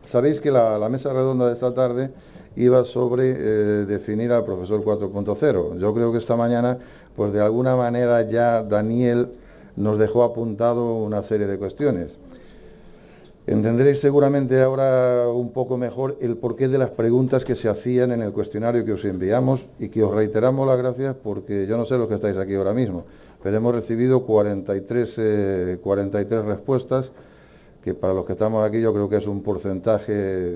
sabéis que la mesa redonda de esta tarde iba sobre definir al profesor 4.0. Yo creo que esta mañana, pues de alguna manera ya Daniel nos dejó apuntado una serie de cuestiones. Entenderéis seguramente ahora un poco mejor el porqué de las preguntas que se hacían en el cuestionario que os enviamos y que os reiteramos las gracias porque yo no sé los que estáis aquí ahora mismo, pero hemos recibido 43 respuestas, que para los que estamos aquí yo creo que es un porcentaje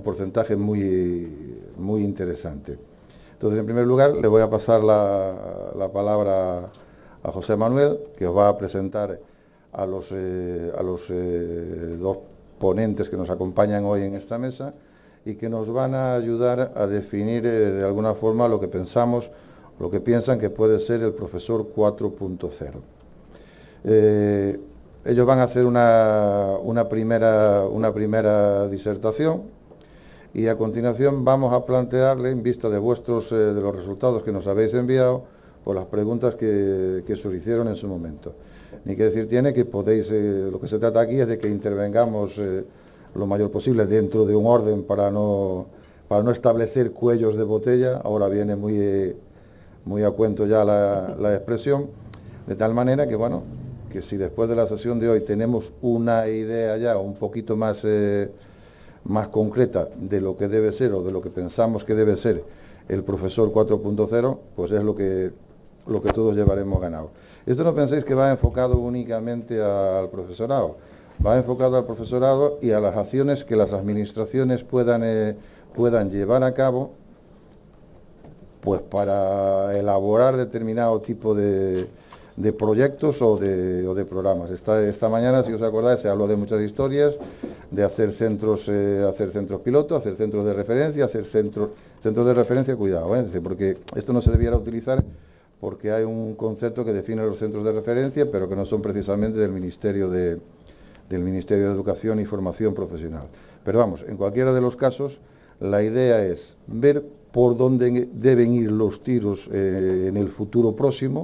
muy interesante. Entonces, en primer lugar, le voy a pasar la palabra a José Manuel, que os va a presentar a los dos ponentes que nos acompañan hoy en esta mesa y que nos van a ayudar a definir de alguna forma lo que pensamos, lo que piensan que puede ser el profesor 4.0. Ellos van a hacer una primera disertación y a continuación vamos a plantearle, en vista de los resultados que nos habéis enviado, por las preguntas que se hicieron en su momento. Ni que decir tiene que podéis, lo que se trata aquí es de que intervengamos lo mayor posible dentro de un orden para no establecer cuellos de botella. Ahora viene muy a cuento ya la expresión, de tal manera que, bueno, que si después de la sesión de hoy tenemos una idea ya un poquito más concreta de lo que debe ser o de lo que pensamos que debe ser el profesor 4.0, pues es lo que todos llevaremos ganado. Esto no penséis que va enfocado únicamente al profesorado, va enfocado al profesorado y a las acciones que las administraciones puedan llevar a cabo, pues para elaborar determinado tipo de proyectos o de programas. Esta mañana, si os acordáis, se habló de muchas historias, de hacer centros piloto, hacer centros de referencia, centros de referencia, cuidado, porque esto no se debiera utilizar porque hay un concepto que define los centros de referencia, pero que no son precisamente del Ministerio de Educación y Formación Profesional. Pero vamos, en cualquiera de los casos, la idea es ver por dónde deben ir los tiros en el futuro próximo,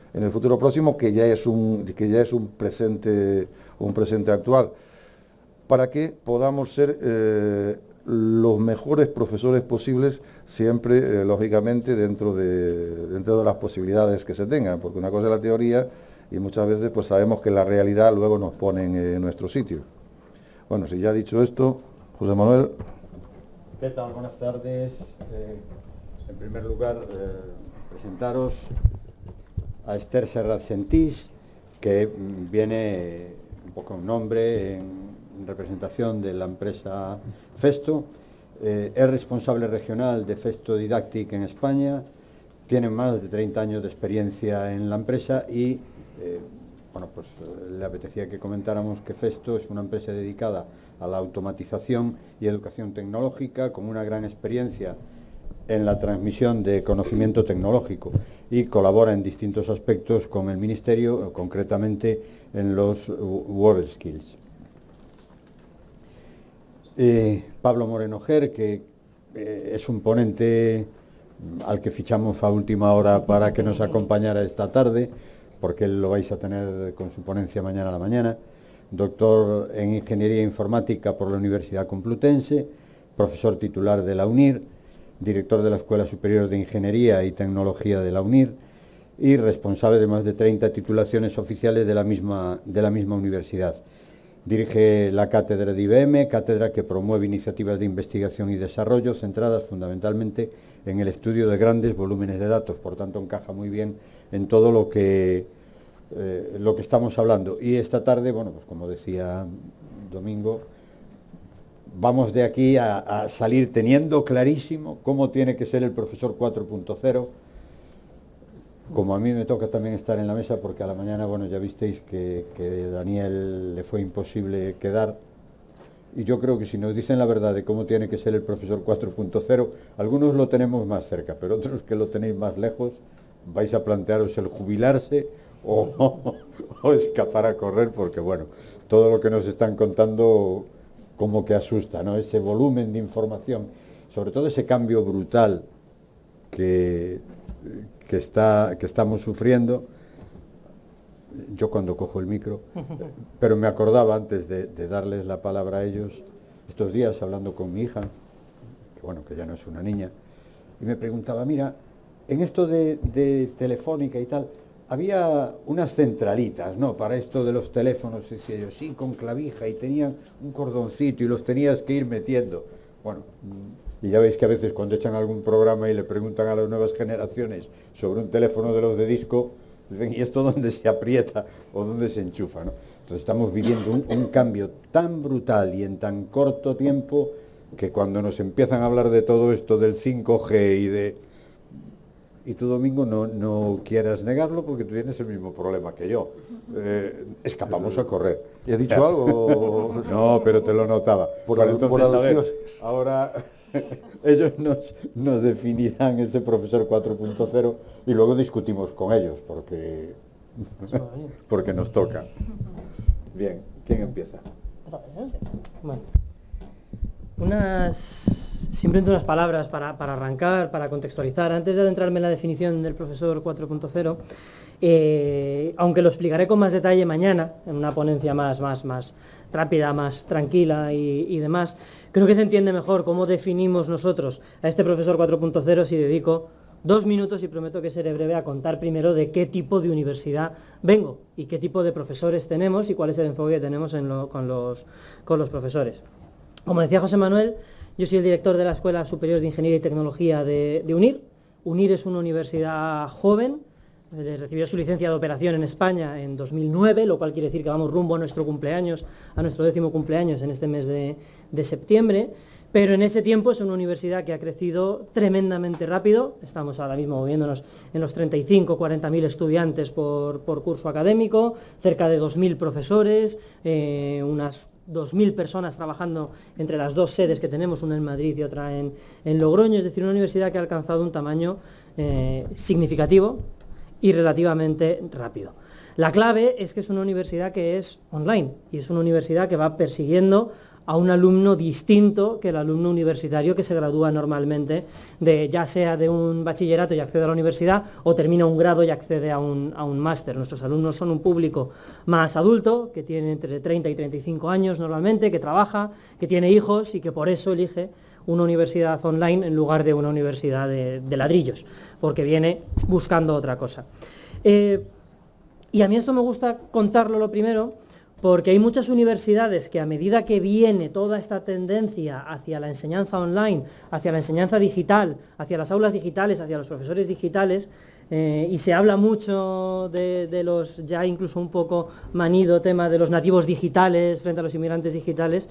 que ya es un presente actual, para que podamos ser los mejores profesores posibles, siempre, lógicamente, dentro de las posibilidades que se tengan, porque una cosa es la teoría y muchas veces pues sabemos que la realidad luego nos pone en nuestro sitio. Bueno, si ya dicho esto, José Manuel. ¿Qué tal? Buenas tardes. En primer lugar, presentaros a Esther Serrat Sentís, que viene un poco en nombre, en representación de la empresa Festo. Es responsable regional de Festo Didactic en España, tiene más de 30 años de experiencia en la empresa y le apetecía que comentáramos que Festo es una empresa dedicada a la automatización y educación tecnológica, con una gran experiencia en la transmisión de conocimiento tecnológico y colabora en distintos aspectos con el Ministerio, concretamente en los WorldSkills. Pablo Moreno Ger, que es un ponente al que fichamos a última hora para que nos acompañara esta tarde, porque lo vais a tener con su ponencia mañana a la mañana, doctor en Ingeniería Informática por la Universidad Complutense, profesor titular de la UNIR, director de la Escuela Superior de Ingeniería y Tecnología de la UNIR y responsable de más de 30 titulaciones oficiales de la misma universidad. Dirige la cátedra de IBM, cátedra que promueve iniciativas de investigación y desarrollo centradas fundamentalmente en el estudio de grandes volúmenes de datos, por tanto encaja muy bien en todo lo que estamos hablando. Y esta tarde, bueno, pues como decía Domingo, vamos de aquí a salir teniendo clarísimo cómo tiene que ser el profesor 4.0, como a mí me toca también estar en la mesa, porque a la mañana, bueno, ya visteis que Daniel le fue imposible quedar, y yo creo que si nos dicen la verdad de cómo tiene que ser el profesor 4.0, algunos lo tenemos más cerca, pero otros que lo tenéis más lejos, vais a plantearos el jubilarse o escapar a correr, porque bueno, todo lo que nos están contando como que asusta, ¿no? Ese volumen de información, sobre todo ese cambio brutal que estamos sufriendo. Yo cuando cojo el micro, pero me acordaba antes de darles la palabra a ellos, estos días hablando con mi hija, que bueno, que ya no es una niña, y me preguntaba, mira, en esto de Telefónica y tal, había unas centralitas, ¿no?, para esto de los teléfonos, decía yo, sí, con clavija, y tenían un cordoncito y los tenías que ir metiendo. Bueno, y ya veis que a veces cuando echan algún programa y le preguntan a las nuevas generaciones sobre un teléfono de los de disco, dicen, ¿y esto dónde se aprieta o dónde se enchufa, ¿no? Entonces estamos viviendo un cambio tan brutal y en tan corto tiempo que cuando nos empiezan a hablar de todo esto del 5G y tú, Domingo, no quieras negarlo porque tú tienes el mismo problema que yo. Escapamos a correr. ¿He dicho algo? No, pero te lo notaba. Entonces, a ver, ahora ellos nos definirán ese profesor 4.0 y luego discutimos con ellos porque nos toca. Bien, ¿quién empieza? Bueno, simplemente unas palabras para arrancar, para contextualizar. Antes de adentrarme en la definición del profesor 4.0, aunque lo explicaré con más detalle mañana, en una ponencia más rápida, más tranquila y demás, creo que se entiende mejor cómo definimos nosotros a este profesor 4.0 si dedico 2 minutos, y prometo que seré breve, a contar primero de qué tipo de universidad vengo y qué tipo de profesores tenemos y cuál es el enfoque que tenemos con los profesores. Como decía José Manuel, yo soy el director de la Escuela Superior de Ingeniería y Tecnología de UNIR. UNIR es una universidad joven, recibió su licencia de operación en España en 2009, lo cual quiere decir que vamos rumbo a nuestro cumpleaños, a nuestro 10º cumpleaños en este mes de septiembre. Pero en ese tiempo es una universidad que ha crecido tremendamente rápido. Estamos ahora mismo moviéndonos en los 35 o 40.000 estudiantes por curso académico, cerca de 2.000 profesores, unas 2.000 personas trabajando entre las 2 sedes que tenemos, una en Madrid y otra en Logroño. Es decir, una universidad que ha alcanzado un tamaño significativo y relativamente rápido. La clave es que es una universidad que es online y es una universidad que va persiguiendo a un alumno distinto que el alumno universitario que se gradúa normalmente, ya sea de un bachillerato y accede a la universidad, o termina un grado y accede a un máster. Nuestros alumnos son un público más adulto, que tiene entre 30 y 35 años normalmente, que trabaja, que tiene hijos y que por eso elige una universidad online en lugar de una universidad de ladrillos, porque viene buscando otra cosa. Y a mí esto me gusta contarlo lo primero, porque hay muchas universidades que, a medida que viene toda esta tendencia hacia la enseñanza online, hacia la enseñanza digital, hacia las aulas digitales, hacia los profesores digitales, y se habla mucho de los ya incluso un poco manido tema de los nativos digitales frente a los inmigrantes digitales.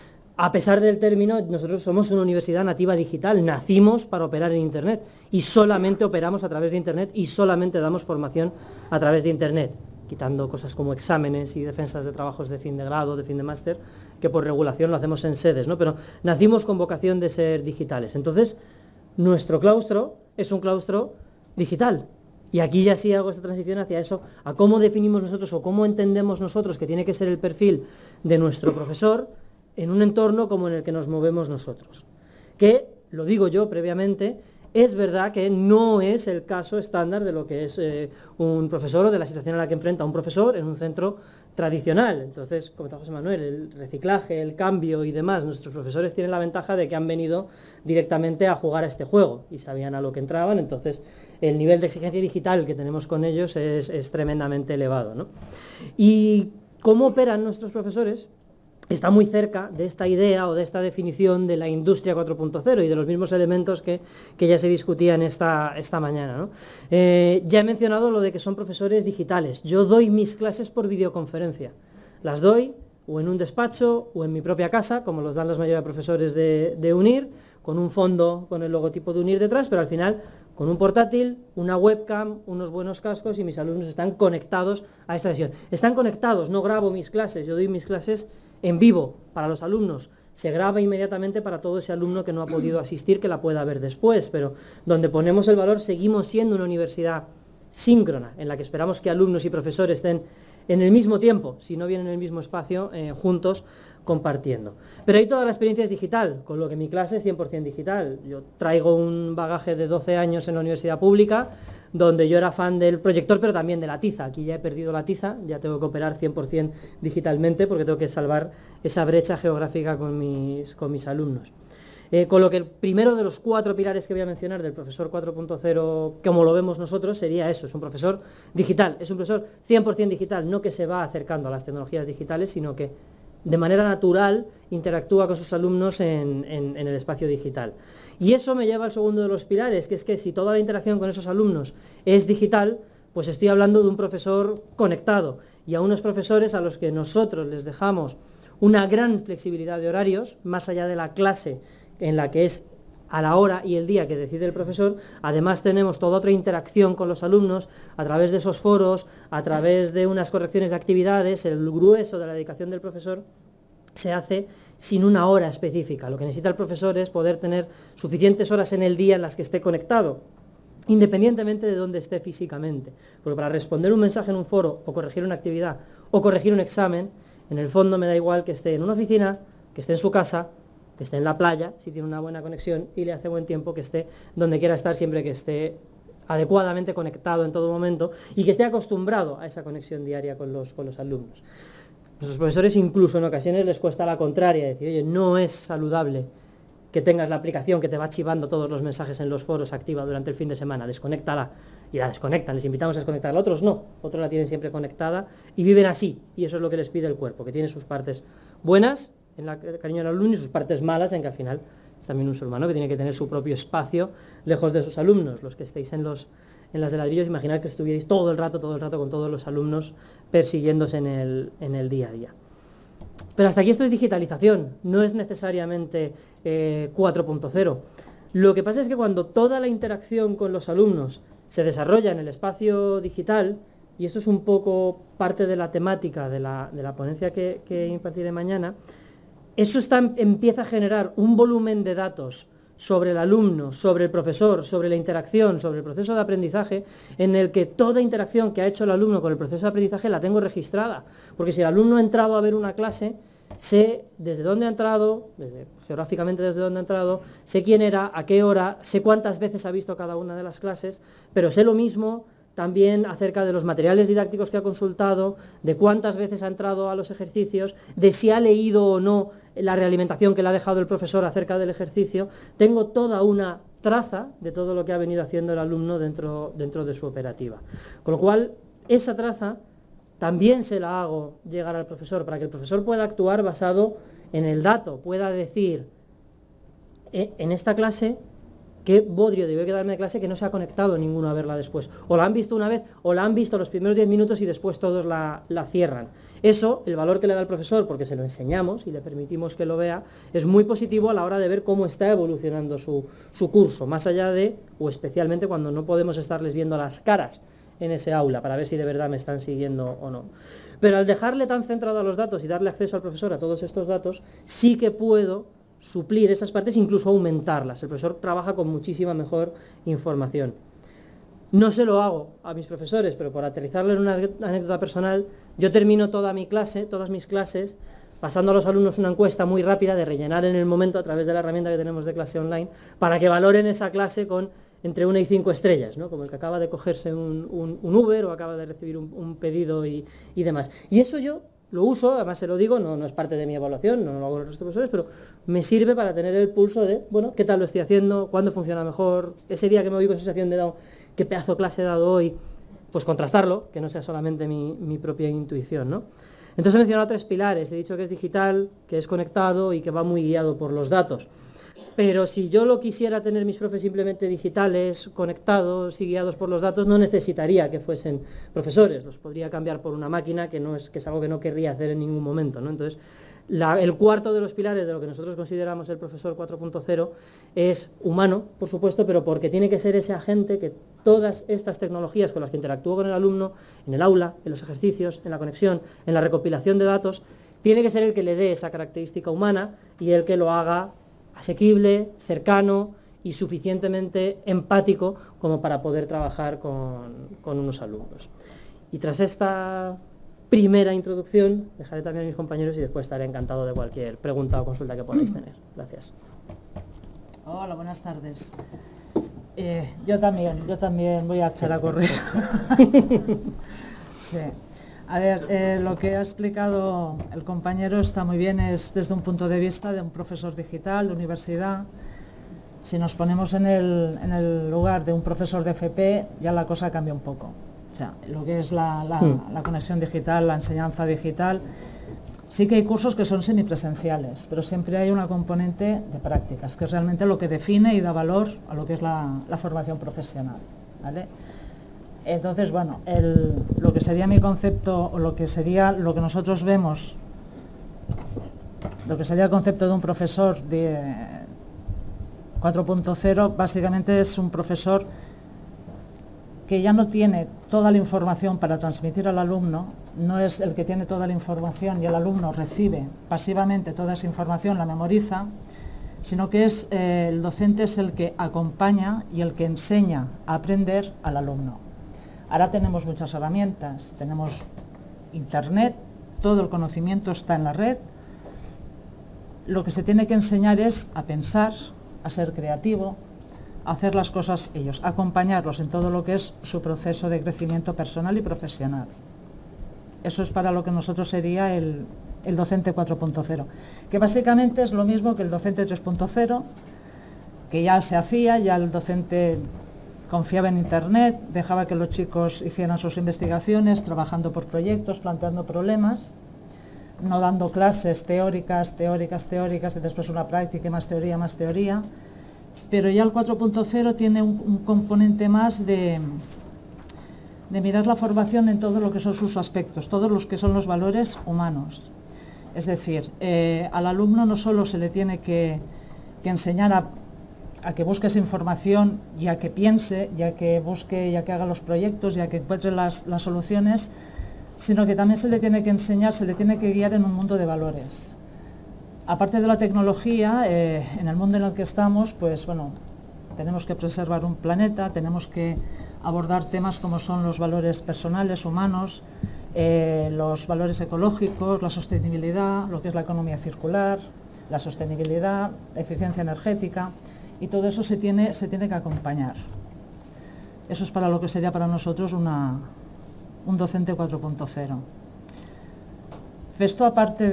A pesar del término, nosotros somos una universidad nativa digital, nacimos para operar en Internet y solamente operamos a través de Internet y solamente damos formación a través de Internet, quitando cosas como exámenes y defensas de trabajos de fin de grado, de fin de máster, que por regulación lo hacemos en sedes, ¿no? Pero nacimos con vocación de ser digitales. Entonces, nuestro claustro es un claustro digital. Y aquí ya sí hago esta transición hacia eso, a cómo definimos nosotros o cómo entendemos nosotros que tiene que ser el perfil de nuestro profesor en un entorno como en el que nos movemos nosotros. Que, lo digo yo previamente, es verdad que no es el caso estándar de lo que es un profesor o de la situación a la que enfrenta un profesor en un centro tradicional. Entonces, como está José Manuel, el reciclaje, el cambio y demás, nuestros profesores tienen la ventaja de que han venido directamente a jugar a este juego y sabían a lo que entraban, entonces el nivel de exigencia digital que tenemos con ellos es tremendamente elevado, ¿no? ¿Y cómo operan nuestros profesores? Está muy cerca de esta idea o de esta definición de la industria 4.0 y de los mismos elementos que ya se discutían esta mañana, ¿no? Ya he mencionado lo de que son profesores digitales. Yo doy mis clases por videoconferencia. Las doy o en un despacho o en mi propia casa, como los dan la mayoría de profesores de UNIR, con un fondo con el logotipo de UNIR detrás, pero al final con un portátil, una webcam, unos buenos cascos y mis alumnos están conectados a esta sesión. Están conectados, no grabo mis clases, yo doy mis clases en vivo para los alumnos, se graba inmediatamente para todo ese alumno que no ha podido asistir, que la pueda ver después, pero donde ponemos el valor seguimos siendo una universidad síncrona, en la que esperamos que alumnos y profesores estén en el mismo tiempo, si no bien en el mismo espacio, juntos, compartiendo. Pero ahí toda la experiencia es digital, con lo que mi clase es 100% digital. Yo traigo un bagaje de 12 años en la universidad pública, donde yo era fan del proyector, pero también de la tiza. Aquí ya he perdido la tiza, ya tengo que operar 100% digitalmente porque tengo que salvar esa brecha geográfica con mis alumnos. Con lo que el primero de los 4 pilares que voy a mencionar del profesor 4.0, como lo vemos nosotros, sería eso: es un profesor digital, es un profesor 100% digital, no que se va acercando a las tecnologías digitales, sino que de manera natural interactúa con sus alumnos en el espacio digital. Y eso me lleva al segundo de los pilares, que es que si toda la interacción con esos alumnos es digital, pues estoy hablando de un profesor conectado, y a unos profesores a los que nosotros les dejamos una gran flexibilidad de horarios, más allá de la clase en la que es a la hora y el día que decide el profesor. Además tenemos toda otra interacción con los alumnos a través de esos foros, a través de unas correcciones de actividades. El grueso de la dedicación del profesor se hace sin una hora específica. Lo que necesita el profesor es poder tener suficientes horas en el día en las que esté conectado, independientemente de dónde esté físicamente. Porque para responder un mensaje en un foro, o corregir una actividad, o corregir un examen, en el fondo me da igual que esté en una oficina, que esté en su casa, que esté en la playa, si tiene una buena conexión y le hace buen tiempo, que esté donde quiera estar, siempre que esté adecuadamente conectado en todo momento y que esté acostumbrado a esa conexión diaria con los alumnos. Nuestros profesores incluso en ocasiones les cuesta la contraria, decir, oye, no es saludable que tengas la aplicación que te va archivando todos los mensajes en los foros activa durante el fin de semana, desconéctala. Y la desconectan, les invitamos a desconectarla. Otros no, otros la tienen siempre conectada y viven así, y eso es lo que les pide el cuerpo, que tiene sus partes buenas en el cariño del alumno y sus partes malas en que al final es también un ser humano que tiene que tener su propio espacio lejos de sus alumnos. Los que estéis en las de ladrillos, imaginad que estuvierais todo el rato con todos los alumnos persiguiéndose en el día a día. Pero hasta aquí esto es digitalización, no es necesariamente 4.0. Lo que pasa es que cuando toda la interacción con los alumnos se desarrolla en el espacio digital, y esto es un poco parte de la temática de la ponencia que impartiré mañana, eso empieza a generar un volumen de datos sobre el alumno, sobre el profesor, sobre la interacción, sobre el proceso de aprendizaje, en el que toda interacción que ha hecho el alumno con el proceso de aprendizaje la tengo registrada. Porque si el alumno ha entrado a ver una clase, sé desde dónde ha entrado, geográficamente desde dónde ha entrado, sé quién era, a qué hora, sé cuántas veces ha visto cada una de las clases, pero sé lo mismo también acerca de los materiales didácticos que ha consultado, de cuántas veces ha entrado a los ejercicios, de si ha leído o no la realimentación que le ha dejado el profesor acerca del ejercicio. Tengo toda una traza de todo lo que ha venido haciendo el alumno dentro de su operativa. Con lo cual, esa traza también se la hago llegar al profesor, para que el profesor pueda actuar basado en el dato, pueda decir, en esta clase, qué bodrio debió quedarme de clase que no se ha conectado ninguno a verla después. O la han visto una vez, o la han visto los primeros 10 minutos y después todos la cierran. Eso, el valor que le da el profesor, porque se lo enseñamos y le permitimos que lo vea, es muy positivo a la hora de ver cómo está evolucionando su curso, más allá de, o especialmente cuando no podemos estarles viendo las caras en ese aula, para ver si de verdad me están siguiendo o no. Pero al dejarle tan centrado a los datos y darle acceso al profesor a todos estos datos, sí que puedo suplir esas partes, incluso aumentarlas. El profesor trabaja con muchísima mejor información. No se lo hago a mis profesores, pero por aterrizarlo en una anécdota personal, yo termino todas mis clases, pasando a los alumnos una encuesta muy rápida de rellenar en el momento a través de la herramienta que tenemos de clase online, para que valoren esa clase con entre 1 y 5 estrellas, ¿no? Como el que acaba de cogerse un Uber o acaba de recibir un pedido y demás. Y eso yo lo uso, además se lo digo, no es parte de mi evaluación, no lo hago con los restos de profesores, pero me sirve para tener el pulso de, bueno, qué tal lo estoy haciendo, cuándo funciona mejor, ese día que me voy con sensación de qué pedazo de clase he dado hoy, pues contrastarlo, que no sea solamente mi propia intuición, ¿no? Entonces he mencionado 3 pilares, he dicho que es digital, que es conectado y que va muy guiado por los datos. Pero si yo lo quisiera tener mis profes simplemente digitales, conectados y guiados por los datos, no necesitaría que fuesen profesores, los podría cambiar por una máquina, que es algo que no querría hacer en ningún momento, ¿no? Entonces, el cuarto de los pilares de lo que nosotros consideramos el profesor 4.0 es humano, por supuesto, pero porque tiene que ser ese agente que todas estas tecnologías con las que interactúo con el alumno, en el aula, en los ejercicios, en la conexión, en la recopilación de datos, tiene que ser el que le dé esa característica humana y el que lo haga asequible, cercano y suficientemente empático como para poder trabajar con unos alumnos. Y tras esta primera introducción, dejaré también a mis compañeros y después estaré encantado de cualquier pregunta o consulta que podáis tener. Gracias. Hola, buenas tardes. Yo también voy a echar a correr. Sí. A ver, lo que ha explicado el compañero está muy bien, es desde un punto de vista de un profesor digital, de universidad. Si nos ponemos en el lugar de un profesor de FP, ya la cosa cambia un poco. O sea, lo que es la conexión digital, la enseñanza digital, sí que hay cursos que son semipresenciales, pero siempre hay una componente de prácticas, que es realmente lo que define y da valor a lo que es la formación profesional, ¿vale? Entonces, bueno, lo que sería mi concepto, o lo que sería lo que nosotros vemos, lo que sería el concepto de un profesor de 4.0, básicamente es un profesor que ya no tiene toda la información para transmitir al alumno, no es el que tiene toda la información y el alumno recibe pasivamente toda esa información, la memoriza, sino que el docente es el que acompaña y el que enseña a aprender al alumno. Ahora tenemos muchas herramientas, tenemos internet, todo el conocimiento está en la red. Lo que se tiene que enseñar es a pensar, a ser creativo, a hacer las cosas ellos, acompañarlos en todo lo que es su proceso de crecimiento personal y profesional. Eso es para lo que nosotros sería el docente 4.0, que básicamente es lo mismo que el docente 3.0, que ya se hacía, ya el docente confiaba en internet, dejaba que los chicos hicieran sus investigaciones, trabajando por proyectos, planteando problemas, no dando clases teóricas y después una práctica y más teoría, pero ya el 4.0 tiene un componente más de mirar la formación en todo lo que son sus aspectos, todos los que son los valores humanos. Es decir, al alumno no solo se le tiene que enseñar a que busque esa información y a que piense, y a que busque y a que haga los proyectos y a que encuentre las soluciones, sino que también se le tiene que enseñar, se le tiene que guiar en un mundo de valores. Aparte de la tecnología, en el mundo en el que estamos, pues bueno, tenemos que preservar un planeta, tenemos que abordar temas como son los valores personales, humanos, los valores ecológicos, la sostenibilidad, lo que es la economía circular, la sostenibilidad, la eficiencia energética, y todo eso se tiene que acompañar. Eso es para lo que sería para nosotros un docente 4.0. Esto aparte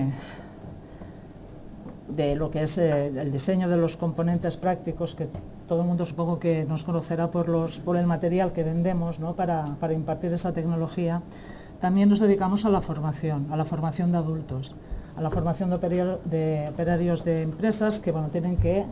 de lo que es el diseño de los componentes prácticos, que todo el mundo supongo que nos conocerá por el material que vendemos, ¿no?, para impartir esa tecnología, también nos dedicamos a la formación de adultos, a la formación de operarios de empresas que, bueno, tienen que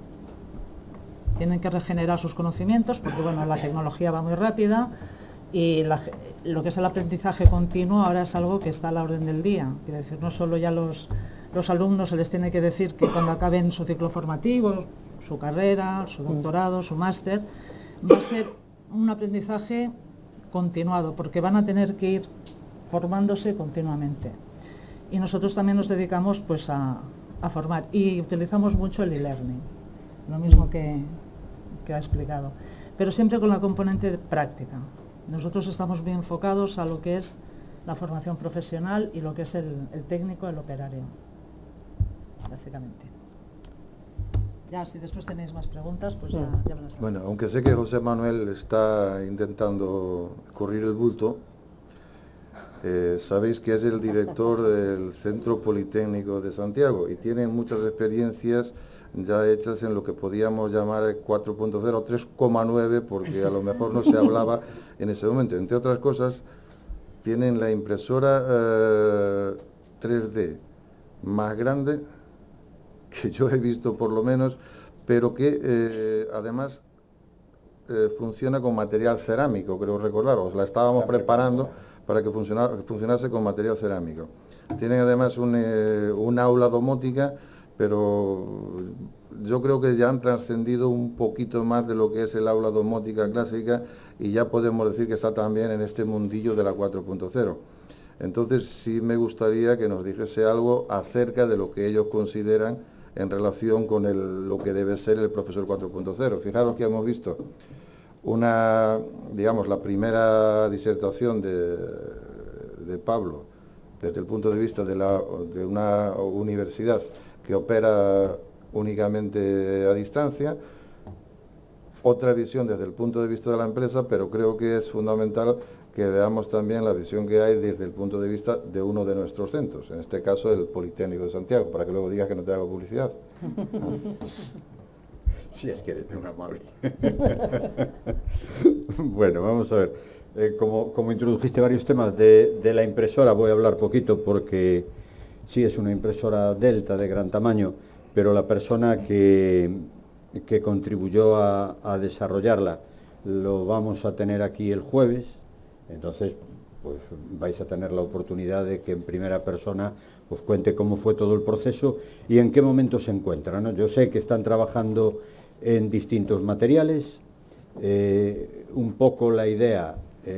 regenerar sus conocimientos, porque bueno, la tecnología va muy rápida y lo que es el aprendizaje continuo ahora es algo que está a la orden del día. Quiero decir, no solo ya los alumnos se les tiene que decir que cuando acaben su ciclo formativo, su carrera, su doctorado, su máster, va a ser un aprendizaje continuado, porque van a tener que ir formándose continuamente. Y nosotros también nos dedicamos pues a formar, y utilizamos mucho el e-learning, lo mismo que ha explicado, pero siempre con la componente práctica. Nosotros estamos muy enfocados a lo que es la formación profesional y lo que es el técnico, el operario, básicamente. Ya, si después tenéis más preguntas, pues ya van a saber. Bueno, aunque sé que José Manuel está intentando correr el bulto, sabéis que es el director del Centro Politécnico de Santiago y tiene muchas experiencias ya hechas en lo que podíamos llamar 4.0, 3,9, porque a lo mejor no se hablaba en ese momento. Entre otras cosas, tienen la impresora 3D más grande que yo he visto por lo menos, pero que además funciona con material cerámico, creo recordar, os la estábamos preparando para que funcionase con material cerámico. Tienen además un aula domótica, pero yo creo que ya han trascendido un poquito más de lo que es el aula domótica clásica y ya podemos decir que está también en este mundillo de la 4.0. Entonces sí me gustaría que nos dijese algo acerca de lo que ellos consideran en relación con lo que debe ser el profesor 4.0. Fijaros que hemos visto la primera disertación de Pablo desde el punto de vista de una universidad que opera únicamente a distancia, otra visión desde el punto de vista de la empresa, pero creo que es fundamental que veamos también la visión que hay desde el punto de vista de uno de nuestros centros, en este caso el Politécnico de Santiago, para que luego digas que no te hago publicidad. Sí, es que eres un amable. Bueno, vamos a ver. Como introdujiste varios temas de la impresora, voy a hablar poquito porque sí es una impresora Delta de gran tamaño, pero la persona que contribuyó a desarrollarla lo vamos a tener aquí el jueves. Entonces, pues vais a tener la oportunidad de que en primera persona os cuente cómo fue todo el proceso y en qué momento se encuentra, ¿no? Yo sé que están trabajando en distintos materiales, un poco la idea,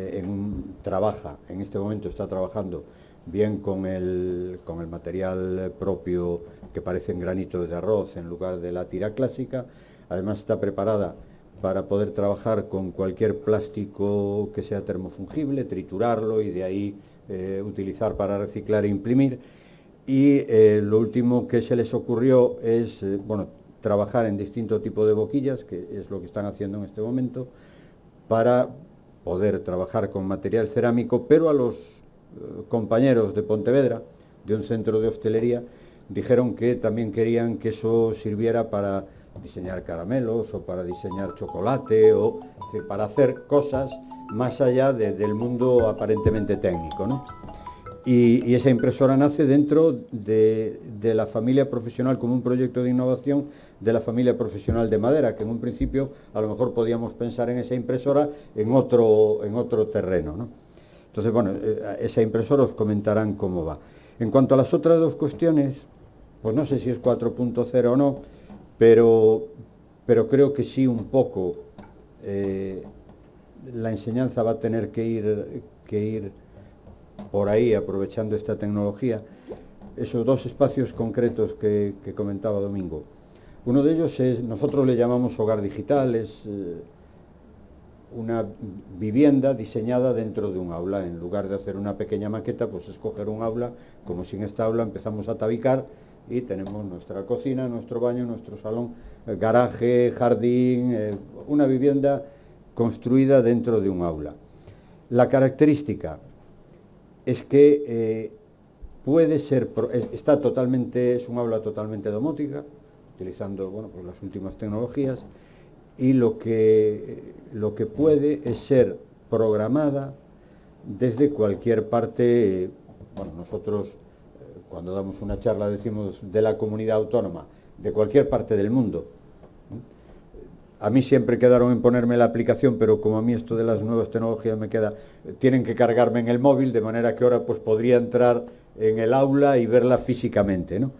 en este momento está trabajando bien con el material propio que parecen granitos de arroz en lugar de la tira clásica, además está preparada para poder trabajar con cualquier plástico que sea termofungible, triturarlo y de ahí utilizar para reciclar e imprimir. Y lo último que se les ocurrió es trabajar en distinto tipo de boquillas, que es lo que están haciendo en este momento, para poder trabajar con material cerámico, pero a los compañeros de Pontevedra, de un centro de hostelería, dijeron que también querían que eso sirviera para diseñar caramelos o para diseñar chocolate, o es decir, para hacer cosas más allá del mundo aparentemente técnico, ¿no? Y esa impresora nace dentro de la familia profesional como un proyecto de innovación de la familia profesional de madera, que en un principio a lo mejor podíamos pensar en esa impresora en otro terreno, ¿no? Entonces, bueno, esa impresora os comentarán cómo va. En cuanto a las otras dos cuestiones, pues no sé si es 4.0 o no, pero creo que sí un poco la enseñanza va a tener que ir por ahí, aprovechando esta tecnología. Esos dos espacios concretos que comentaba Domingo. Uno de ellos es, nosotros le llamamos hogar digital, es una vivienda diseñada dentro de un aula. En lugar de hacer una pequeña maqueta, pues escoger un aula, como si en esta aula empezamos a tabicar y tenemos nuestra cocina, nuestro baño, nuestro salón, garaje, jardín, una vivienda construida dentro de un aula. La característica es que puede ser, es un aula totalmente domótica, utilizando pues las últimas tecnologías, y lo que puede es ser programada desde cualquier parte. Bueno, nosotros cuando damos una charla decimos de la comunidad autónoma, de cualquier parte del mundo. A mí siempre quedaron en ponerme la aplicación, pero como a mí esto de las nuevas tecnologías tienen que cargarme en el móvil, de manera que ahora pues podría entrar en el aula y verla físicamente, ¿no?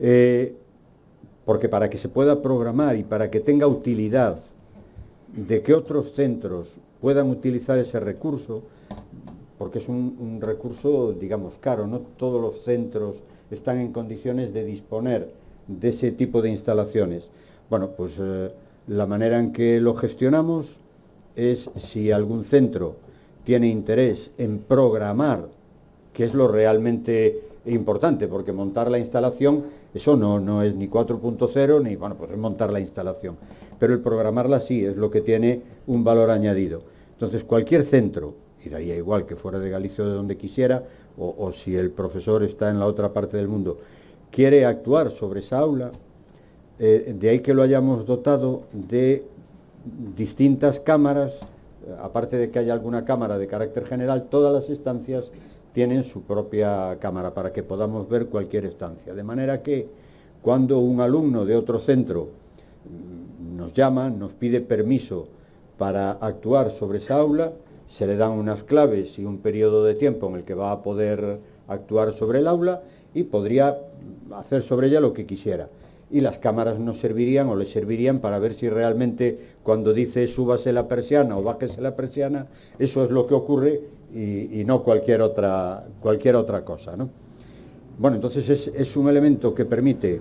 Porque para que se pueda programar y para que tenga utilidad de que otros centros puedan utilizar ese recurso, porque es un recurso, digamos, caro, no todos los centros están en condiciones de disponer de ese tipo de instalaciones. Bueno, pues la manera en que lo gestionamos es, si algún centro tiene interés en programar, que es lo realmente importante, porque montar la instalación, eso no es ni 4.0, ni, bueno, pues es montar la instalación. Pero el programarla sí, es lo que tiene un valor añadido. Entonces, cualquier centro, y daría igual que fuera de Galicia o de donde quisiera, o si el profesor está en la otra parte del mundo, quiere actuar sobre esa aula, de ahí que lo hayamos dotado de distintas cámaras, aparte de que haya alguna cámara de carácter general, todas las estancias tienen su propia cámara para que podamos ver cualquier estancia. De manera que cuando un alumno de otro centro nos llama, nos pide permiso para actuar sobre esa aula, se le dan unas claves y un periodo de tiempo en el que va a poder actuar sobre el aula y podría hacer sobre ella lo que quisiera. Y las cámaras nos servirían o le servirían para ver si realmente cuando dice súbase la persiana o bájese la persiana, eso es lo que ocurre y no cualquier otra cosa, ¿no? Bueno, entonces es un elemento que permite,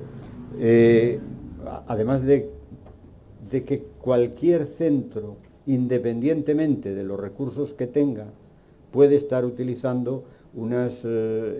además de que cualquier centro, independientemente de los recursos que tenga, puede estar utilizando unas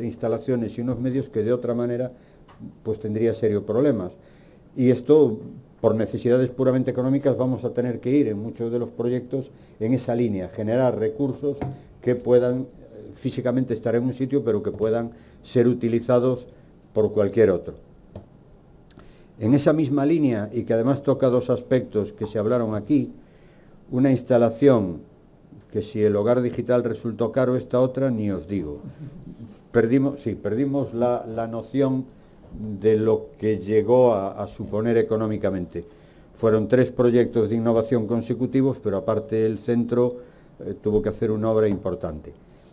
instalaciones y unos medios que de otra manera pues tendría serios problemas. Y esto por necesidades puramente económicas vamos a tener que ir en muchos de los proyectos en esa línea, generar recursos que puedan físicamente estar en un sitio, pero que puedan ser utilizados por cualquier otro. En esa misma línea, y que además toca dos aspectos que se hablaron aquí, una instalación que si el hogar digital resultó caro, esta otra ni os digo. Perdimos la noción de lo que llegó a suponer económicamente. Fueron 3 proyectos de innovación consecutivos, pero aparte el centro tuvo que hacer una obra importante.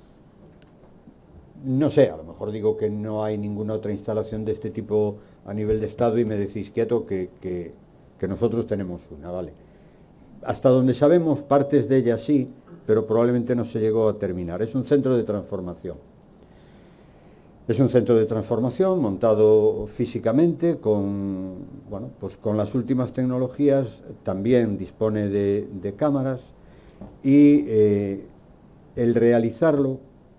No sé, a lo mejor digo que no hay ninguna otra instalación de este tipo a nivel de Estado y me decís, quieto, que nosotros tenemos una, ¿vale? Hasta donde sabemos, partes de ella sí, pero probablemente no se llegó a terminar. Es un centro de transformación. Es un centro de transformación montado físicamente con, bueno, pues con las últimas tecnologías, también dispone de cámaras y el realizarlo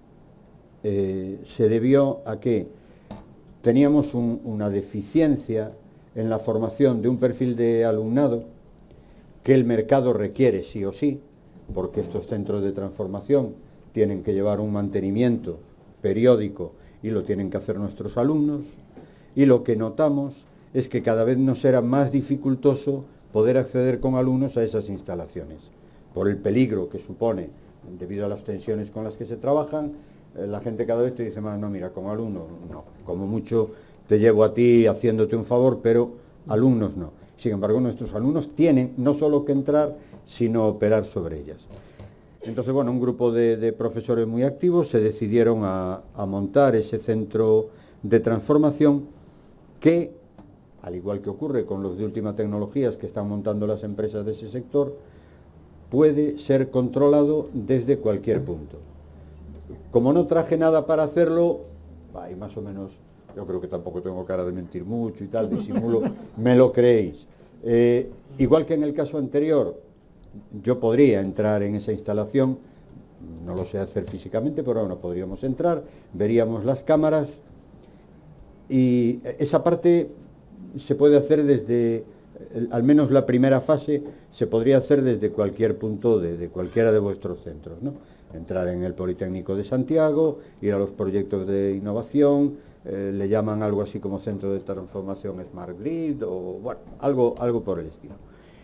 se debió a que teníamos una deficiencia en la formación de un perfil de alumnado que el mercado requiere sí o sí, porque estos centros de transformación tienen que llevar un mantenimiento periódico y lo tienen que hacer nuestros alumnos, y lo que notamos es que cada vez nos era más dificultoso poder acceder con alumnos a esas instalaciones, por el peligro que supone, debido a las tensiones con las que se trabajan. La gente cada vez te dice más, no, mira, como alumno no, como mucho te llevo a ti haciéndote un favor, pero alumnos no. Sin embargo, nuestros alumnos tienen no solo que entrar, sino operar sobre ellas. Entonces, bueno, un grupo de profesores muy activos se decidieron a montar ese centro de transformación que, al igual que ocurre con los de última tecnologías que están montando las empresas de ese sector, puede ser controlado desde cualquier punto. Como no traje nada para hacerlo, y más o menos, yo creo que tampoco tengo cara de mentir mucho y tal, disimulo, me lo creéis. Igual que en el caso anterior, yo podría entrar en esa instalación, no lo sé hacer físicamente, pero bueno, podríamos entrar, veríamos las cámaras y esa parte se puede hacer desde, al menos la primera fase, se podría hacer desde cualquier punto de cualquiera de vuestros centros, ¿no? Entrar en el Politécnico de Santiago, ir a los proyectos de innovación, le llaman algo así como Centro de Transformación Smart Grid, o bueno, algo por el estilo.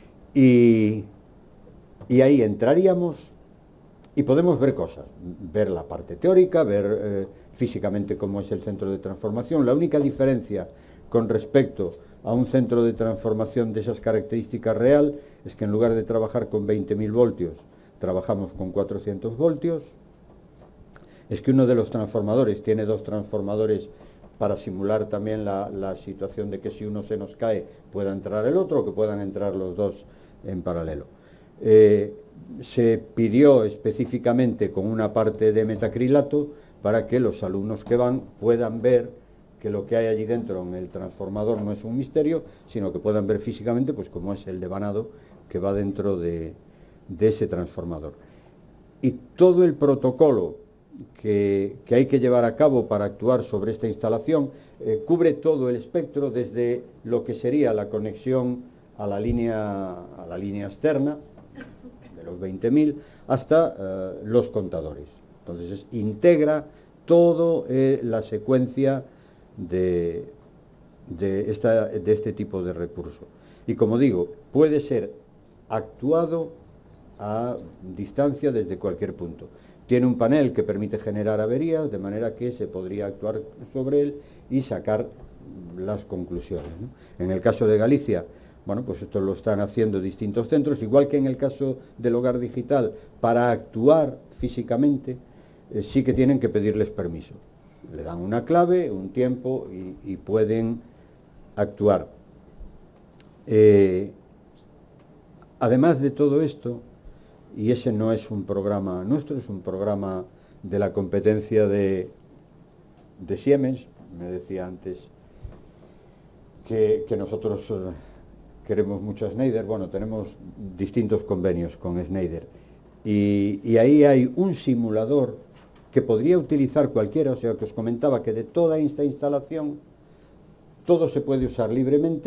Y ahí entraríamos y podemos ver cosas, ver la parte teórica, ver físicamente cómo es el centro de transformación. La única diferencia con respecto a un centro de transformación de esas características real es que en lugar de trabajar con 20.000 voltios, trabajamos con 400 voltios. Es que uno de los transformadores tiene 2 transformadores para simular también la situación de que si uno se nos cae pueda entrar el otro, o que puedan entrar los 2 en paralelo. Se pidió específicamente con una parte de metacrilato para que los alumnos que van puedan ver que lo que hay allí dentro en el transformador no es un misterio, sino que puedan ver físicamente pues cómo es el devanado que va dentro de ese transformador. Y todo el protocolo que hay que llevar a cabo para actuar sobre esta instalación cubre todo el espectro, desde lo que sería la conexión a la línea externa de los 20.000 hasta los contadores. Entonces integra toda la secuencia de este tipo de recurso. Y como digo, puede ser actuado a distancia desde cualquier punto. Tiene un panel que permite generar averías, de manera que se podría actuar sobre él y sacar las conclusiones, ¿no? En el caso de Galicia, bueno, pues esto lo están haciendo distintos centros, igual que en el caso del hogar digital, para actuar físicamente sí que tienen que pedirles permiso. Le dan una clave, un tiempo y pueden actuar. Además de todo esto, y ese no es un programa nuestro, es un programa de la competencia de Siemens, me decía antes que nosotros queremos mucho a Schneider. Bueno, tenemos distintos convenios con Schneider y ahí hay un simulador que podría utilizar cualquiera, o sea, que os comentaba que de toda esta instalación todo se puede usar libremente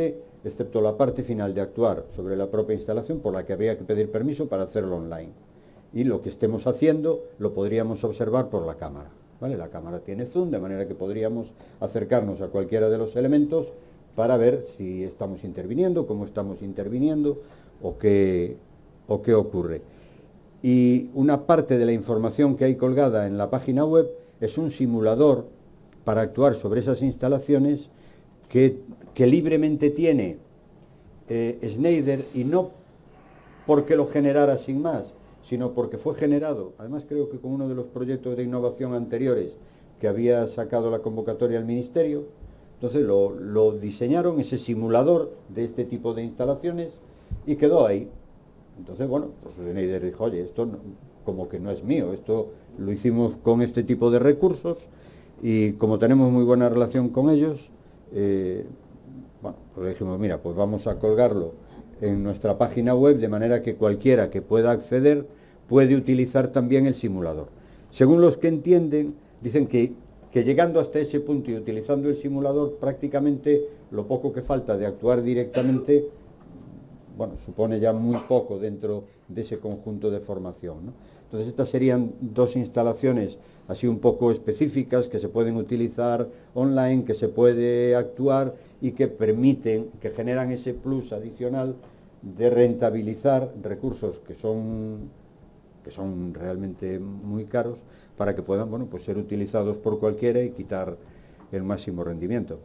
excepto la parte final de actuar sobre la propia instalación, por la que habría que pedir permiso para hacerlo online. Y lo que estemos haciendo lo podríamos observar por la cámara, ¿vale? La cámara tiene zoom, de manera que podríamos acercarnos a cualquiera de los elementos para ver si estamos interviniendo, cómo estamos interviniendo o qué ocurre. Y una parte de la información que hay colgada en la página web es un simulador para actuar sobre esas instalaciones que libremente tiene Schneider, y no porque lo generara sin más, sino porque fue generado, además creo que con uno de los proyectos de innovación anteriores que había sacado la convocatoria al Ministerio. Entonces lo diseñaron, ese simulador de este tipo de instalaciones, y quedó ahí. Entonces, bueno, pues Schneider dijo, oye, esto como que no es mío, esto lo hicimos con este tipo de recursos, y como tenemos muy buena relación con ellos, bueno, pues dijimos, mira, pues vamos a colgarlo en nuestra página web, de manera que cualquiera que pueda acceder puede utilizar también el simulador. Según los que entienden, dicen que llegando hasta ese punto y utilizando el simulador, prácticamente lo poco que falta de actuar directamente, bueno, supone ya muy poco dentro de ese conjunto de formación, ¿no? Entonces estas serían dos instalaciones así un poco específicas que se pueden utilizar online, que se puede actuar y que permiten, que generan ese plus adicional de rentabilizar recursos que son realmente muy caros, para que puedan, bueno, pues ser utilizados por cualquiera y quitar el máximo rendimiento.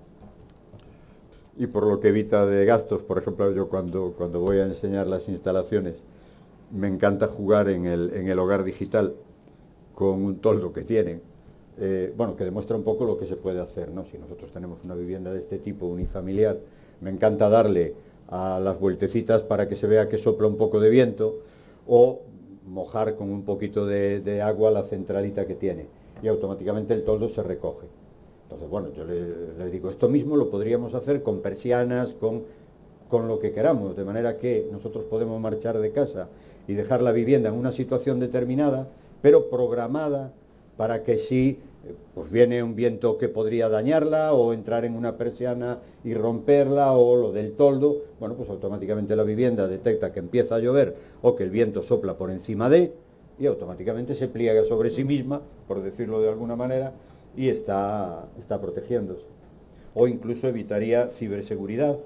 Y por lo que evita de gastos, por ejemplo, yo cuando voy a enseñar las instalaciones, me encanta jugar en el hogar digital con un toldo que tienen, bueno, que demuestra un poco lo que se puede hacer, ¿no? Si nosotros tenemos una vivienda de este tipo, unifamiliar, me encanta darle a las vueltecitas para que se vea que sopla un poco de viento, o mojar con un poquito de agua la centralita que tiene, y automáticamente el toldo se recoge. Entonces, bueno, yo les digo, esto mismo lo podríamos hacer con persianas, con lo que queramos, de manera que nosotros podemos marchar de casa y dejar la vivienda en una situación determinada, pero programada para que si pues viene un viento que podría dañarla, o entrar en una persiana y romperla, o lo del toldo, bueno, pues automáticamente la vivienda detecta que empieza a llover o que el viento sopla por encima de, y automáticamente se pliega sobre sí misma, por decirlo de alguna manera, y está protegiéndose. O incluso evitaría ciberseguridad.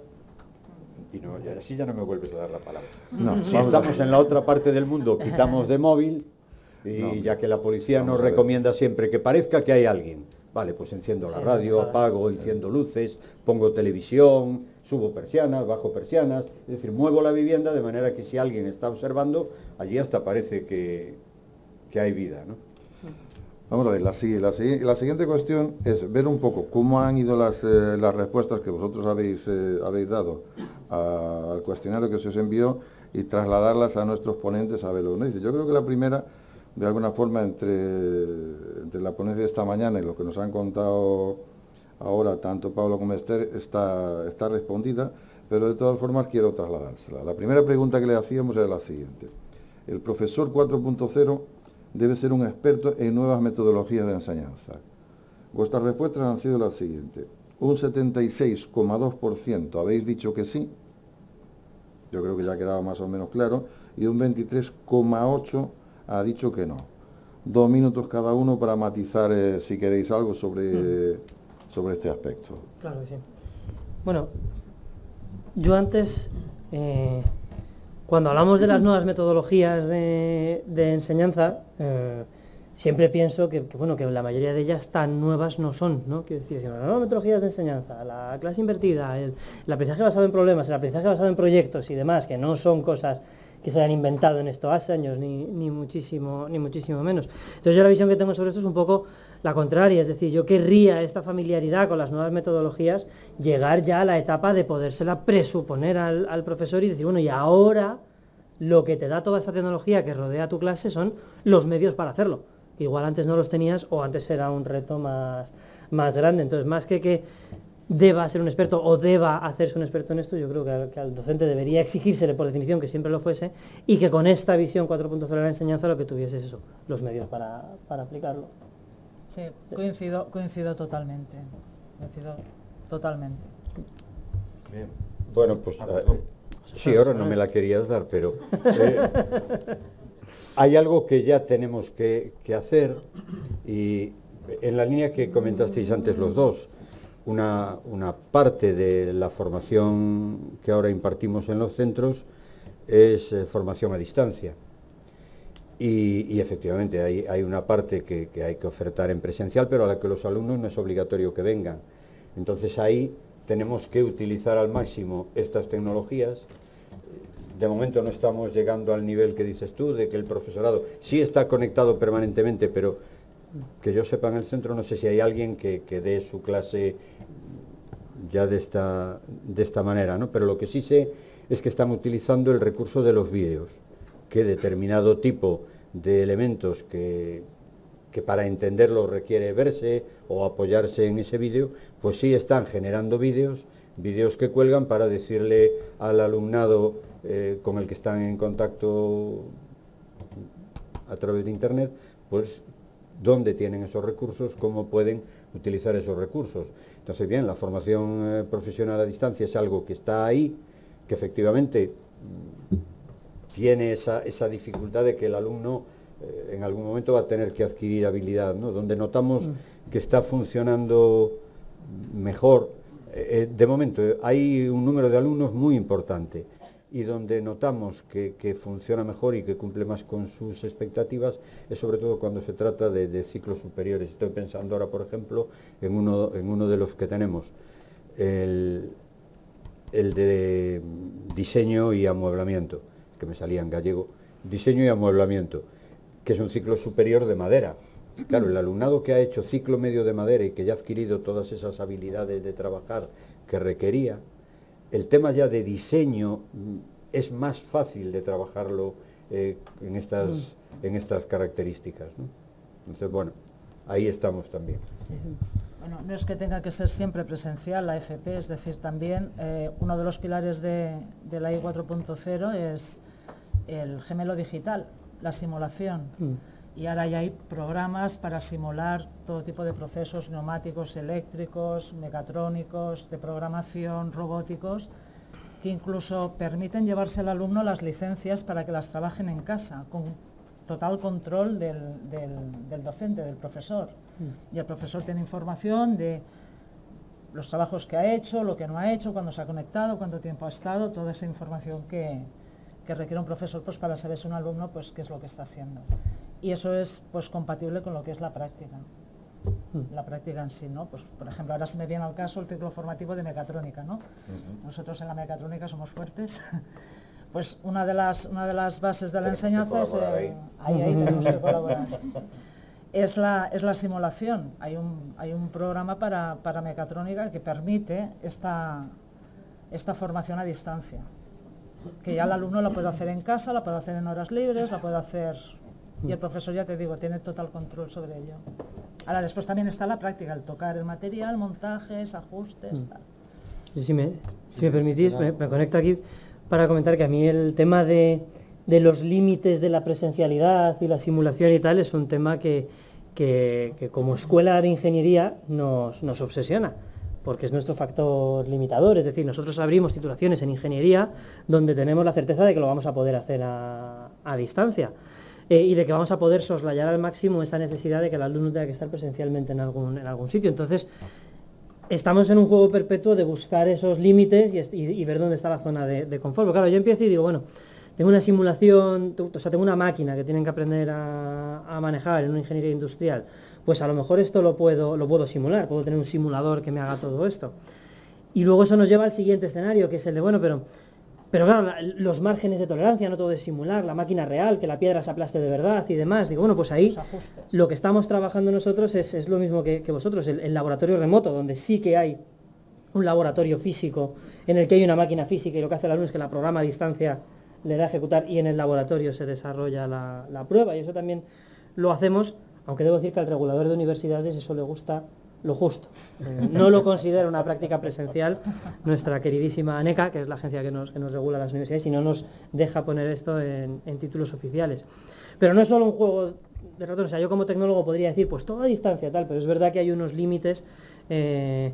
Y no, así ya no me vuelves a dar la palabra. No, si estamos en la otra parte del mundo, quitamos de móvil, y no, ya que la policía nos recomienda siempre que parezca que hay alguien, vale, pues enciendo la radio, apago, enciendo luces, pongo televisión, subo persianas, bajo persianas, es decir, muevo la vivienda de manera que si alguien está observando, allí hasta parece que hay vida, ¿no? Vamos a ver, la siguiente cuestión es ver un poco cómo han ido las respuestas que vosotros habéis dado al cuestionario que se os envió, y trasladarlas a nuestros ponentes a ver lo que nos dice. Yo creo que la primera, de alguna forma, entre la ponencia de esta mañana y lo que nos han contado ahora tanto Pablo como Esther, está respondida, pero de todas formas quiero trasladársela. La primera pregunta que le hacíamos era la siguiente: el profesor 4.0 debe ser un experto en nuevas metodologías de enseñanza. Vuestras respuestas han sido las siguientes: un 76,2% habéis dicho que sí, yo creo que ya ha quedado más o menos claro, y un 23,8% ha dicho que no. 2 minutos cada uno para matizar, si queréis, algo sobre este aspecto. Claro que sí. Bueno, yo antes, cuando hablamos de las nuevas metodologías de enseñanza, siempre pienso que la mayoría de ellas tan nuevas no son, ¿no? Quiero decir, las nuevas metodologías de enseñanza, la clase invertida, el aprendizaje basado en problemas, el aprendizaje basado en proyectos y demás, que no son cosas que se hayan inventado en estos años, ni muchísimo menos. Entonces yo la visión que tengo sobre esto es un poco la contraria, es decir, yo querría esta familiaridad con las nuevas metodologías, llegar ya a la etapa de podérsela presuponer al profesor y decir, bueno, y ahora lo que te da toda esta tecnología que rodea tu clase son los medios para hacerlo. Igual antes no los tenías, o antes era un reto más grande. Entonces, más que deba ser un experto o deba hacerse un experto en esto, yo creo que al docente debería exigírsele por definición que siempre lo fuese, y que con esta visión 4.0 de la enseñanza lo que tuviese es eso, los medios para aplicarlo. Sí, coincido totalmente. Bien. Bueno, pues sí, ahora no me la querías dar, pero hay algo que ya tenemos que hacer, y en la línea que comentasteis antes los dos, una parte de la formación que ahora impartimos en los centros es formación a distancia. Y efectivamente hay una parte que hay que ofertar en presencial, pero a la que los alumnos no es obligatorio que vengan. Entonces ahí tenemos que utilizar al máximo estas tecnologías. De momento no estamos llegando al nivel que dices tú, de que el profesorado sí está conectado permanentemente, pero que yo sepa en el centro no sé si hay alguien que dé su clase ya de esta manera, ¿no? Pero lo que sí sé es que están utilizando el recurso de los vídeos, que determinado tipo de elementos que para entenderlo requiere verse o apoyarse en ese vídeo, pues sí están generando vídeos que cuelgan para decirle al alumnado con el que están en contacto a través de internet, pues dónde tienen esos recursos, cómo pueden utilizar esos recursos. Entonces, bien, la formación profesional a distancia es algo que está ahí, que efectivamente tiene esa dificultad de que el alumno en algún momento va a tener que adquirir habilidad, ¿no? Donde notamos que está funcionando mejor, de momento hay un número de alumnos muy importante, y donde notamos que funciona mejor y que cumple más con sus expectativas es sobre todo cuando se trata de ciclos superiores. Estoy pensando ahora, por ejemplo, en uno de los que tenemos, el de diseño y amueblamiento, que me salía en gallego, diseño y amueblamiento, que es un ciclo superior de madera. Claro, el alumnado que ha hecho ciclo medio de madera y que ya ha adquirido todas esas habilidades de trabajar que requería, el tema ya de diseño es más fácil de trabajarlo en estas características, ¿no? Entonces, bueno, ahí estamos también. Sí. Bueno, no es que tenga que ser siempre presencial la FP, es decir, también uno de los pilares de la I 4.0 es el gemelo digital, la simulación. Y ahora ya hay programas para simular todo tipo de procesos neumáticos, eléctricos, mecatrónicos, de programación, robóticos, que incluso permiten llevarse al alumno las licencias para que las trabajen en casa, con total control del docente, del profesor. Y el profesor tiene información de los trabajos que ha hecho, lo que no ha hecho, cuándo se ha conectado, cuánto tiempo ha estado, toda esa información que requiere un profesor, pues, para saber si un alumno, pues, qué es lo que está haciendo. Y eso es, pues, compatible con lo que es la práctica. La práctica en sí, ¿no? Pues, por ejemplo, ahora se me viene al caso el ciclo formativo de mecatrónica, ¿no? Nosotros en la mecatrónica somos fuertes. Pues una de las bases de la enseñanza es... Ahí tenemos que colaborar. Es la simulación. Hay un programa para mecatrónica que permite esta formación a distancia, que ya el alumno la puede hacer en casa, la puede hacer en horas libres, la puede hacer... Y el profesor, ya te digo, tiene total control sobre ello. Ahora, después también está la práctica, el tocar el material, montajes, ajustes, tal. Si me permitís, me conecto aquí para comentar que a mí el tema de los límites de la presencialidad y la simulación y tal es un tema que como escuela de ingeniería nos obsesiona, porque es nuestro factor limitador. Es decir, nosotros abrimos titulaciones en ingeniería donde tenemos la certeza de que lo vamos a poder hacer a distancia. Y de que vamos a poder soslayar al máximo esa necesidad de que el alumno tenga que estar presencialmente en algún sitio. Entonces, estamos en un juego perpetuo de buscar esos límites y ver dónde está la zona de confort. Porque, claro, yo empiezo y digo, bueno, tengo una simulación, o sea, tengo una máquina que tienen que aprender a manejar en una ingeniería industrial. Pues a lo mejor esto lo puedo simular, puedo tener un simulador que me haga todo esto. Y luego eso nos lleva al siguiente escenario, que es el de, bueno, pero claro, los márgenes de tolerancia, no todo es simular, la máquina real, que la piedra se aplaste de verdad y demás. Digo, bueno, pues ahí lo que estamos trabajando nosotros es lo mismo que vosotros, el laboratorio remoto, donde sí que hay un laboratorio físico en el que hay una máquina física y lo que hace el alumno es que la programa a distancia le da a ejecutar y en el laboratorio se desarrolla la prueba. Y eso también lo hacemos, aunque debo decir que al regulador de universidades eso le gusta lo justo. No lo considera una práctica presencial nuestra queridísima ANECA, que es la agencia que nos regula las universidades, y no nos deja poner esto en títulos oficiales. Pero no es solo un juego de ratones. O sea, yo como tecnólogo podría decir, pues todo a distancia, tal, pero es verdad que hay unos límites que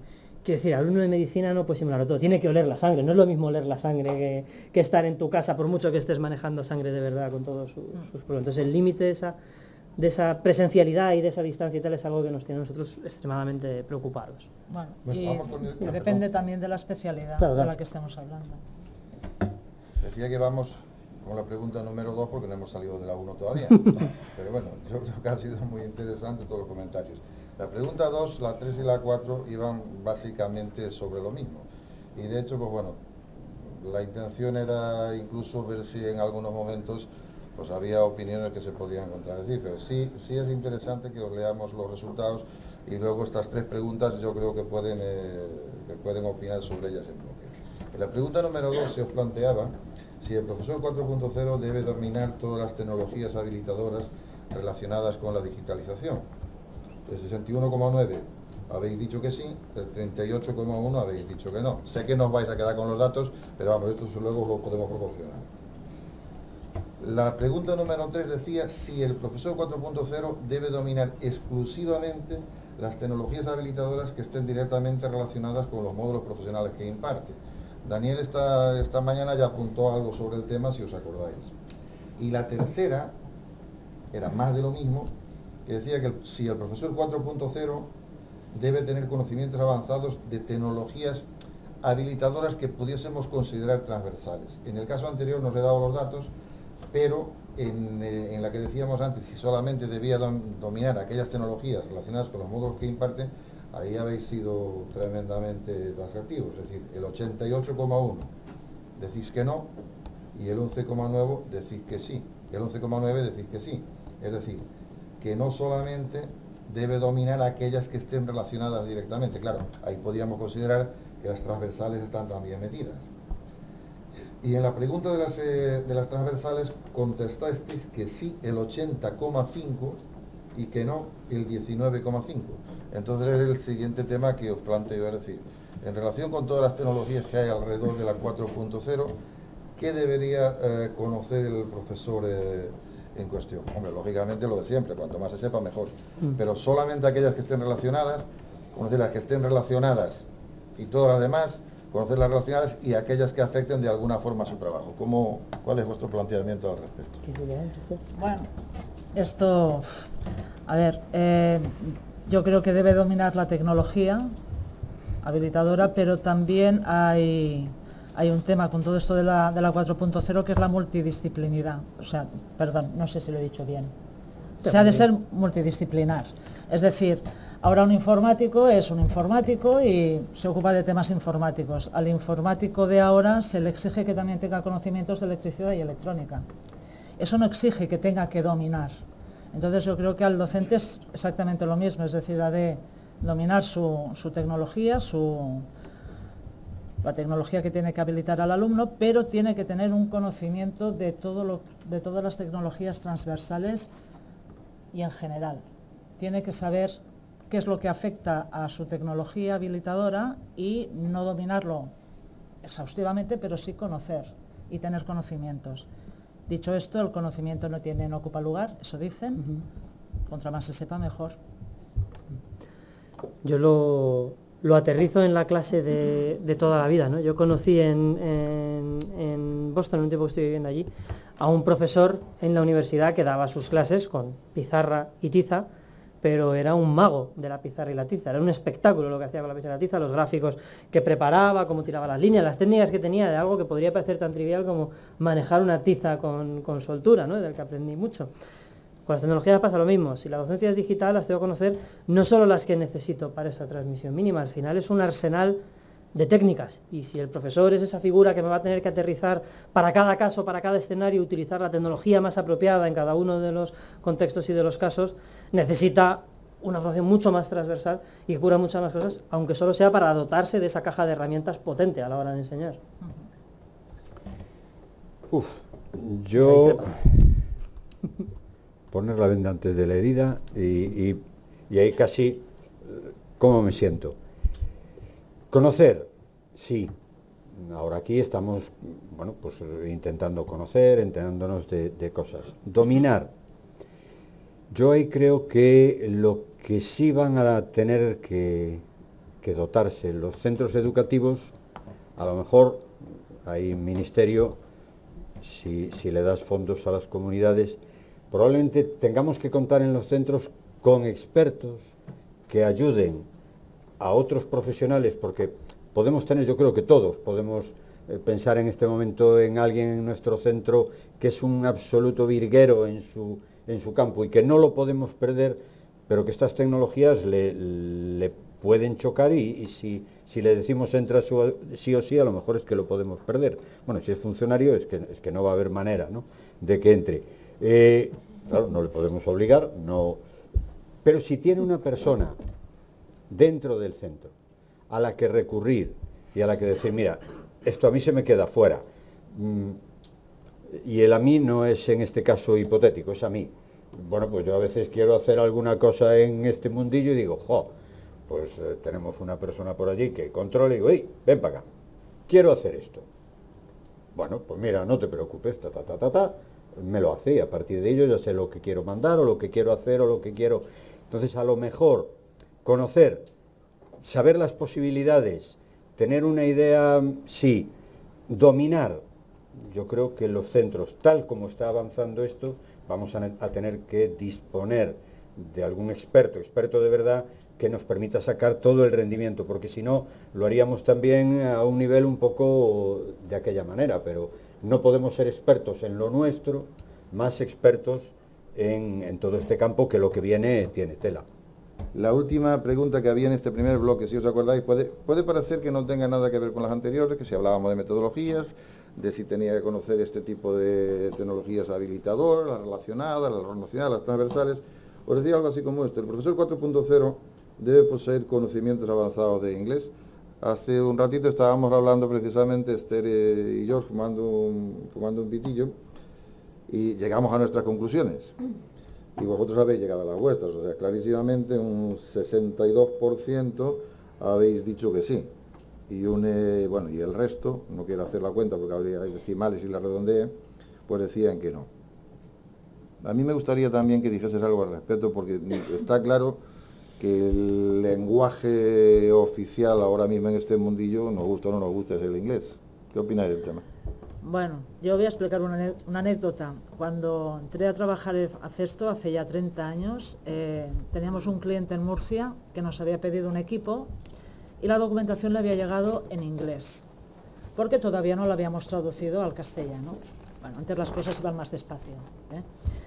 Quiero decir, el alumno de medicina no puede simularlo todo, tiene que oler la sangre, no es lo mismo oler la sangre que estar en tu casa, por mucho que estés manejando sangre de verdad con todos sus problemas. Entonces el límite de esa presencialidad y de esa distancia y tal es algo que nos tiene a nosotros extremadamente preocupados. Bueno, vamos con y depende también de la especialidad de la que estemos hablando. Decía que vamos con la pregunta número 2 porque no hemos salido de la 1 todavía. Pero bueno, yo creo que ha sido muy interesante todos los comentarios. La pregunta 2, la 3 y la 4 iban básicamente sobre lo mismo. Y de hecho, pues bueno, la intención era incluso ver si en algunos momentos pues había opiniones que se podían contradecir, pero sí es interesante que os leamos los resultados y luego estas 3 preguntas yo creo que pueden opinar sobre ellas en bloque. En la pregunta número 2 se os planteaba si el profesor 4.0 debe dominar todas las tecnologías habilitadoras relacionadas con la digitalización. El 61,9 habéis dicho que sí, el 38,1 habéis dicho que no. Sé que no os vais a quedar con los datos, pero vamos, esto luego lo podemos proporcionar. La pregunta número 3 decía si el profesor 4.0 debe dominar exclusivamente las tecnologías habilitadoras que estén directamente relacionadas con los módulos profesionales que imparte. Daniel esta mañana ya apuntó algo sobre el tema, si os acordáis. Y la tercera era más de lo mismo, que decía que si el profesor 4.0 debe tener conocimientos avanzados de tecnologías habilitadoras que pudiésemos considerar transversales. En el caso anterior nos he dado los datos, pero en la que decíamos antes, si solamente debía dominar aquellas tecnologías relacionadas con los módulos que imparte, ahí habéis sido tremendamente taxativos, es decir, el 88,1 decís que no, y el 11,9 decís que sí, y el 11,9 decís que sí, es decir, que no solamente debe dominar aquellas que estén relacionadas directamente, claro, ahí podríamos considerar que las transversales están también metidas. Y en la pregunta de las transversales contestasteis que sí el 80,5 y que no el 19,5. Entonces es el siguiente tema que os planteo, es decir, en relación con todas las tecnologías que hay alrededor de la 4.0, ¿qué debería conocer el profesor en cuestión? Hombre, lógicamente lo de siempre, cuanto más se sepa mejor, pero solamente aquellas que estén relacionadas, conocer las que estén relacionadas y todas las demás, conocer las relacionadas y aquellas que afecten de alguna forma a su trabajo. ¿Cuál es vuestro planteamiento al respecto? Bueno, esto, a ver, yo creo que debe dominar la tecnología habilitadora, pero también hay un tema con todo esto de la 4.0 que es la multidisciplinidad. O sea, perdón, no sé si lo he dicho bien. Se ha de ser multidisciplinar. Es decir, ahora un informático es un informático y se ocupa de temas informáticos. Al informático de ahora se le exige que también tenga conocimientos de electricidad y electrónica. Eso no exige que tenga que dominar. Entonces yo creo que al docente es exactamente lo mismo, es decir, ha de dominar su tecnología, la tecnología que tiene que habilitar al alumno, pero tiene que tener un conocimiento de todas las tecnologías transversales y en general. Tiene que saber qué es lo que afecta a su tecnología habilitadora y no dominarlo exhaustivamente, pero sí conocer y tener conocimientos. Dicho esto, el conocimiento no ocupa lugar, eso dicen. Contra más se sepa, mejor. Yo lo aterrizo en la clase de toda la vida, ¿no? Yo conocí en Boston, en un tiempo que estoy viviendo allí, a un profesor en la universidad que daba sus clases con pizarra y tiza, pero era un mago de la pizarra y la tiza, era un espectáculo lo que hacía con la pizarra y la tiza, los gráficos que preparaba, cómo tiraba las líneas, las técnicas que tenía de algo que podría parecer tan trivial como manejar una tiza con soltura, ¿no? Del que aprendí mucho. Con las tecnologías pasa lo mismo, si la docencia es digital las tengo que conocer no solo las que necesito para esa transmisión mínima, al final es un arsenal de técnicas y si el profesor es esa figura que me va a tener que aterrizar para cada caso, para cada escenario, utilizar la tecnología más apropiada en cada uno de los contextos y de los casos, necesita una formación mucho más transversal y que cubra muchas más cosas, aunque solo sea para dotarse de esa caja de herramientas potente a la hora de enseñar. Yo poner la venda antes de la herida y ahí casi cómo me siento. Conocer, sí. Ahora aquí estamos, bueno, pues intentando conocer, enterándonos de cosas. Dominar. Yo ahí creo que lo que sí van a tener que que dotarse. Los centros educativos, a lo mejor hay ministerio, si le das fondos a las comunidades, probablemente tengamos que contar en los centros con expertos que ayuden a otros profesionales, porque podemos tener, yo creo que todos podemos pensar en este momento en alguien en nuestro centro que es un absoluto virguero en su campo y que no lo podemos perder, pero que estas tecnologías le pueden chocar y si le decimos entra sí o sí, a lo mejor es que lo podemos perder. Bueno, si es funcionario es que no va a haber manera, ¿no?, de que entre. Claro, no le podemos obligar, no, pero si tiene una persona dentro del centro a la que recurrir y a la que decir, mira, esto a mí se me queda fuera, y el a mí no es en este caso hipotético, es a mí. Bueno, pues yo a veces quiero hacer alguna cosa en este mundillo y digo, pues tenemos una persona por allí que controla y digo, ven para acá, quiero hacer esto. Bueno, pues mira, no te preocupes, me lo hace y a partir de ello ya sé lo que quiero mandar o lo que quiero hacer o lo que quiero. Entonces, a lo mejor conocer, saber las posibilidades, tener una idea, sí, dominar. Yo creo que los centros, tal como está avanzando esto, vamos a tener que disponer de algún experto de verdad, que nos permita sacar todo el rendimiento, porque si no, lo haríamos también a un nivel un poco de aquella manera, pero no podemos ser expertos en lo nuestro, más expertos en todo este campo, que lo que viene tiene tela. La última pregunta que había en este primer bloque, si os acordáis, puede parecer que no tenga nada que ver con las anteriores, que si hablábamos de metodologías, de si tenía que conocer este tipo de tecnologías habilitadoras, las relacionadas, las relacionadas, las transversales. Os decía algo así como esto: el profesor 4.0 debe poseer conocimientos avanzados de inglés. Hace un ratito estábamos hablando precisamente, Esther y yo, fumando un pitillo, y llegamos a nuestras conclusiones. Y vosotros habéis llegado a las vuestras, o sea, clarísimamente un 62% habéis dicho que sí. Y y el resto, no quiero hacer la cuenta porque habría decimales y la redondeé, pues decían que no. A mí me gustaría también que dijeses algo al respecto, porque está claro que el lenguaje oficial ahora mismo en este mundillo, nos gusta o no nos gusta, es el inglés. ¿Qué opináis del tema? Bueno, yo voy a explicar una anécdota. Cuando entré a trabajar a Festo hace ya 30 años, teníamos un cliente en Murcia que nos había pedido un equipo y la documentación le había llegado en inglés, porque todavía no la habíamos traducido al castellano. Bueno, antes las cosas iban más despacio, ¿eh?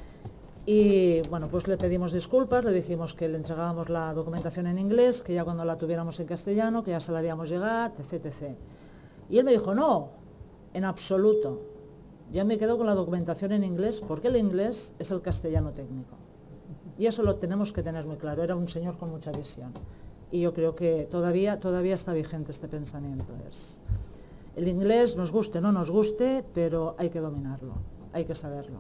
Y bueno, pues le pedimos disculpas, le dijimos que le entregábamos la documentación en inglés, que ya cuando la tuviéramos en castellano, que ya se la haríamos llegar, etc. Y él me dijo, no, en absoluto, ya me quedo con la documentación en inglés, porque el inglés es el castellano técnico. Y eso lo tenemos que tener muy claro. Era un señor con mucha visión. Y yo creo que todavía está vigente este pensamiento. El inglés, nos guste o no nos guste, pero hay que dominarlo, hay que saberlo.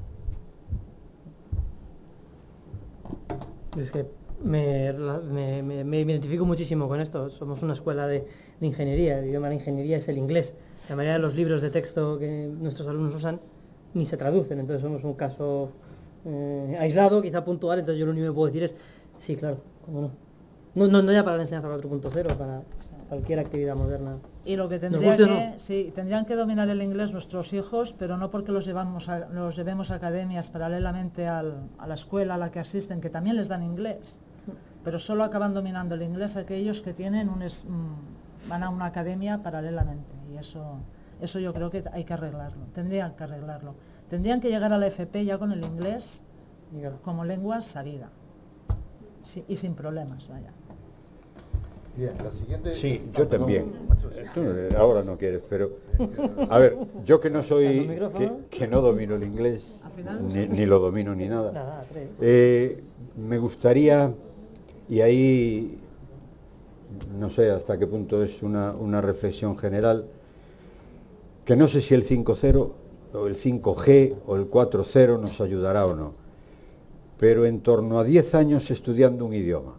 Es que me identifico muchísimo con esto. Somos una escuela de ingeniería. El idioma de la ingeniería es el inglés. La mayoría de los libros de texto que nuestros alumnos usan ni se traducen. Entonces somos un caso aislado, quizá puntual. Entonces yo lo único que puedo decir es, sí, claro, cómo no. No ya para la enseñanza 4.0, para cualquier actividad moderna. Y lo que tendrían que dominar el inglés nuestros hijos, pero no porque los llevemos a academias paralelamente a la escuela a la que asisten, que también les dan inglés, pero solo acaban dominando el inglés aquellos que van a una academia paralelamente, y eso yo creo que hay que arreglarlo, tendrían que arreglarlo. Tendrían que llegar a la FP ya con el inglés como lengua sabida, y sin problemas, vaya. Bien, la siguiente... Sí, yo también. Tú ahora no quieres, pero... A ver, yo que no soy... que no domino el inglés, ni lo domino ni nada. Me gustaría, y ahí no sé hasta qué punto es una reflexión general, que no sé si el 5.0 o el 5G o el 4.0 nos ayudará o no, pero en torno a 10 años estudiando un idioma,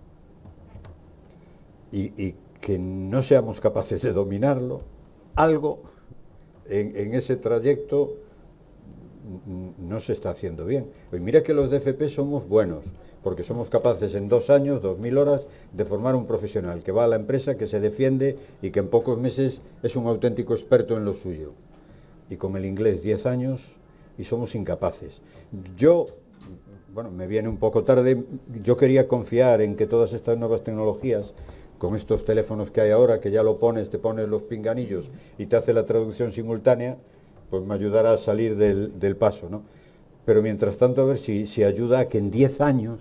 y que no seamos capaces de dominarlo, algo en ese trayecto no se está haciendo bien. Pues mira que los de FP somos buenos, porque somos capaces en 2 años, 2000 horas, de formar un profesional que va a la empresa, que se defiende y que en pocos meses es un auténtico experto en lo suyo. Y con el inglés 10 años y somos incapaces. Yo, bueno, me viene un poco tarde, yo quería confiar en que todas estas nuevas tecnologías, con estos teléfonos que hay ahora, que ya lo pones, te pones los pinganillos y te hace la traducción simultánea, pues me ayudará a salir del paso, ¿no? Pero mientras tanto, a ver si ayuda a que en 10 años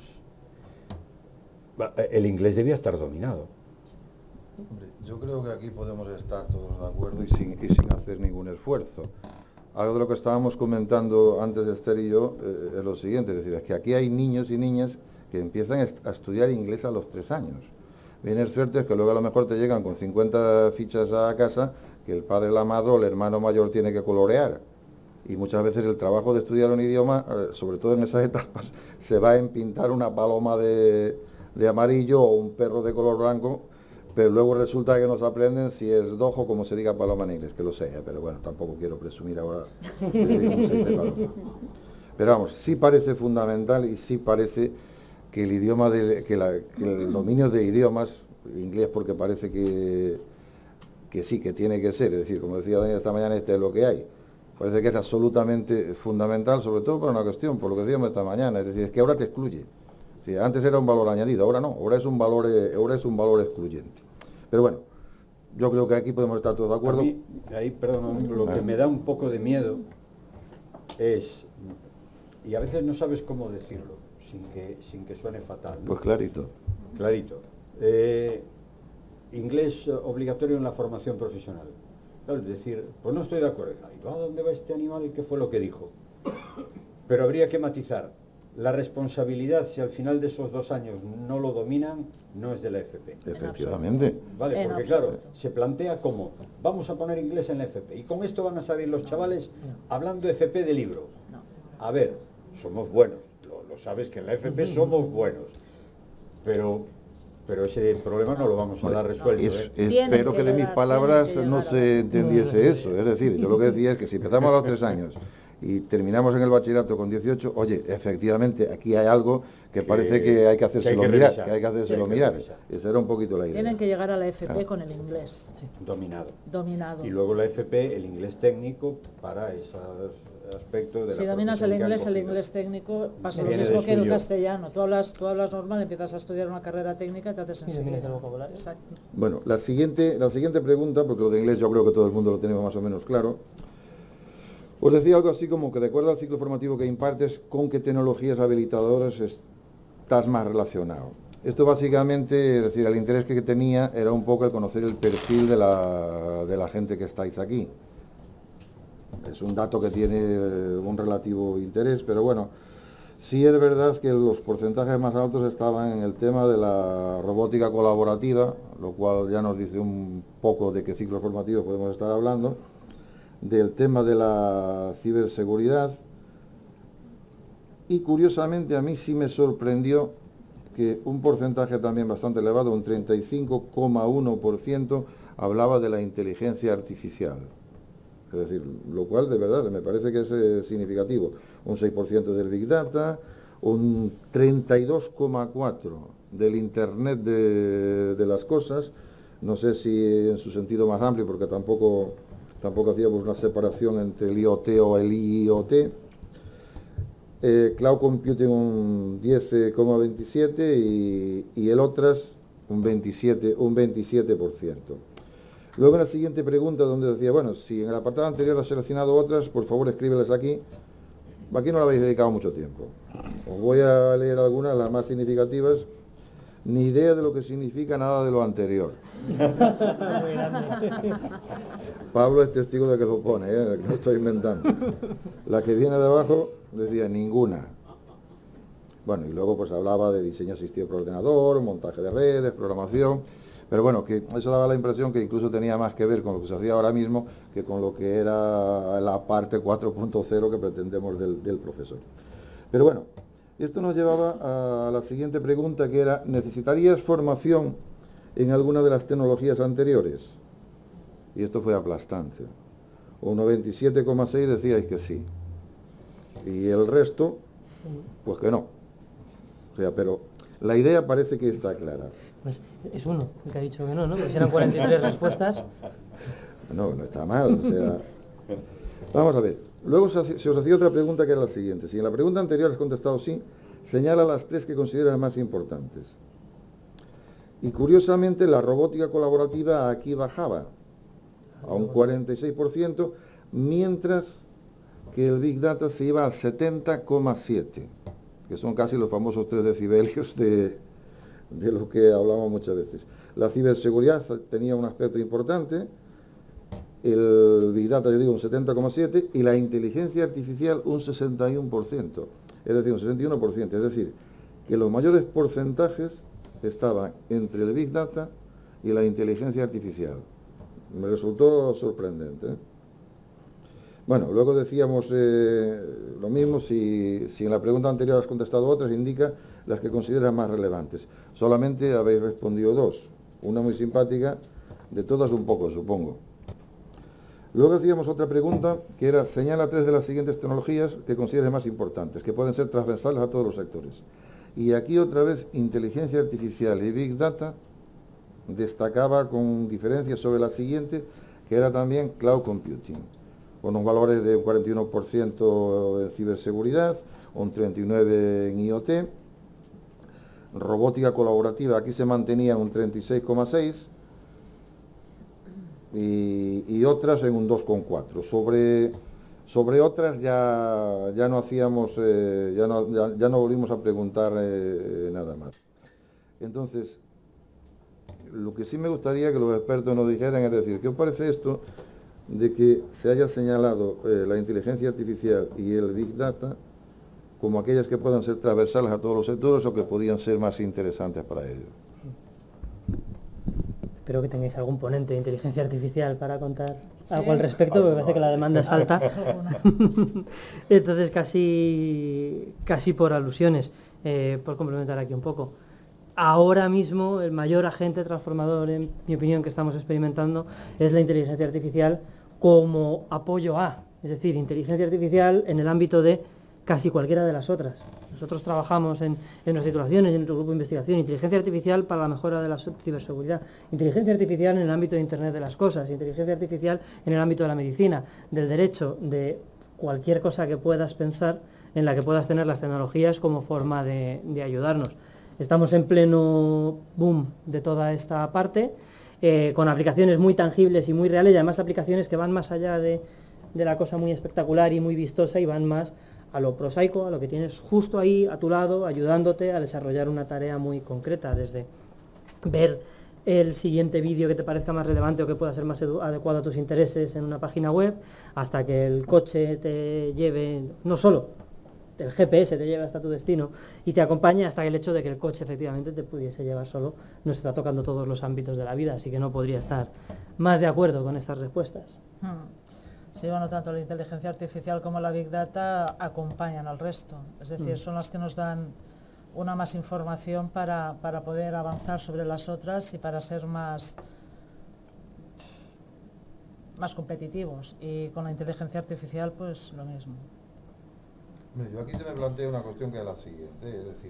el inglés debía estar dominado. Hombre, yo creo que aquí podemos estar todos de acuerdo y sin hacer ningún esfuerzo. Algo de lo que estábamos comentando antes Esther y yo es lo siguiente, es decir, es que aquí hay niños y niñas que empiezan a estudiar inglés a los 3 años. Bien es cierto es que luego a lo mejor te llegan con 50 fichas a casa que el padre, la madre o el hermano mayor tiene que colorear. Y muchas veces el trabajo de estudiar un idioma, sobre todo en esas etapas, se va en pintar una paloma de amarillo o un perro de color blanco, pero luego resulta que no se aprenden si es dojo, como se diga paloma en inglés, que lo sé, pero bueno, tampoco quiero presumir ahora de cómo se dice paloma. Pero vamos, sí parece fundamental y sí parece que el idioma, que el dominio de idiomas, inglés porque parece que sí, que tiene que ser, es decir, como decía Daniel esta mañana, este es lo que hay. Parece que es absolutamente fundamental, sobre todo por una cuestión, por lo que decíamos esta mañana, es decir, es que ahora te excluye. Sí, antes era un valor añadido, ahora no, ahora es un valor excluyente. Pero bueno, yo creo que aquí podemos estar todos de acuerdo. A mí, ahí, perdón, lo que me da un poco de miedo es, y a veces no sabes cómo decirlo, sin que suene fatal, ¿no? Pues clarito. Clarito. Inglés obligatorio en la formación profesional. Claro, es decir, pues no estoy de acuerdo. Ahí va, ¿dónde va este animal? ¿Qué fue lo que dijo? Pero habría que matizar. La responsabilidad, si al final de esos 2 años no lo dominan, no es de la FP. Efectivamente. Vale, porque claro, se plantea como, vamos a poner inglés en la FP. Y con esto van a salir los chavales hablando FP de libros. A ver, somos buenos. Lo sabes que en la FP somos buenos. Pero ese problema no lo vamos a dar resuelto. Espero que de mis palabras no se entendiese eso. Es decir, yo lo que decía es que si empezamos a los 3 años y terminamos en el bachillerato con 18, oye, efectivamente, aquí hay algo que parece que hay que hacérselo mirar, que hay que hacérselo mirar. Esa era un poquito la idea. Tienen que llegar a la FP con el inglés. Dominado. Y luego la FP, el inglés técnico, para esos aspectos de si dominas el inglés técnico, pasa lo mismo que el castellano. Tú hablas normal, empiezas a estudiar una carrera técnica y te haces enseguida el vocabulario. Exacto. Bueno, la siguiente pregunta, porque lo de inglés yo creo que todo el mundo lo tenemos más o menos claro. Os decía algo así como que de acuerdo al ciclo formativo que impartes, ¿con qué tecnologías habilitadoras estás más relacionado? Esto básicamente, es decir, el interés que tenía era un poco el conocer el perfil de la gente que estáis aquí. Es un dato que tiene un relativo interés, pero bueno, sí es verdad que los porcentajes más altos estaban en el tema de la robótica colaborativa, lo cual ya nos dice un poco de qué ciclo formativo podemos estar hablando, del tema de la ciberseguridad, y curiosamente a mí sí me sorprendió que un porcentaje también bastante elevado, un 35,1%, hablaba de la inteligencia artificial. Es decir, lo cual de verdad me parece que es significativo. Un 6% del Big Data, un 32,4% del Internet de las cosas, no sé si en su sentido más amplio, porque tampoco hacíamos una separación entre el IoT o el IoT. Cloud Computing un 10,27% y el otras un 27%. Luego en la siguiente pregunta donde decía, bueno, si en el apartado anterior has seleccionado otras, por favor escríbelas aquí. Aquí no le habéis dedicado mucho tiempo. Os voy a leer algunas, las más significativas. Ni idea de lo que significa nada de lo anterior. Pablo es testigo de que lo pone, que no estoy inventando. La que viene de abajo decía ninguna. Bueno, y luego pues hablaba de diseño asistido por ordenador, montaje de redes, programación, pero bueno, que eso daba la impresión que incluso tenía más que ver con lo que se hacía ahora mismo que con lo que era la parte 4.0 que pretendemos del profesor. Pero bueno, esto nos llevaba a la siguiente pregunta, que era, ¿necesitarías formación en alguna de las tecnologías anteriores? Y esto fue aplastante. Un 97,6% decíais que sí. Y el resto, pues que no. O sea, pero la idea parece que está clara. Pues es uno el que ha dicho que no, ¿no? Pues eran 43 respuestas. No, no está mal, o sea... Vamos a ver. Luego se os hacía otra pregunta que era la siguiente. Si en la pregunta anterior has contestado sí, señala las 3 que consideras más importantes. Y curiosamente la robótica colaborativa aquí bajaba a un 46%, mientras que el Big Data se iba al 70,7%, que son casi los famosos 3 decibelios de lo que hablamos muchas veces. La ciberseguridad tenía un aspecto importante, el Big Data, yo digo, un 70,7%, y la inteligencia artificial un 61%, es decir, un 61%, es decir, que los mayores porcentajes estaban entre el Big Data y la inteligencia artificial. Me resultó sorprendente, ¿eh? Bueno, luego decíamos lo mismo, si en la pregunta anterior has contestado otras, indica las que consideras más relevantes. Solamente habéis respondido 2, una muy simpática, de todas un poco, supongo. Luego hacíamos otra pregunta, que era, señala 3 de las siguientes tecnologías que consideres más importantes, que pueden ser transversales a todos los sectores. Y aquí otra vez, inteligencia artificial y Big Data destacaba con diferencia sobre la siguiente, que era también Cloud Computing, con unos valores de un 41% en ciberseguridad, un 39% en IoT, robótica colaborativa, aquí se mantenía en un 36,6%, y otras en un 2,4%. Sobre otras ya no hacíamos, ya no volvimos a preguntar nada más. Entonces, lo que sí me gustaría que los expertos nos dijeran es decir, ¿qué os parece esto de que se haya señalado la inteligencia artificial y el Big Data como aquellas que puedan ser transversales a todos los sectores o que podían ser más interesantes para ellos? Espero que tengáis algún ponente de inteligencia artificial para contar algo al respecto, porque parece que la demanda es alta. Entonces, casi por alusiones, por complementar aquí un poco. Ahora mismo, el mayor agente transformador, en mi opinión, que estamos experimentando, es la inteligencia artificial como apoyo a, es decir, inteligencia artificial en el ámbito de casi cualquiera de las otras. Nosotros trabajamos en nuestras titulaciones, en nuestro grupo de investigación, inteligencia artificial para la mejora de la ciberseguridad, inteligencia artificial en el ámbito de Internet de las cosas, inteligencia artificial en el ámbito de la medicina, del derecho, de cualquier cosa que puedas pensar en la que puedas tener las tecnologías como forma de ayudarnos. Estamos en pleno boom de toda esta parte, con aplicaciones muy tangibles y muy reales, y además aplicaciones que van más allá de la cosa muy espectacular y muy vistosa y van más a lo prosaico, a lo que tienes justo ahí a tu lado, ayudándote a desarrollar una tarea muy concreta, desde ver el siguiente vídeo que te parezca más relevante o que pueda ser más adecuado a tus intereses en una página web, hasta que el coche te lleve, no solo el GPS te lleve hasta tu destino y te acompañe, hasta el hecho de que el coche efectivamente te pudiese llevar solo. Nos está tocando todos los ámbitos de la vida, así que no podría estar más de acuerdo con estas respuestas. Sí, bueno, tanto la inteligencia artificial como la Big Data acompañan al resto, es decir, son las que nos dan una más información para poder avanzar sobre las otras y para ser más competitivos, y con la inteligencia artificial pues lo mismo. Yo aquí se me plantea una cuestión que es la siguiente, es decir,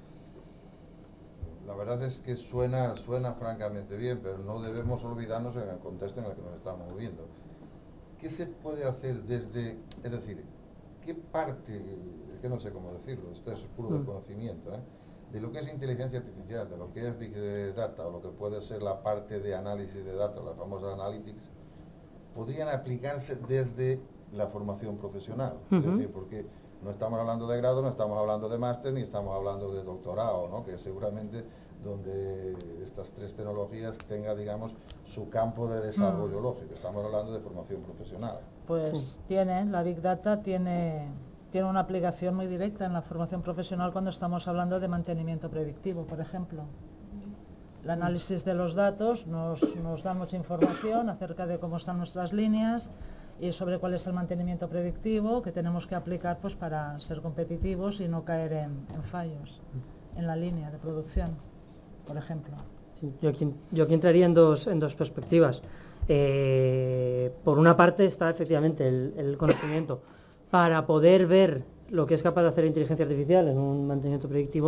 la verdad es que suena francamente bien, pero no debemos olvidarnos en el contexto en el que nos estamos moviendo. ¿Qué se puede hacer desde, es decir, qué parte, es que no sé cómo decirlo, esto es puro desconocimiento, de lo que es inteligencia artificial, de lo que es Big Data, o lo que puede ser la parte de análisis de datos, la famosa Analytics, podrían aplicarse desde la formación profesional? Es decir, porque no estamos hablando de grado, no estamos hablando de máster, ni estamos hablando de doctorado, ¿no? Que seguramente donde estas 3 tecnologías tenga, digamos, su campo de desarrollo lógico. Estamos hablando de formación profesional. Pues la Big Data tiene una aplicación muy directa en la formación profesional cuando estamos hablando de mantenimiento predictivo, por ejemplo. El análisis de los datos nos da mucha información acerca de cómo están nuestras líneas y sobre cuál es el mantenimiento predictivo que tenemos que aplicar pues para ser competitivos y no caer en fallos en la línea de producción, por ejemplo. Sí, yo aquí entraría en dos perspectivas. Por una parte está efectivamente el conocimiento para poder ver lo que es capaz de hacer la inteligencia artificial en un mantenimiento predictivo.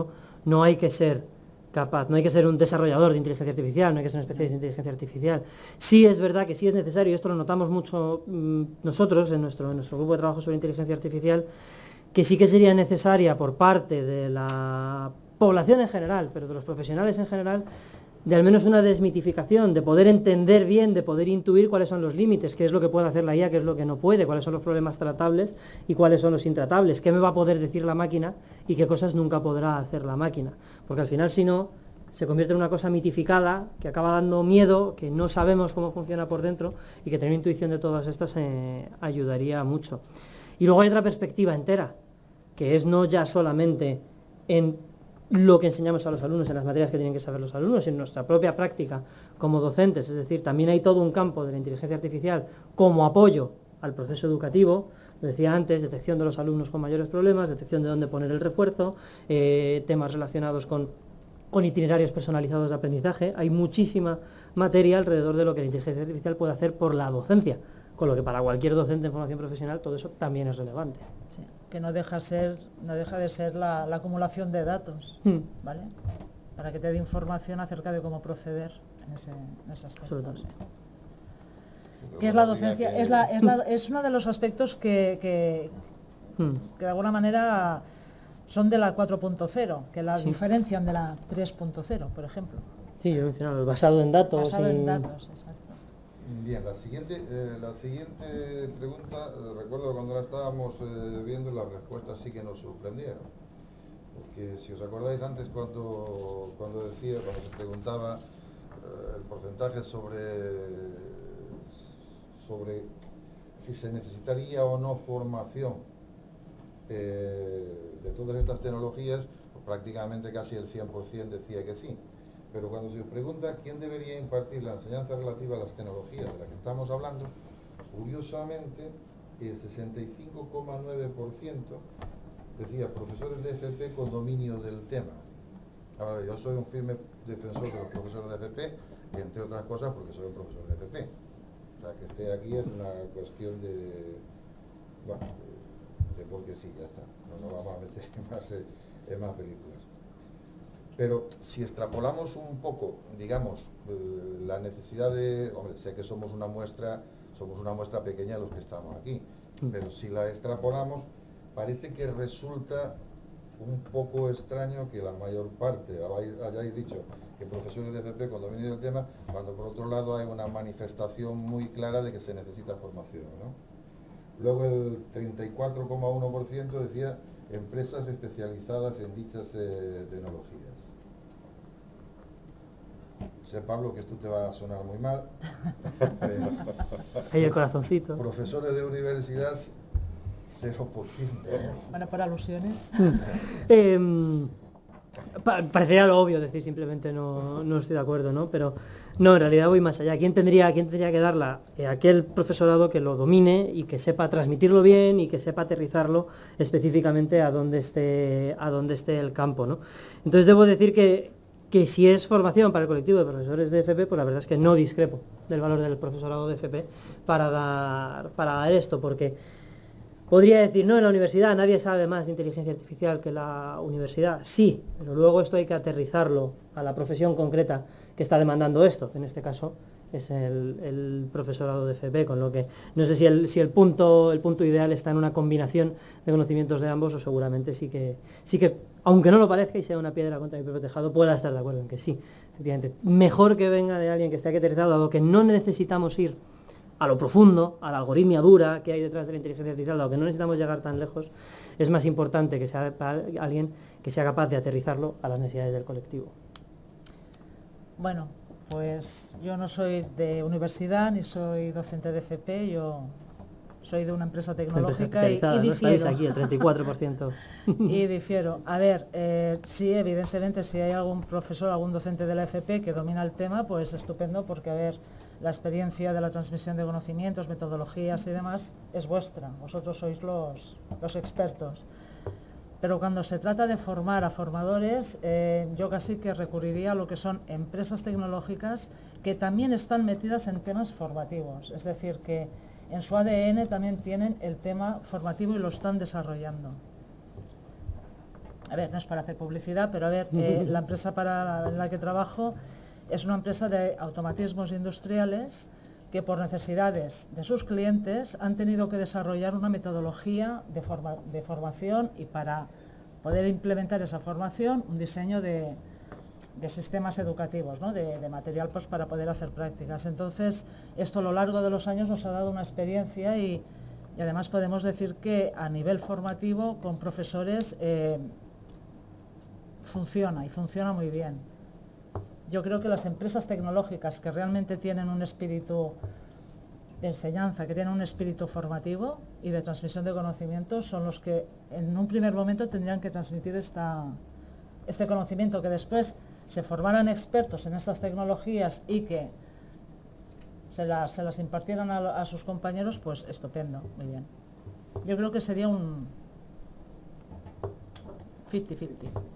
no hay que ser capaz, no hay que ser un desarrollador de inteligencia artificial, no hay que ser un especialista en inteligencia artificial. Sí es verdad que sí es necesario, y esto lo notamos mucho nosotros en nuestro grupo de trabajo sobre inteligencia artificial, que sí que sería necesaria por parte de la población en general, pero de los profesionales en general, de al menos una desmitificación, de poder entender bien, de poder intuir cuáles son los límites, qué es lo que puede hacer la IA, qué es lo que no puede, cuáles son los problemas tratables y cuáles son los intratables, qué me va a poder decir la máquina y qué cosas nunca podrá hacer la máquina. Porque al final, si no, se convierte en una cosa mitificada, que acaba dando miedo, que no sabemos cómo funciona por dentro y que tener intuición de todas estas ayudaría mucho. Y luego hay otra perspectiva entera, que es no ya solamente en lo que enseñamos a los alumnos en las materias que tienen que saber los alumnos, en nuestra propia práctica como docentes, es decir, también hay todo un campo de la inteligencia artificial como apoyo al proceso educativo, lo decía antes, detección de los alumnos con mayores problemas, detección de dónde poner el refuerzo, temas relacionados con itinerarios personalizados de aprendizaje. Hay muchísima materia alrededor de lo que la inteligencia artificial puede hacer por la docencia, con lo que para cualquier docente en formación profesional todo eso también es relevante. Sí, que no deja de ser la acumulación de datos, ¿vale? Para que te dé información acerca de cómo proceder en ese aspecto. Absolutamente. Que es la docencia, es uno de los aspectos que de alguna manera son de la 4.0, que la diferencian de la 3.0, por ejemplo. Sí, yo he mencionado, basado en datos. Basado en datos, exacto. Bien, la siguiente pregunta, recuerdo cuando la estábamos viendo, las respuestas sí que nos sorprendieron. Porque si os acordáis antes cuando se preguntaba el porcentaje sobre si se necesitaría o no formación de todas estas tecnologías, pues prácticamente casi el 100% decía que sí. Pero cuando se os pregunta quién debería impartir la enseñanza relativa a las tecnologías de las que estamos hablando, curiosamente el 65,9% decía profesores de FP con dominio del tema. Ahora, yo soy un firme defensor de los profesores de FP, entre otras cosas porque soy un profesor de FP. O sea, que esté aquí es una cuestión de, bueno, de porque sí, ya está. No nos vamos a meter en más películas. Pero si extrapolamos un poco, digamos, la necesidad de, hombre, sé que somos una muestra pequeña los que estamos aquí, pero si la extrapolamos, parece que resulta un poco extraño que la mayor parte hayáis dicho que profesores de FP con dominio del tema, cuando por otro lado hay una manifestación muy clara de que se necesita formación, ¿no? Luego el 34,1% decía empresas especializadas en dichas tecnologías. Sé, Pablo, que esto te va a sonar muy mal. Ahí el corazoncito. Profesores de universidad, 0%. Bueno, por alusiones. Parecería lo obvio decir simplemente no estoy de acuerdo, ¿no? Pero no, en realidad voy más allá. ¿Quién tendría que darla? Aquel profesorado que lo domine y que sepa transmitirlo bien y que sepa aterrizarlo específicamente a donde esté el campo, ¿no? Entonces debo decir que si es formación para el colectivo de profesores de FP, pues la verdad es que no discrepo del valor del profesorado de FP para dar esto, porque podría decir, no, en la universidad nadie sabe más de inteligencia artificial que la universidad. Sí, pero luego esto hay que aterrizarlo a la profesión concreta que está demandando esto, que en este caso es el profesorado de FP, con lo que no sé si el punto ideal está en una combinación de conocimientos de ambos, o seguramente sí que, aunque no lo parezca y sea una piedra contra mi propio tejado, pueda estar de acuerdo en que sí, efectivamente. Mejor que venga de alguien que esté aquí aterrizado, dado que no necesitamos ir a lo profundo, a la algoritmia dura que hay detrás de la inteligencia artificial, dado que no necesitamos llegar tan lejos, es más importante que sea alguien que sea capaz de aterrizarlo a las necesidades del colectivo. Bueno, pues yo no soy de universidad ni soy docente de FP, yo soy de una empresa tecnológica y difiero. ¿No estáis aquí, el 34%? Y difiero. A ver, sí, evidentemente, si hay algún profesor, algún docente de la FP que domina el tema, pues estupendo, porque, a ver, la experiencia de la transmisión de conocimientos, metodologías y demás es vuestra. Vosotros sois los expertos. Pero cuando se trata de formar a formadores, yo casi que recurriría a lo que son empresas tecnológicas que también están metidas en temas formativos. Es decir, que en su ADN también tienen el tema formativo y lo están desarrollando. a ver, no es para hacer publicidad, pero a ver, la empresa en la que trabajo es una empresa de automatismos industriales que por necesidades de sus clientes han tenido que desarrollar una metodología de formación y para poder implementar esa formación, un diseño de sistemas educativos, ¿no? de material pues, para poder hacer prácticas. Entonces, esto a lo largo de los años nos ha dado una experiencia y además podemos decir que a nivel formativo con profesores funciona y funciona muy bien. Yo creo que las empresas tecnológicas que realmente tienen un espíritu de enseñanza, que tienen un espíritu formativo y de transmisión de conocimientos, son los que en un primer momento tendrían que transmitir este conocimiento, que después se formaran expertos en estas tecnologías y que se las impartieran a sus compañeros, pues estupendo, muy bien. Yo creo que sería un 50-50.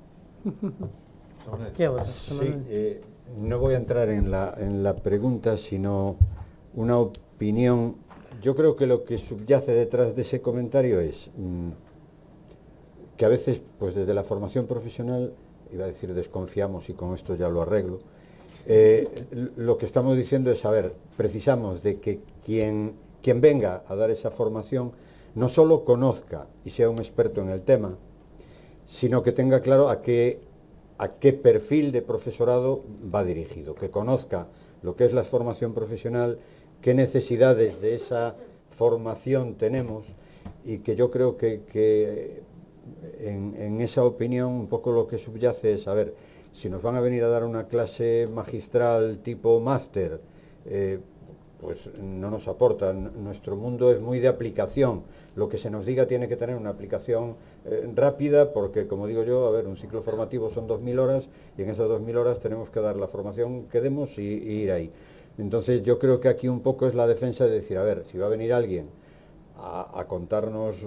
Sí, no voy a entrar en la pregunta, sino una opinión. Yo creo que lo que subyace detrás de ese comentario es que a veces, pues desde la formación profesional, iba a decir desconfiamos y con esto ya lo arreglo, lo que estamos diciendo es, a ver, precisamos de que quien venga a dar esa formación no solo conozca y sea un experto en el tema, sino que tenga claro a qué perfil de profesorado va dirigido, que conozca lo que es la formación profesional, qué necesidades de esa formación tenemos, y que yo creo que en esa opinión un poco lo que subyace es, a ver, si nos van a venir a dar una clase magistral tipo máster, pues no nos aporta. Nuestro mundo es muy de aplicación. Lo que se nos diga tiene que tener una aplicación rápida, porque, como digo yo, a ver, un ciclo formativo son 2000 horas y en esas 2000 horas tenemos que dar la formación que demos y ir ahí. Entonces yo creo que aquí un poco es la defensa de decir, a ver, si va a venir alguien a contarnos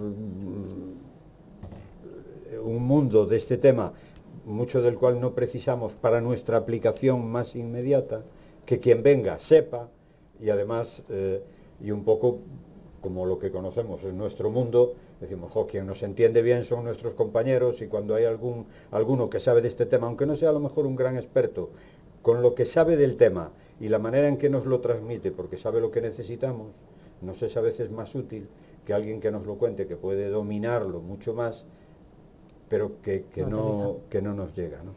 un mundo de este tema, mucho del cual no precisamos para nuestra aplicación más inmediata, que quien venga sepa. Y además, y un poco como lo que conocemos en nuestro mundo, decimos, quien nos entiende bien son nuestros compañeros, y cuando hay alguno que sabe de este tema, aunque no sea a lo mejor un gran experto, con lo que sabe del tema y la manera en que nos lo transmite, porque sabe lo que necesitamos, nos es a veces más útil que alguien que nos lo cuente, que puede dominarlo mucho más, pero que no nos llega, ¿no?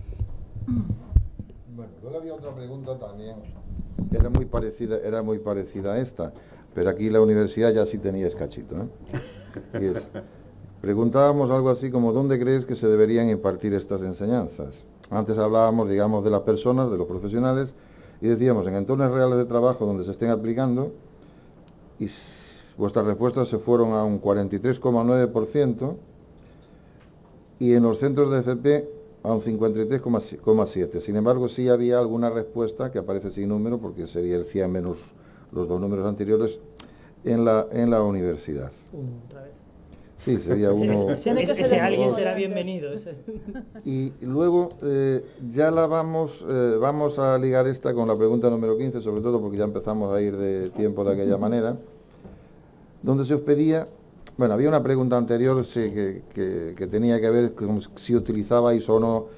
Bueno, luego había otra pregunta también, era muy parecida a esta, pero aquí la universidad ya sí tenía escachito, ¿eh? Y es, preguntábamos algo así como, ¿dónde crees que se deberían impartir estas enseñanzas? Antes hablábamos, digamos, de las personas, de los profesionales, y decíamos, en entornos reales de trabajo donde se estén aplicando, y vuestras respuestas se fueron a un 43,9%, y en los centros de FP a un 53,7%. Sin embargo, sí había alguna respuesta que aparece sin número, porque sería el 100 menos los dos números anteriores, en la universidad. Otra vez. Sí, sería uno. Ese alguien será bienvenido. Y luego ya vamos a ligar esta con la pregunta número 15, sobre todo porque ya empezamos a ir de tiempo de aquella manera, donde se os pedía. Bueno, había una pregunta anterior que tenía que ver con si utilizabais o no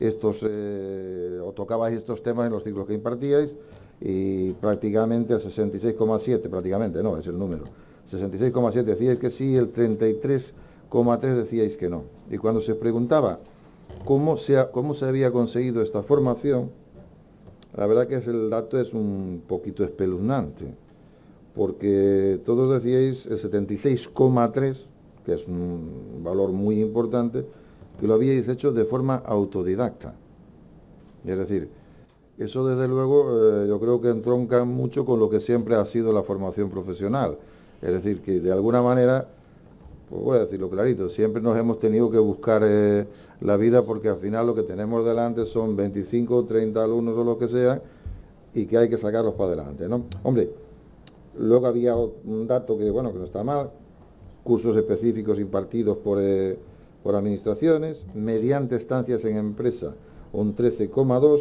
o tocabais estos temas en los ciclos que impartíais, y prácticamente el 66,7, prácticamente no, es el número, 66,7 decíais que sí, el 33,3 decíais que no. Y cuando se preguntaba cómo se había conseguido esta formación, la verdad que el dato es un poquito espeluznante, porque todos decíais el 76,3, que es un valor muy importante, que lo habíais hecho de forma autodidacta. Es decir, eso desde luego yo creo que entronca mucho con lo que siempre ha sido la formación profesional. Es decir, que de alguna manera, pues voy a decirlo clarito, siempre nos hemos tenido que buscar la vida, porque al final lo que tenemos delante son 25, 30 alumnos o lo que sea, y que hay que sacarlos para adelante, ¿no? Hombre, luego había un dato que, bueno, que no está mal, cursos específicos impartidos por administraciones, mediante estancias en empresa, un 13,2%,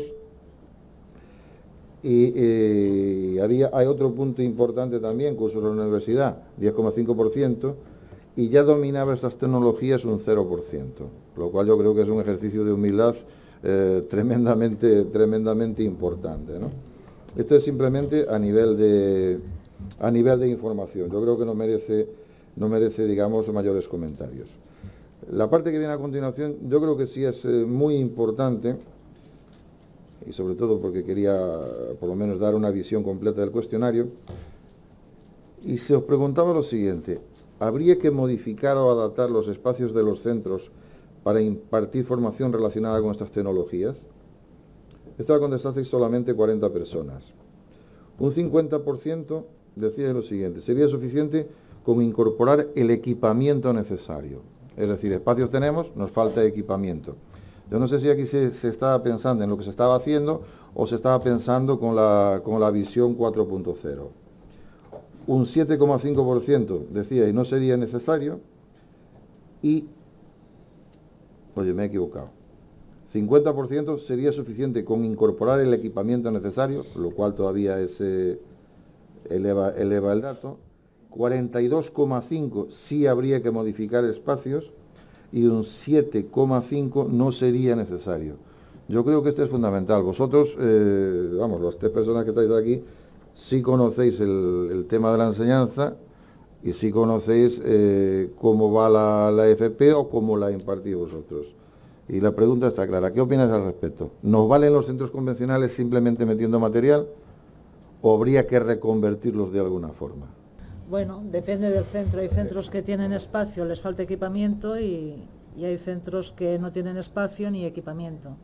y hay otro punto importante también, cursos de la universidad, 10,5%, y ya dominaba estas tecnologías un 0%, lo cual yo creo que es un ejercicio de humildad tremendamente importante, ¿no? Esto es simplemente a nivel de información. Yo creo que no merece, digamos, mayores comentarios. La parte que viene a continuación, yo creo que sí es muy importante, y sobre todo porque quería por lo menos dar una visión completa del cuestionario, y se os preguntaba lo siguiente: ¿habría que modificar o adaptar los espacios de los centros para impartir formación relacionada con estas tecnologías? Esta la contestasteis solamente 40 personas. Un 50% decía lo siguiente: sería suficiente con incorporar el equipamiento necesario. Es decir, espacios tenemos, nos falta equipamiento. Yo no sé si aquí se estaba pensando en lo que se estaba haciendo o se estaba pensando con la visión 4.0. Un 7,5% decía y no sería necesario, y, oye, me he equivocado, 50% sería suficiente con incorporar el equipamiento necesario, lo cual todavía eleva el dato. 42,5% sí habría que modificar espacios, y un 7,5% no sería necesario. Yo creo que esto es fundamental. Vosotros, vamos, las 3 personas que estáis aquí, sí conocéis el tema de la enseñanza y sí conocéis cómo va la FP o cómo la impartís vosotros. Y la pregunta está clara: ¿qué opinas al respecto? ¿Nos valen los centros convencionales simplemente metiendo material o habría que reconvertirlos de alguna forma? Bueno, depende del centro. Hay centros que tienen espacio, les falta equipamiento, y hay centros que no tienen espacio ni equipamiento.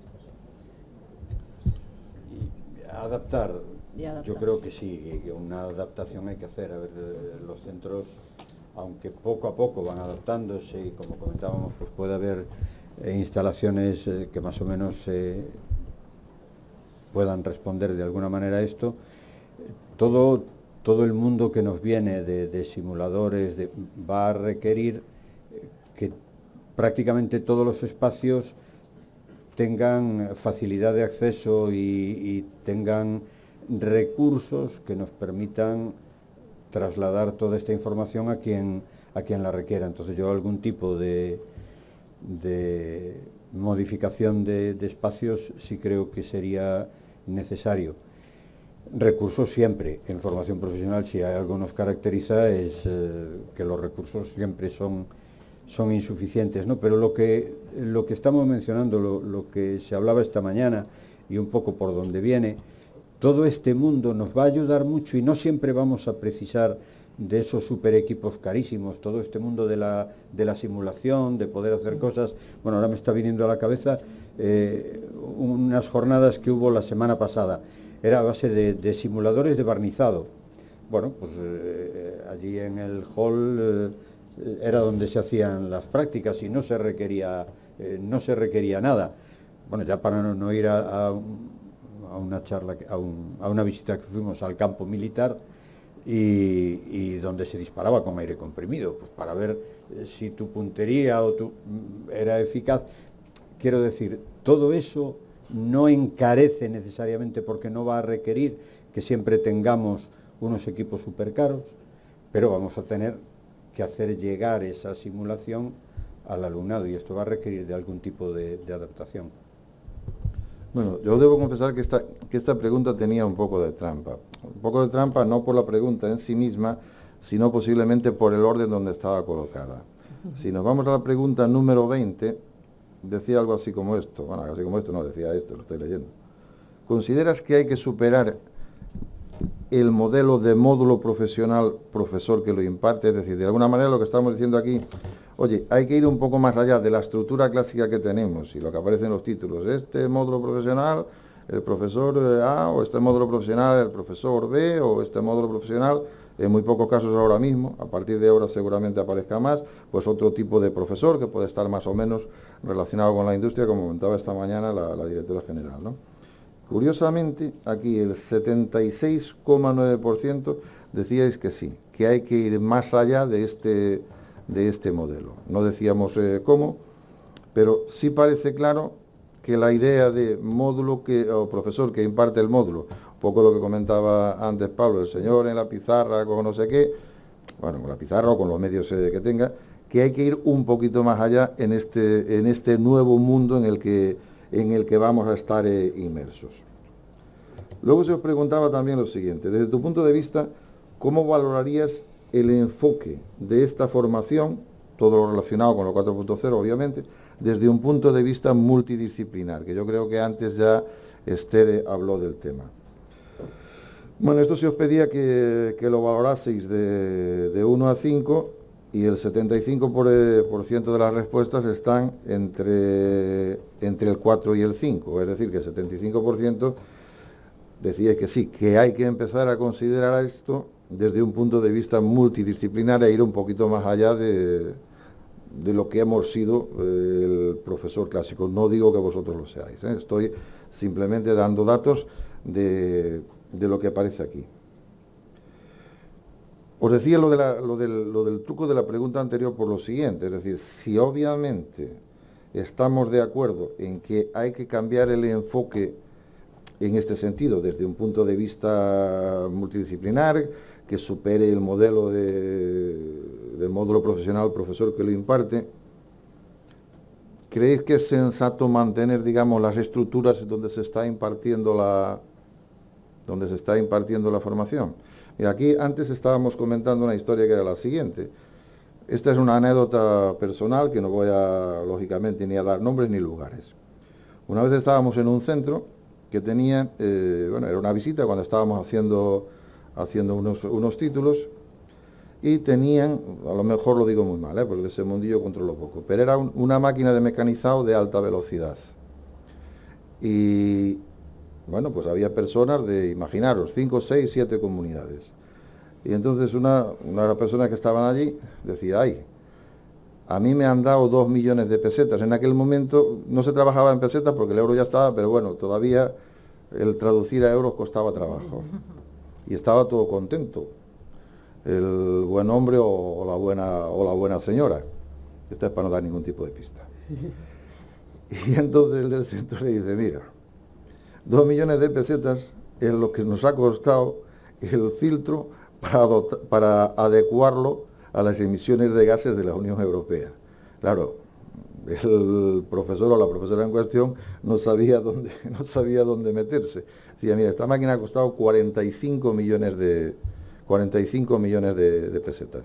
Y adaptar. Yo creo que sí, que una adaptación hay que hacer. A ver, los centros, aunque poco a poco van adaptándose, y como comentábamos, pues puede haber instalaciones que más o menos puedan responder de alguna manera a esto. Todo el mundo que nos viene de simuladores va a requerir que prácticamente todos los espacios tengan facilidad de acceso y tengan recursos que nos permitan trasladar toda esta información a quien la requiera. Entonces yo algún tipo de modificación de espacios sí creo que sería necesario. Recursos siempre. En formación profesional, si hay algo que nos caracteriza, es que los recursos siempre son insuficientes, ¿no? Pero lo que estamos mencionando, lo que se hablaba esta mañana y un poco por donde viene, todo este mundo nos va a ayudar mucho, y no siempre vamos a precisar de esos super equipos carísimos. Todo este mundo de la simulación, de poder hacer cosas. Bueno, ahora me está viniendo a la cabeza unas jornadas que hubo la semana pasada. Era a base de simuladores de barnizado. Bueno, pues allí en el hall era donde se hacían las prácticas y no se requería nada. Bueno, ya para no ir a una charla, a una visita que fuimos al campo militar, y donde se disparaba con aire comprimido, pues para ver si tu puntería era eficaz. Quiero decir, todo eso no encarece necesariamente, porque no va a requerir que siempre tengamos unos equipos súper caros, pero vamos a tener que hacer llegar esa simulación al alumnado, y esto va a requerir de algún tipo de adaptación. Bueno, yo debo confesar que esta pregunta tenía un poco de trampa. Un poco de trampa no por la pregunta en sí misma, sino posiblemente por el orden donde estaba colocada. Si nos vamos a la pregunta número 20, decía algo así como esto. Bueno, así como esto no, decía esto, lo estoy leyendo. ¿Consideras que hay que superar el modelo de módulo profesional profesor que lo imparte? Es decir, de alguna manera lo que estamos diciendo aquí, oye, hay que ir un poco más allá de la estructura clásica que tenemos y lo que aparece en los títulos. Este módulo profesional, el profesor A, o este módulo profesional, el profesor B, o este módulo profesional, en muy pocos casos ahora mismo, a partir de ahora seguramente aparezca más, pues otro tipo de profesor que puede estar más o menos relacionado con la industria, como comentaba esta mañana la directora general, ¿no? Curiosamente, aquí el 76,9% decíais que sí, que hay que ir más allá de este modelo. No decíamos cómo, pero sí parece claro que la idea de módulo o profesor que imparte el módulo, un poco lo que comentaba antes Pablo, el señor en la pizarra con no sé qué, bueno, con la pizarra o con los medios que tenga, que hay que ir un poquito más allá en este nuevo mundo en el que vamos a estar inmersos. Luego se os preguntaba también lo siguiente, desde tu punto de vista, ¿cómo valorarías el enfoque de esta formación, todo lo relacionado con lo 4.0 obviamente, desde un punto de vista multidisciplinar, que yo creo que antes ya Esther habló del tema? Bueno, esto se os pedía que lo valoraseis de 1 a 5 y el 75% de las respuestas están entre el 4 y el 5, es decir, que el 75% decía que sí, que hay que empezar a considerar esto desde un punto de vista multidisciplinar e ir un poquito más allá de lo que hemos sido el profesor clásico. No digo que vosotros lo seáis, estoy simplemente dando datos de lo que aparece aquí. Os decía lo del truco de la pregunta anterior por lo siguiente, es decir, si obviamente estamos de acuerdo en que hay que cambiar el enfoque en este sentido, desde un punto de vista multidisciplinar, que supere el modelo de módulo profesional profesor que lo imparte, ¿creéis que es sensato mantener, digamos, las estructuras donde se está impartiendo la formación? Mira, aquí antes estábamos comentando una historia que era la siguiente. Esta es una anécdota personal que no voy a, lógicamente, ni a dar nombres ni lugares. Una vez estábamos en un centro que tenía, era una visita cuando estábamos haciendo unos títulos, y tenían, a lo mejor lo digo muy mal, porque de ese mundillo controlo poco, pero era una máquina de mecanizado de alta velocidad. Y bueno, pues había personas de, imaginaros, 5, 6, 7 comunidades. Y entonces una de las personas que estaban allí decía, ay, a mí me han dado 2 millones de pesetas. En aquel momento no se trabajaba en pesetas porque el euro ya estaba, pero bueno, todavía el traducir a euros costaba trabajo. Y estaba todo contento, el buen hombre o la buena señora. Esto es para no dar ningún tipo de pista. Y entonces el del centro le dice, mira, 2 millones de pesetas es lo que nos ha costado el filtro para adecuarlo a las emisiones de gases de la Unión Europea. Claro, el profesor o la profesora en cuestión no sabía dónde meterse. Decía, mira, esta máquina ha costado 45 millones de pesetas.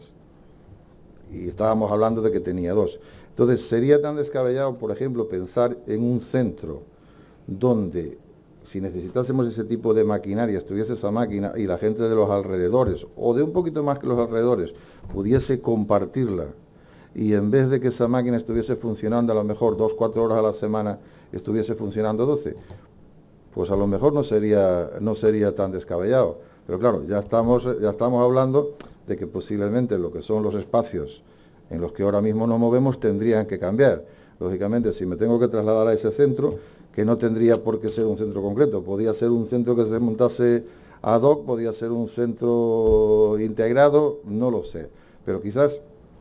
Y estábamos hablando de que tenía 2. Entonces, sería tan descabellado, por ejemplo, pensar en un centro donde, si necesitásemos ese tipo de maquinaria, estuviese esa máquina y la gente de los alrededores, o de un poquito más que los alrededores, pudiese compartirla, y en vez de que esa máquina estuviese funcionando a lo mejor 2, 4 horas a la semana, estuviese funcionando 12, pues a lo mejor no sería tan descabellado. Pero claro, ya estamos hablando de que posiblemente lo que son los espacios en los que ahora mismo nos movemos tendrían que cambiar. Lógicamente, si me tengo que trasladar a ese centro, que no tendría por qué ser un centro concreto, podía ser un centro que se montase ad hoc, podía ser un centro integrado, no lo sé, pero quizás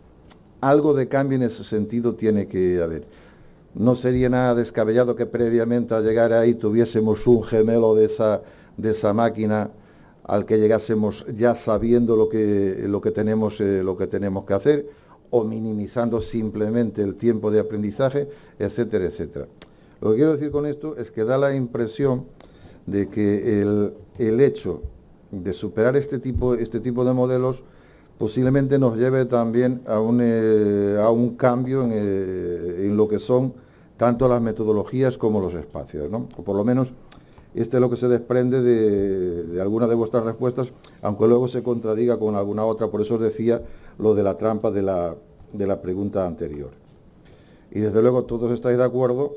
algo de cambio en ese sentido tiene que haber. No sería nada descabellado que previamente al llegar ahí tuviésemos un gemelo de esa máquina al que llegásemos ya sabiendo lo que tenemos que hacer, o minimizando simplemente el tiempo de aprendizaje, etcétera, etcétera. Lo que quiero decir con esto es que da la impresión de que el hecho de superar este tipo de modelos posiblemente nos lleve también a un cambio en lo que son tanto las metodologías como los espacios, ¿no? O por lo menos esto es lo que se desprende de algunas de vuestras respuestas, aunque luego se contradiga con alguna otra. Por eso os decía lo de la trampa de la pregunta anterior. Y desde luego todos estáis de acuerdo,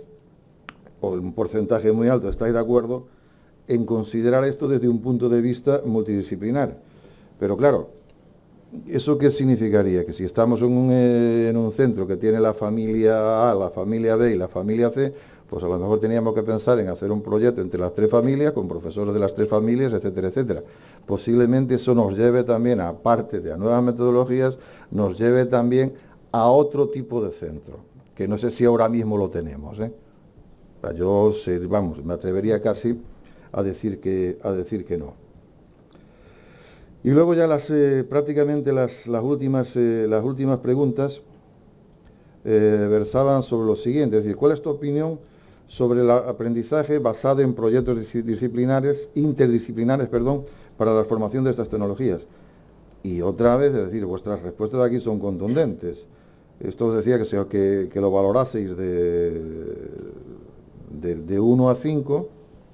o un porcentaje muy alto estáis de acuerdo, en considerar esto desde un punto de vista multidisciplinar. Pero claro, ¿eso qué significaría? Que si estamos en un centro que tiene la familia A, la familia B y la familia C, pues a lo mejor teníamos que pensar en hacer un proyecto entre las 3 familias, con profesores de las 3 familias, etcétera, etcétera. Posiblemente eso nos lleve también, aparte de a nuevas metodologías, nos lleve también a otro tipo de centro, que no sé si ahora mismo lo tenemos, Yo, me atrevería casi a decir que no. Y luego ya prácticamente las últimas preguntas versaban sobre lo siguiente, es decir, ¿cuál es tu opinión sobre el aprendizaje basado en proyectos interdisciplinares, para la formación de estas tecnologías? Y otra vez, es decir, vuestras respuestas aquí son contundentes. Esto os decía que lo valoraseis de 1 a 5,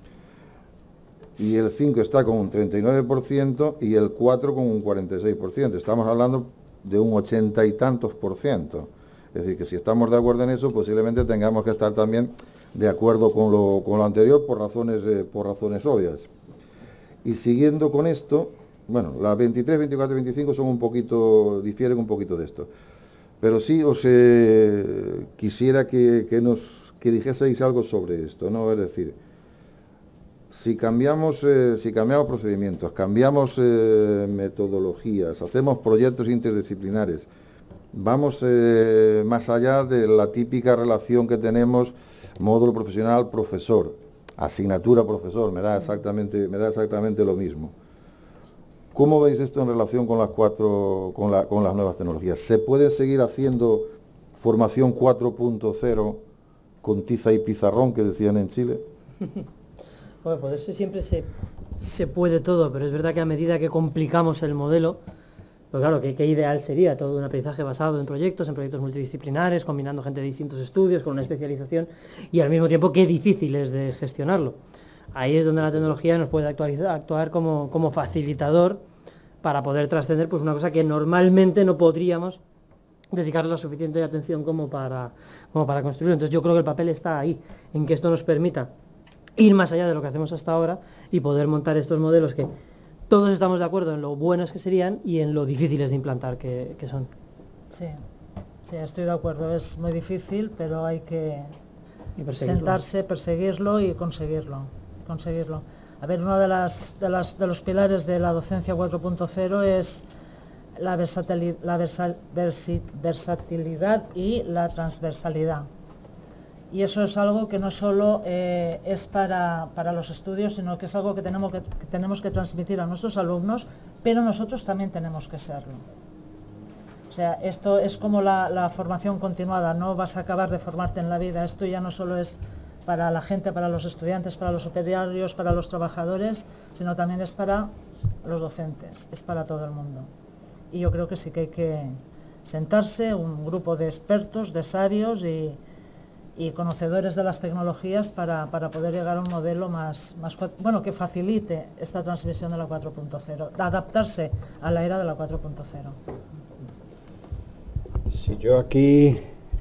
y el 5 está con un 39% y el 4 con un 46%. Estamos hablando de un 80 y tantos %. Es decir, que si estamos de acuerdo en eso, posiblemente tengamos que estar también de acuerdo con lo anterior por razones obvias. Y siguiendo con esto, bueno, las 23, 24 y 25 difieren un poquito de esto. Pero sí os quisiera que dijeseis algo sobre esto, ¿no? Es decir, si cambiamos procedimientos, cambiamos metodologías, hacemos proyectos interdisciplinares, vamos más allá de la típica relación que tenemos módulo profesional profesor, asignatura profesor, me da exactamente lo mismo. ¿Cómo veis esto en relación con con las nuevas tecnologías? ¿Se puede seguir haciendo formación 4.0 con tiza y pizarrón, que decían en Chile? Bueno, poderse siempre se puede todo, pero es verdad que a medida que complicamos el modelo, pues claro, ¿qué ideal sería? Todo un aprendizaje basado en proyectos multidisciplinares, combinando gente de distintos estudios, con una especialización, y al mismo tiempo qué difícil es de gestionarlo. Ahí es donde la tecnología nos puede actuar como facilitador para poder trascender pues una cosa que normalmente no podríamos dedicarle la suficiente atención como para construirlo. Entonces yo creo que el papel está ahí, en que esto nos permita ir más allá de lo que hacemos hasta ahora y poder montar estos modelos que todos estamos de acuerdo en lo buenos que serían y en lo difíciles de implantar que son. Sí, estoy de acuerdo, es muy difícil, pero hay que sentarse, perseguirlo y conseguirlo. A ver, uno de los pilares de la docencia 4.0 es la versatilidad y la transversalidad. Y eso es algo que no solo es para los estudios, sino que es algo que tenemos que transmitir a nuestros alumnos, pero nosotros también tenemos que serlo. O sea, esto es como la formación continuada, no vas a acabar de formarte en la vida, esto ya no solo es para la gente, para los estudiantes, para los operarios, para los trabajadores, sino también es para los docentes, es para todo el mundo. Y yo creo que sí que hay que sentarse, un grupo de expertos, de sabios y conocedores de las tecnologías para poder llegar a un modelo que facilite esta transmisión de la 4.0, adaptarse a la era de la 4.0. Si yo aquí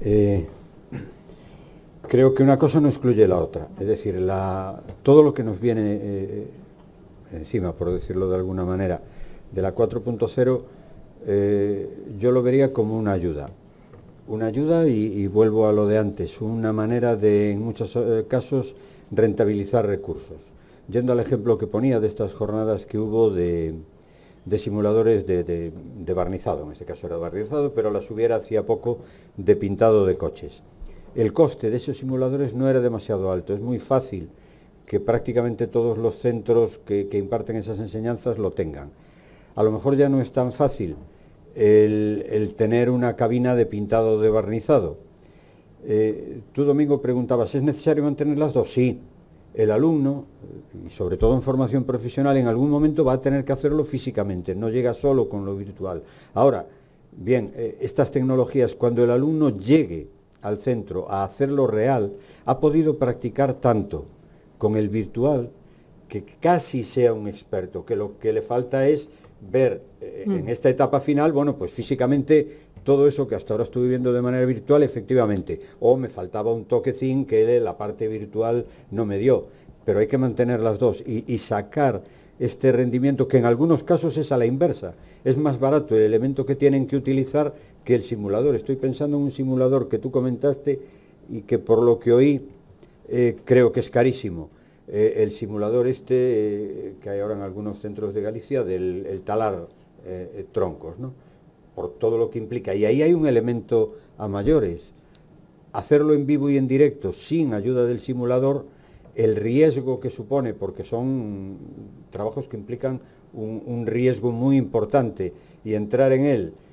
creo que una cosa no excluye la otra, es decir, todo lo que nos viene encima, por decirlo de alguna manera, de la 4.0, yo lo vería como una ayuda. Una ayuda y vuelvo a lo de antes, una manera de, en muchos casos, rentabilizar recursos. Yendo al ejemplo que ponía de estas jornadas que hubo de simuladores de barnizado, en este caso era barnizado, pero las hubiera hacía poco de pintado de coches. El coste de esos simuladores no era demasiado alto, es muy fácil que prácticamente todos los centros que imparten esas enseñanzas lo tengan. A lo mejor ya no es tan fácil el tener una cabina de pintado de barnizado. Tú, Domingo, preguntabas, ¿es necesario mantener las dos? Sí. El alumno, y sobre todo en formación profesional, en algún momento va a tener que hacerlo físicamente, no llega solo con lo virtual. Ahora, bien, estas tecnologías, cuando el alumno llegue al centro a hacerlo real, ha podido practicar tanto con el virtual que casi sea un experto, que lo que le falta es ver en esta etapa final, bueno, pues físicamente todo eso que hasta ahora estuve viendo de manera virtual, efectivamente, o me faltaba un toquecín que la parte virtual no me dio, pero hay que mantener las dos y sacar este rendimiento, que en algunos casos es a la inversa, es más barato el elemento que tienen que utilizar que el simulador. Estoy pensando en un simulador que tú comentaste y que por lo que oí creo que es carísimo. El simulador que hay ahora en algunos centros de Galicia del talar troncos, ¿no? Por todo lo que implica. Y ahí hay un elemento a mayores. Hacerlo en vivo y en directo sin ayuda del simulador, el riesgo que supone, porque son trabajos que implican un riesgo muy importante, y entrar en él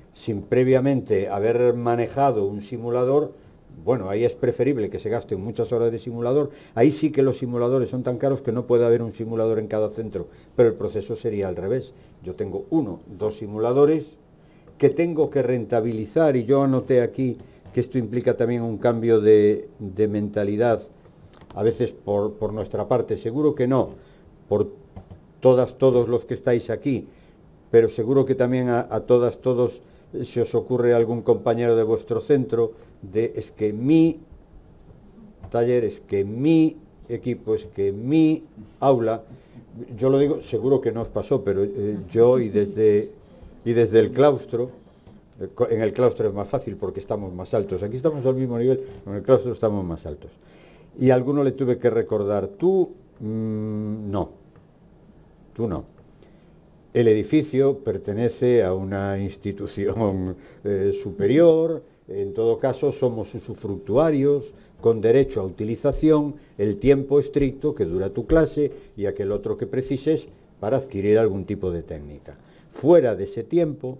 sin previamente haber manejado un simulador, bueno, ahí es preferible que se gasten muchas horas de simulador. Ahí sí que los simuladores son tan caros que no puede haber un simulador en cada centro, pero el proceso sería al revés. Yo tengo 1, 2 simuladores que tengo que rentabilizar, y yo anoté aquí que esto implica también un cambio de mentalidad, a veces por nuestra parte, seguro que no, por todos los que estáis aquí, pero seguro que también a todos se os ocurre algún compañero de vuestro centro, es que mi taller, es que mi equipo, es que mi aula, yo lo digo, seguro que no os pasó, pero yo y desde el claustro, en el claustro es más fácil porque estamos más altos, aquí estamos al mismo nivel, en el claustro estamos más altos. Y a alguno le tuve que recordar, tú no. El edificio pertenece a una institución superior, en todo caso somos usufructuarios, con derecho a utilización, el tiempo estricto que dura tu clase y aquel otro que precises para adquirir algún tipo de técnica. Fuera de ese tiempo,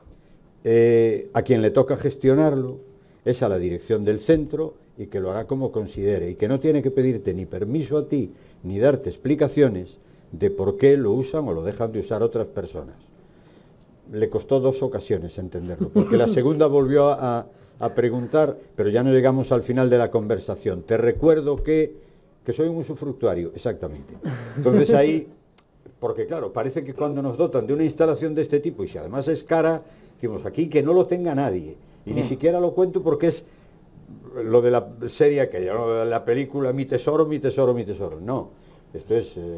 a quien le toca gestionarlo es a la dirección del centro, y que lo hará como considere, y que no tiene que pedirte ni permiso a ti, ni darte explicaciones de por qué lo usan o lo dejan de usar otras personas. Le costó 2 ocasiones entenderlo, porque la segunda volvió a preguntar, pero ya no llegamos al final de la conversación. Te recuerdo que soy un usufructuario, exactamente. Entonces ahí, porque claro, parece que cuando nos dotan de una instalación de este tipo, y si además es cara, decimos aquí que no lo tenga nadie, y ni siquiera lo cuento porque es lo de la serie aquella, ¿no? De la película Mi tesoro, mi tesoro, mi tesoro. No, esto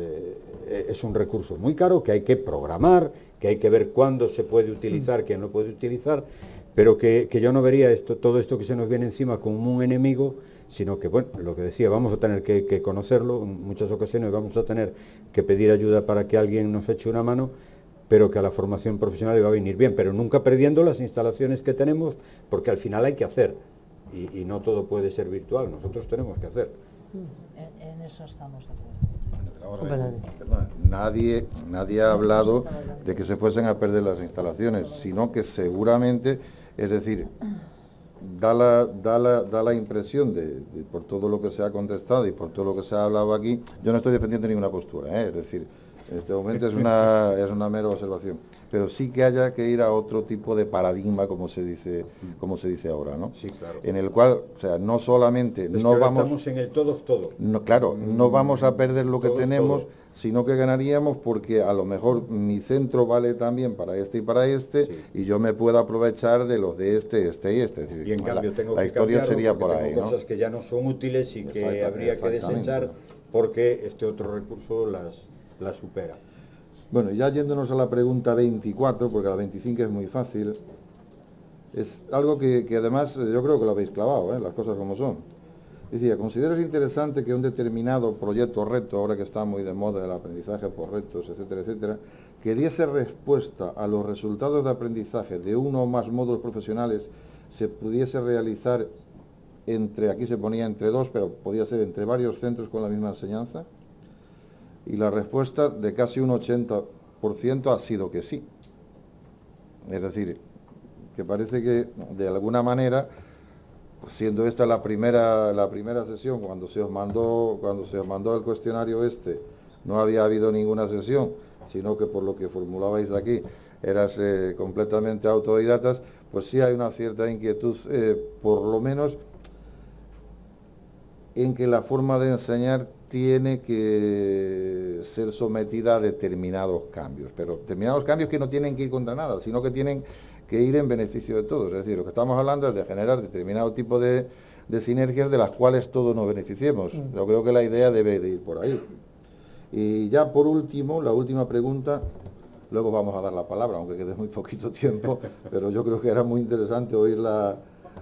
es un recurso muy caro que hay que programar, que hay que ver cuándo se puede utilizar, quién lo puede utilizar, pero que yo no vería todo esto que se nos viene encima como un enemigo, sino que, bueno, lo que decía, vamos a tener que conocerlo, en muchas ocasiones vamos a tener que pedir ayuda para que alguien nos eche una mano, pero que a la formación profesional le va a venir bien, pero nunca perdiendo las instalaciones que tenemos, porque al final hay que hacer. Y no todo puede ser virtual, nosotros tenemos que hacer. En eso estamos de acuerdo. Ahora, nadie ha hablado de que se fuesen a perder las instalaciones, sino que seguramente, es decir, da la impresión por todo lo que se ha contestado y por todo lo que se ha hablado aquí, yo no estoy defendiendo ninguna postura, es decir, en este momento es una mera observación, pero sí que haya que ir a otro tipo de paradigma, como se dice ahora, ¿no? Sí, claro. En el cual, o sea, no solamente estamos en el todos todo. No, claro, no vamos a perder lo que tenemos, todo, sino que ganaríamos porque a lo mejor mi centro vale también para este y para este, sí, y yo me puedo aprovechar de los de este y este. Es decir, y en cambio tengo la historia sería por ahí, tengo ¿no? Cosas que ya no son útiles y que habría que desechar porque este otro recurso las supera. Bueno, ya yéndonos a la pregunta 24, porque la 25 es muy fácil, es algo que además yo creo que lo habéis clavado, las cosas como son. Decía, ¿consideras interesante que un determinado proyecto o reto, ahora que está muy de moda el aprendizaje por retos, etcétera, etcétera, que diese respuesta a los resultados de aprendizaje de uno o más módulos profesionales, se pudiese realizar aquí se ponía entre 2, pero podía ser entre varios centros con la misma enseñanza? Y la respuesta de casi un 80% ha sido que sí. Es decir, que parece que de alguna manera, siendo esta la primera sesión, cuando se os mandó el cuestionario no había habido ninguna sesión, sino que por lo que formulabais aquí eras completamente autodidatas, pues sí hay una cierta inquietud, por lo menos en que la forma de enseñar tiene que ser sometida a determinados cambios, pero determinados cambios que no tienen que ir contra nada, sino que tienen que ir en beneficio de todos. Es decir, lo que estamos hablando es de generar determinado tipo de sinergias de las cuales todos nos beneficiemos. Yo creo que la idea debe de ir por ahí. Y ya por último, la última pregunta, luego vamos a dar la palabra, aunque quede muy poquito tiempo, pero yo creo que era muy interesante oír la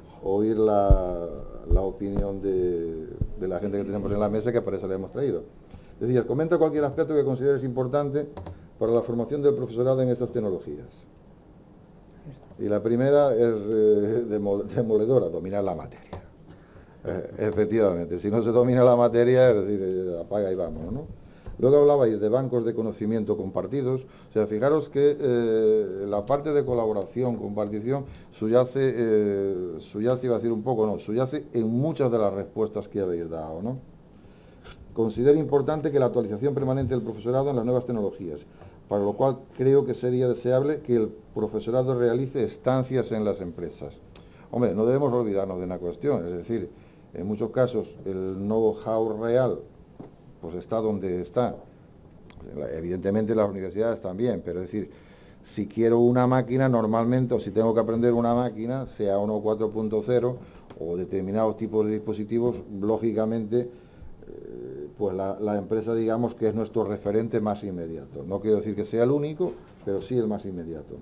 opinión de la gente que tenemos en la mesa, que para eso le hemos traído. Decía, comenta cualquier aspecto que consideres importante para la formación del profesorado en estas tecnologías. Y la primera es demoledora, dominar la materia. Efectivamente, si no se domina la materia, es decir, apaga y vámonos, ¿no? Luego hablabais de bancos de conocimiento compartidos. O sea, fijaros que la parte de colaboración, compartición, subyace, iba a decir un poco, no, subyace en muchas de las respuestas que habéis dado, ¿no? Considero importante que la actualización permanente del profesorado en las nuevas tecnologías, para lo cual creo que sería deseable que el profesorado realice estancias en las empresas. Hombre, no debemos olvidarnos de una cuestión, es decir, en muchos casos el know-how real pues está donde está. Evidentemente las universidades también, pero es decir, si quiero una máquina normalmente, o si tengo que aprender una máquina, sea 1 o 4.0 o determinados tipos de dispositivos, lógicamente pues la empresa, digamos, que es nuestro referente más inmediato. No quiero decir que sea el único, pero sí el más inmediato.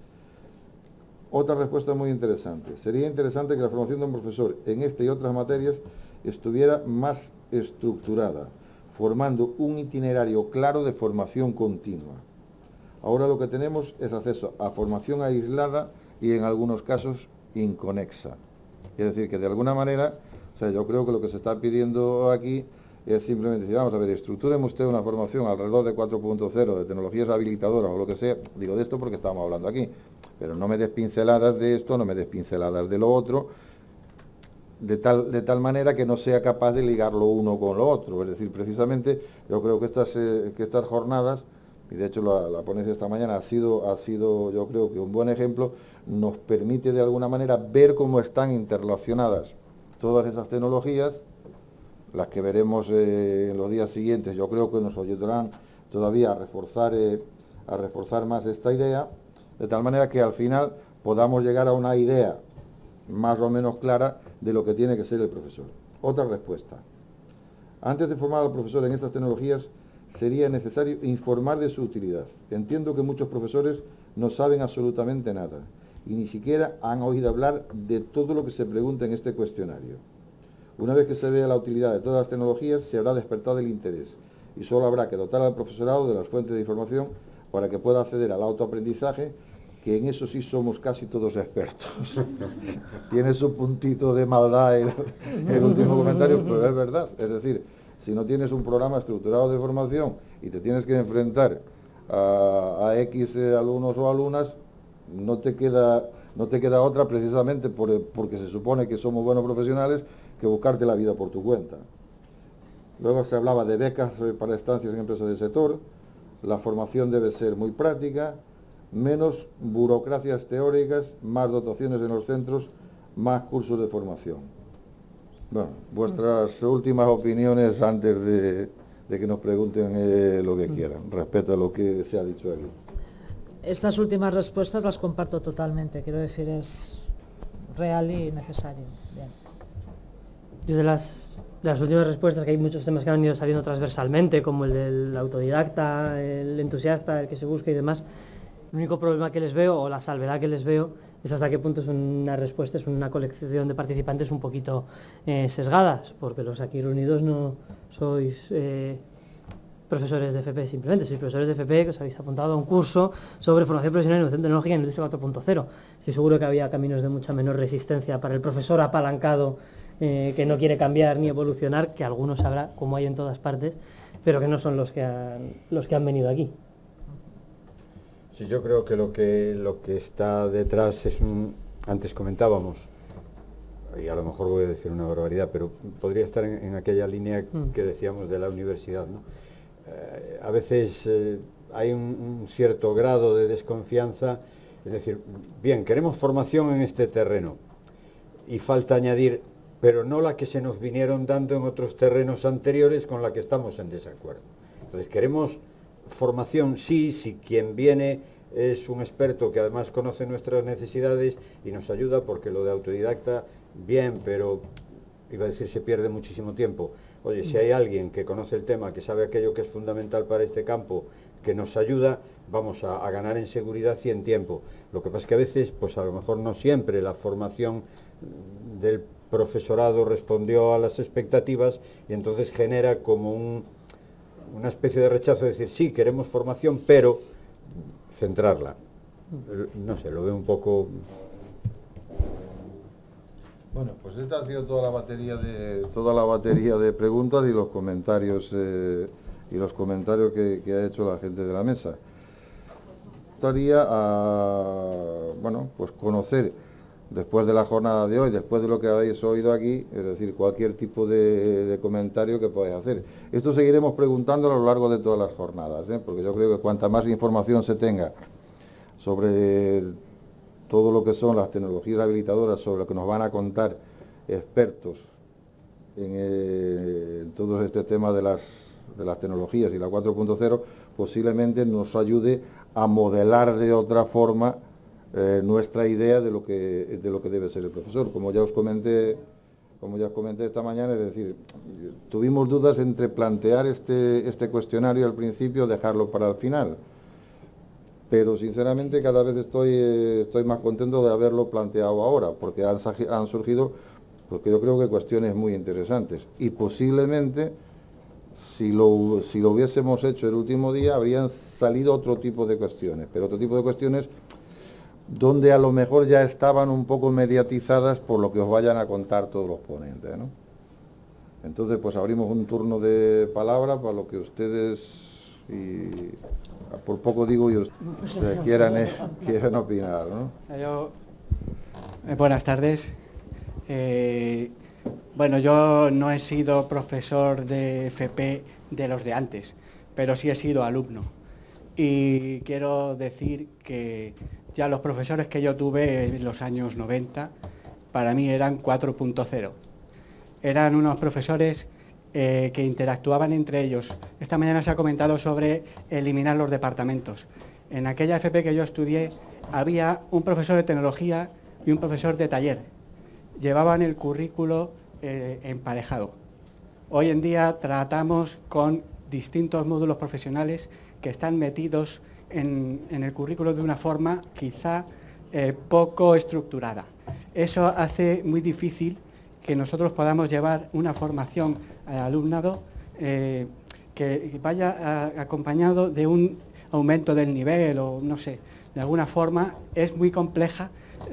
Otra respuesta muy interesante. Sería interesante que la formación de un profesor en esta y otras materias estuviera más estructurada, formando un itinerario claro de formación continua. Ahora lo que tenemos es acceso a formación aislada y en algunos casos inconexa. Es decir, que de alguna manera, o sea, yo creo que lo que se está pidiendo aquí es simplemente decir, vamos a ver, estructúreme usted una formación alrededor de 4.0, de tecnologías habilitadoras o lo que sea. Digo de esto porque estamos hablando aquí, pero no me des pinceladas de esto, no me des pinceladas de lo otro, de tal manera que no sea capaz de ligar lo uno con lo otro. Es decir, precisamente yo creo que estas jornadas, y de hecho la ponencia esta mañana ha sido yo creo que un buen ejemplo, nos permite de alguna manera ver cómo están interrelacionadas todas esas tecnologías, las que veremos en los días siguientes. Yo creo que nos ayudarán todavía a reforzar más esta idea, de tal manera que al final podamos llegar a una idea más o menos clara de lo que tiene que ser el profesor. Otra respuesta. Antes de formar al profesor en estas tecnologías, sería necesario informar de su utilidad. Entiendo que muchos profesores no saben absolutamente nada y ni siquiera han oído hablar de todo lo que se pregunta en este cuestionario. Una vez que se vea la utilidad de todas las tecnologías, se habrá despertado el interés y solo habrá que dotar al profesorado de las fuentes de información para que pueda acceder al autoaprendizaje, que en eso sí somos casi todos expertos. Tiene su puntito de maldad el último comentario, pero es verdad. Es decir, si no tienes un programa estructurado de formación y te tienes que enfrentar a X alumnos o alumnas, no te queda otra, precisamente porque se supone que somos buenos profesionales, que buscarte la vida por tu cuenta. Luego se hablaba de becas para estancias en empresas del sector. La formación debe ser muy práctica, menos burocracias teóricas, más dotaciones en los centros, más cursos de formación. Bueno, vuestras últimas opiniones antes de que nos pregunten lo que quieran, respecto a lo que se ha dicho aquí. Estas últimas respuestas las comparto totalmente, quiero decir, es real y necesario. Bien. Yo de las últimas respuestas, que hay muchos temas que han ido saliendo transversalmente, como el del autodidacta, el entusiasta, el que se busca y demás, el único problema que les veo, o la salvedad que les veo, es hasta qué punto es una respuesta, es una colección de participantes un poquito sesgadas, porque los aquí reunidos no sois profesores de FP, simplemente sois profesores de FP que os habéis apuntado a un curso sobre formación profesional en innovación tecnológica en el ISO 4.0. Estoy seguro que había caminos de mucha menor resistencia para el profesor apalancado que no quiere cambiar ni evolucionar, que algunos habrá, como hay en todas partes, pero que no son los que han venido aquí. Sí, yo creo que lo que está detrás es antes comentábamos, y a lo mejor voy a decir una barbaridad, pero podría estar en aquella línea que decíamos de la universidad, ¿no? A veces hay un cierto grado de desconfianza, es decir, bien, queremos formación en este terreno y falta añadir, pero no la que se nos vinieron dando en otros terrenos anteriores con la que estamos en desacuerdo. Entonces queremos formación, sí, si quien viene es un experto que además conoce nuestras necesidades y nos ayuda, porque lo de autodidacta, bien, pero iba a decir se pierde muchísimo tiempo. Oye, si hay alguien que conoce el tema, que sabe aquello que es fundamental para este campo, que nos ayuda, vamos a ganar en seguridad y en tiempo. Lo que pasa es que a veces, pues a lo mejor no siempre la formación del profesorado respondió a las expectativas y entonces genera como una especie de rechazo, de decir, sí, queremos formación, pero centrarla. No sé, lo veo un poco... Bueno, pues esta ha sido toda la batería de preguntas y los comentarios y los comentarios que ha hecho la gente de la mesa. Gustaría, bueno, pues conocer, después de la jornada de hoy, después de lo que habéis oído aquí, es decir, cualquier tipo de comentario que podáis hacer. Esto seguiremos preguntando a lo largo de todas las jornadas, porque yo creo que cuanta más información se tenga sobre todo lo que son las tecnologías habilitadoras, sobre lo que nos van a contar expertos en todo este tema de las tecnologías y la 4.0, posiblemente nos ayude a modelar de otra forma nuestra idea de lo que debe ser el profesor. Como ya os comenté esta mañana, es decir, tuvimos dudas entre plantear este cuestionario al principio o dejarlo para el final, pero sinceramente cada vez estoy más contento de haberlo planteado ahora, porque han surgido, porque yo creo que cuestiones muy interesantes, y posiblemente si lo hubiésemos hecho el último día habrían salido otro tipo de cuestiones, pero otro tipo de cuestiones donde a lo mejor ya estaban un poco mediatizadas por lo que os vayan a contar todos los ponentes, ¿no? Entonces, pues abrimos un turno de palabra para lo que ustedes, y por poco digo, y ustedes quieran opinar, ¿no? Buenas tardes. Bueno, yo no he sido profesor de FP de los de antes, pero sí he sido alumno. Y quiero decir que ya los profesores que yo tuve en los años 90, para mí eran 4.0. Eran unos profesores que interactuaban entre ellos. Esta mañana se ha comentado sobre eliminar los departamentos. En aquella FP que yo estudié había un profesor de tecnología y un profesor de taller. Llevaban el currículo emparejado. Hoy en día tratamos con distintos módulos profesionales que están metidos en el currículo de una forma quizá poco estructurada. Eso hace muy difícil que nosotros podamos llevar una formación al alumnado que vaya acompañado de un aumento del nivel, o no sé, de alguna forma es muy compleja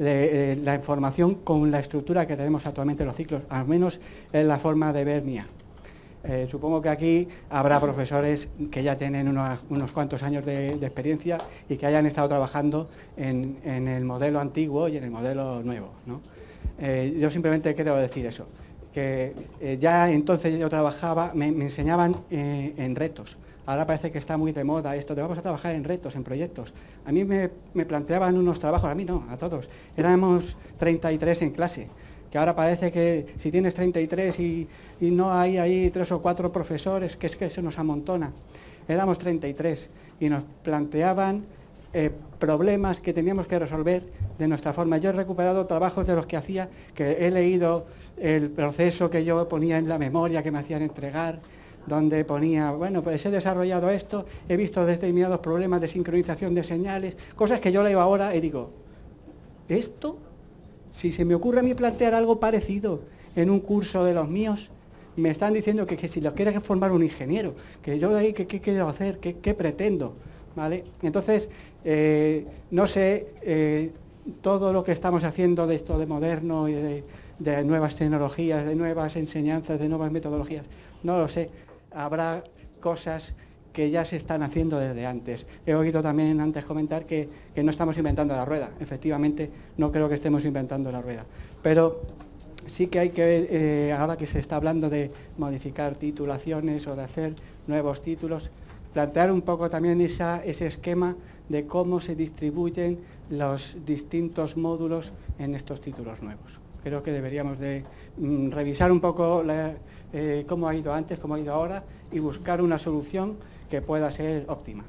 la información con la estructura que tenemos actualmente en los ciclos, al menos es la forma de ver mía. Supongo que aquí habrá profesores que ya tienen unos cuantos años de experiencia y que hayan estado trabajando en el modelo antiguo y en el modelo nuevo, ¿no? Yo simplemente quiero decir eso, que ya entonces yo trabajaba, me enseñaban en retos. Ahora parece que está muy de moda esto de vamos a trabajar en retos, en proyectos. A mí me planteaban unos trabajos, a mí no, a todos. Éramos 33 en clase, que ahora parece que si tienes 33 y no hay ahí 3 o 4 profesores, que es que se nos amontona. Éramos 33 y nos planteaban problemas que teníamos que resolver de nuestra forma. Yo he recuperado trabajos de los que hacía, que he leído el proceso que yo ponía en la memoria que me hacían entregar, donde ponía, bueno, pues he desarrollado esto, he visto determinados problemas de sincronización de señales, cosas que yo leo ahora y digo, esto, si se me ocurre a mí plantear algo parecido en un curso de los míos, me están diciendo que si los quiere formar un ingeniero, que yo ahí, ¿qué quiero hacer? ¿Qué pretendo? ¿Vale? Entonces, no sé, todo lo que estamos haciendo de esto de moderno y de nuevas tecnologías, de nuevas enseñanzas, de nuevas metodologías, no lo sé. Habrá cosas que ya se están haciendo desde antes. He oído también antes comentar que no estamos inventando la rueda. Efectivamente, no creo que estemos inventando la rueda. Pero sí que hay que, ahora que se está hablando de modificar titulaciones o de hacer nuevos títulos, plantear un poco también ese esquema de cómo se distribuyen los distintos módulos en estos títulos nuevos. Creo que deberíamos de revisar un poco cómo ha ido antes, cómo ha ido ahora y buscar una solución que pueda ser óptima.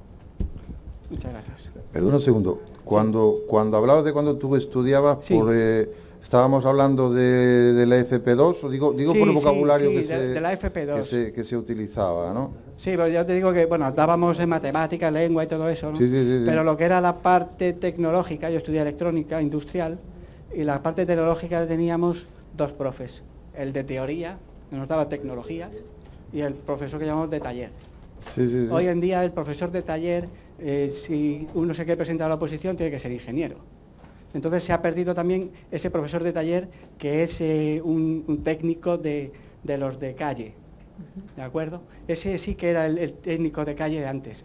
Muchas gracias. Perdona un segundo. Cuando hablabas de cuando tú estudiabas, sí. ¿Estábamos hablando de la FP2 o digo sí, por el vocabulario sí, de la FP2 que se utilizaba, ¿no? Sí, pero yo te digo que, bueno, dábamos en matemáticas, lengua y todo eso, ¿no? Sí. Pero lo que era la parte tecnológica, yo estudié electrónica industrial, y la parte tecnológica teníamos 2 profes, el de teoría, que nos daba tecnología, y el profesor que llamamos de taller. Sí. Hoy en día el profesor de taller, si uno se quiere presentar a la oposición, tiene que ser ingeniero. Entonces se ha perdido también ese profesor de taller que es un técnico de los de calle, ¿de acuerdo? Ese sí que era el técnico de calle de antes.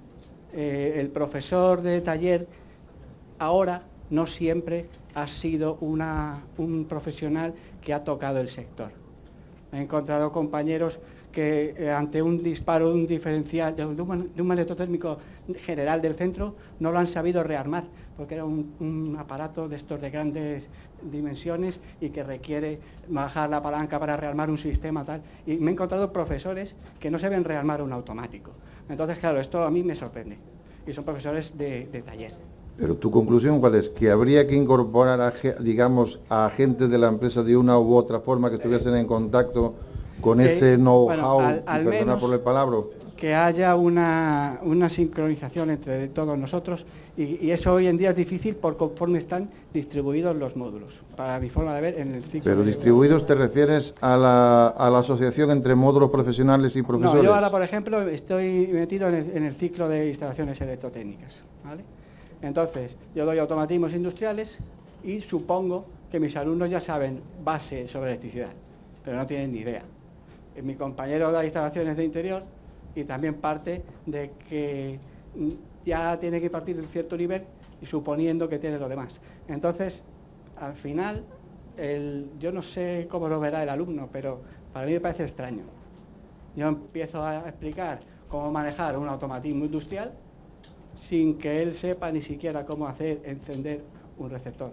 El profesor de taller ahora no siempre ha sido un profesional que ha tocado el sector. He encontrado compañeros que ante un disparo de un diferencial, de un magnetotérmico general del centro, no lo han sabido rearmar, porque era un aparato de estos de grandes dimensiones y que requiere bajar la palanca para rearmar un sistema tal. Y me he encontrado profesores que no saben rearmar un automático. Entonces, claro, esto a mí me sorprende. Y son profesores de taller. Pero tu conclusión, ¿cuál es? ¿Que habría que incorporar, digamos, a agentes de la empresa de una u otra forma que estuviesen en contacto con ese know-how, al y perdona por el palabra? Que haya una sincronización entre todos nosotros y eso hoy en día es difícil por conforme están distribuidos los módulos, para mi forma de ver en el ciclo. Pero distribuidos te refieres a la asociación entre módulos profesionales y profesores. No, yo ahora, por ejemplo, estoy metido en el ciclo de instalaciones electrotécnicas, ¿vale? Entonces, yo doy automatismos industriales y supongo que mis alumnos ya saben base sobre electricidad, pero no tienen ni idea. Mi compañero da instalaciones de interior y también parte de que ya tiene que partir de un cierto nivel y suponiendo que tiene lo demás. Entonces, al final, yo no sé cómo lo verá el alumno, pero para mí me parece extraño. Yo empiezo a explicar cómo manejar un automatismo industrial sin que él sepa ni siquiera cómo encender un receptor.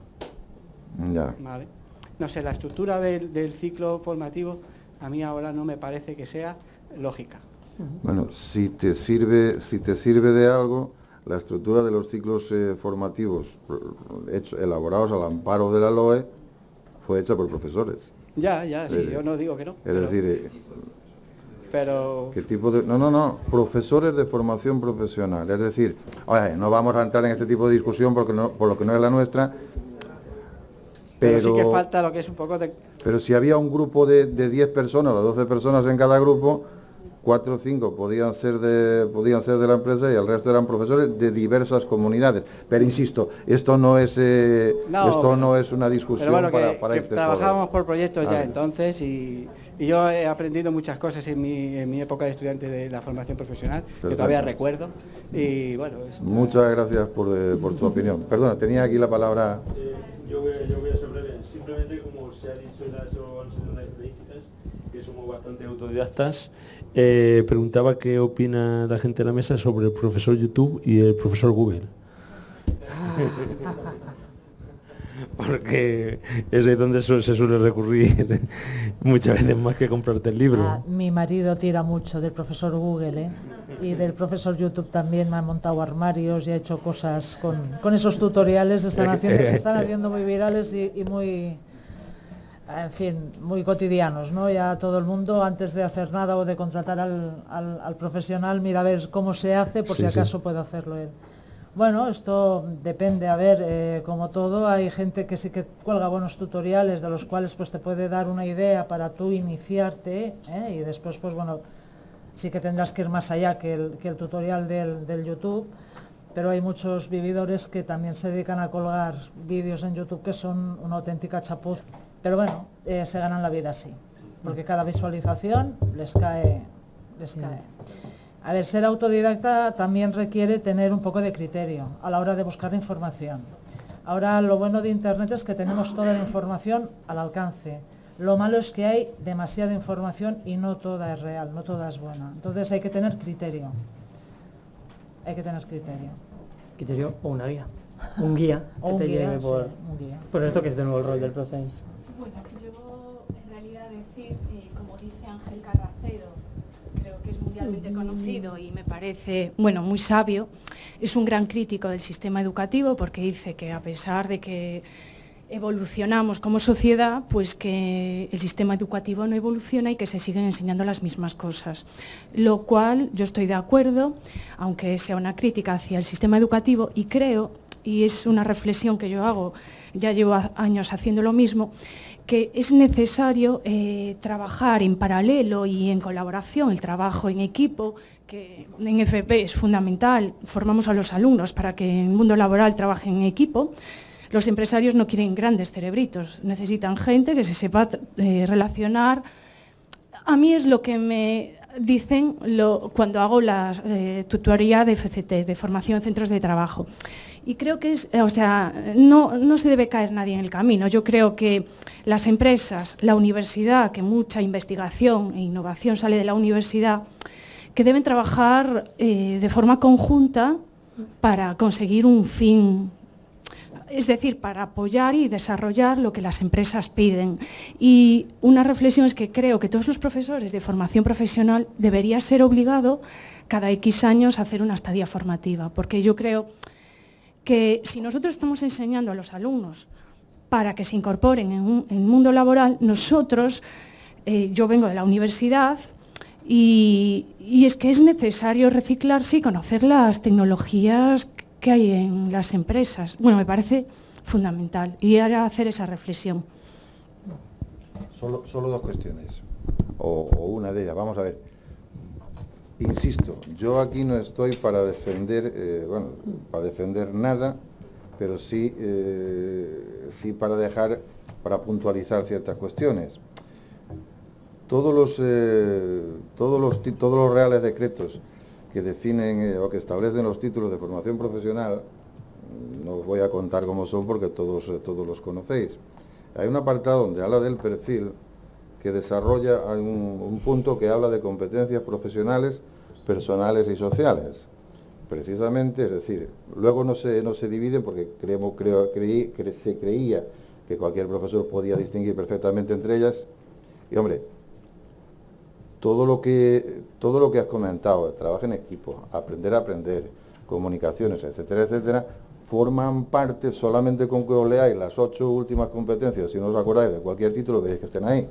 Ya. ¿Vale? No sé, la estructura del ciclo formativo a mí ahora no me parece que sea lógica. Bueno, si te sirve de algo, la estructura de los ciclos formativos elaborados al amparo de la LOE fue hecha por profesores. Ya, sí, yo no digo que no. Es decir, pero ¿qué tipo de...? No, profesores de formación profesional. Es decir, oye, no vamos a entrar en este tipo de discusión por lo que no es la nuestra, pero sí que falta lo que es un poco de... Pero si había un grupo de 10 personas o 12 personas en cada grupo, 4 o 5 podían ser de la empresa y el resto eran profesores de diversas comunidades. Pero insisto, esto no es una discusión pero bueno, para que este trabajábamos foro. por proyectos ya entonces y yo he aprendido muchas cosas en mi época de estudiante de la formación profesional, Perfecto. que todavía recuerdo. Y bueno, Muchas gracias por tu opinión. Perdona, tenía aquí la palabra... Yo voy a ser breve. Simplemente, como se ha dicho en las estadísticas, que somos bastante autodidactas, preguntaba qué opina la gente de la mesa sobre el profesor YouTube y el profesor Google. Porque es ahí donde se suele recurrir muchas veces más que comprarte el libro. Mi marido tira mucho del profesor Google, y del profesor YouTube también. Me ha montado armarios y ha hecho cosas con esos tutoriales. Se están haciendo muy virales y muy, en fin, muy cotidianos, ¿no? Ya todo el mundo, antes de hacer nada o de contratar al profesional, mira a ver cómo se hace, por si acaso puede hacerlo él. Bueno, esto depende, a ver, como todo, hay gente que sí que cuelga buenos tutoriales de los cuales pues te puede dar una idea para tú iniciarte, y después pues bueno, sí que tendrás que ir más allá que el tutorial del YouTube, pero hay muchos vividores que también se dedican a colgar vídeos en YouTube que son una auténtica chapuza, pero bueno, se ganan la vida así, porque cada visualización les cae. A ver, ser autodidacta también requiere tener un poco de criterio a la hora de buscar información. Ahora lo bueno de Internet es que tenemos toda la información al alcance. Lo malo es que hay demasiada información y no toda es real, no toda es buena. Entonces hay que tener criterio. Hay que tener criterio. Criterio o una guía. Un guía O que un te guía, lleve un guía. por esto que es de nuevo el rol del proceso. Bueno, yo en realidad decir, como dice Ángel Carracedo, creo que es mundialmente conocido y me parece, bueno, muy sabio, es un gran crítico del sistema educativo porque dice que a pesar de que evolucionamos como sociedad, pues que el sistema educativo no evoluciona y que se siguen enseñando las mismas cosas. Lo cual yo estoy de acuerdo, aunque sea una crítica hacia el sistema educativo, y creo, y es una reflexión que yo hago, ya llevo años haciendo lo mismo, que es necesario trabajar en paralelo y en colaboración, el trabajo en equipo, que en FP es fundamental, formamos a los alumnos para que en el mundo laboral trabajen en equipo. Los empresarios no quieren grandes cerebritos, necesitan gente que se sepa relacionar A mí es lo que me dicen cuando hago la tutoría de FCT, de formación en centros de trabajo. Y creo que no se debe caer nadie en el camino. Yo creo que las empresas, la universidad, que mucha investigación e innovación sale de la universidad, que deben trabajar de forma conjunta para conseguir un fin, es decir, para apoyar y desarrollar lo que las empresas piden. Y una reflexión es que creo que todos los profesores de formación profesional debería ser obligado cada X años a hacer una estadía formativa, porque yo creo que si nosotros estamos enseñando a los alumnos para que se incorporen en el mundo laboral, nosotros, yo vengo de la universidad y es que es necesario reciclarse y conocer las tecnologías que hay en las empresas. Bueno, me parece fundamental y ahora hacer esa reflexión. Solo dos cuestiones, o una de ellas. Vamos a ver. Insisto, yo aquí no estoy para defender, para defender nada, pero sí para puntualizar ciertas cuestiones. Todos los reales decretos que definen o que establecen los títulos de formación profesional, no os voy a contar cómo son porque todos los conocéis. Hay un apartado donde habla del perfil que desarrolla un punto que habla de competencias profesionales, personales y sociales. Precisamente, es decir, luego no se dividen porque se creía que cualquier profesor podía distinguir perfectamente entre ellas. Y hombre, todo lo que has comentado, trabajo en equipo, aprender a aprender, comunicaciones, etcétera, etcétera, forman parte, solamente con que os leáis las 8 últimas competencias, si no os acordáis de cualquier título, veréis que estén ahí.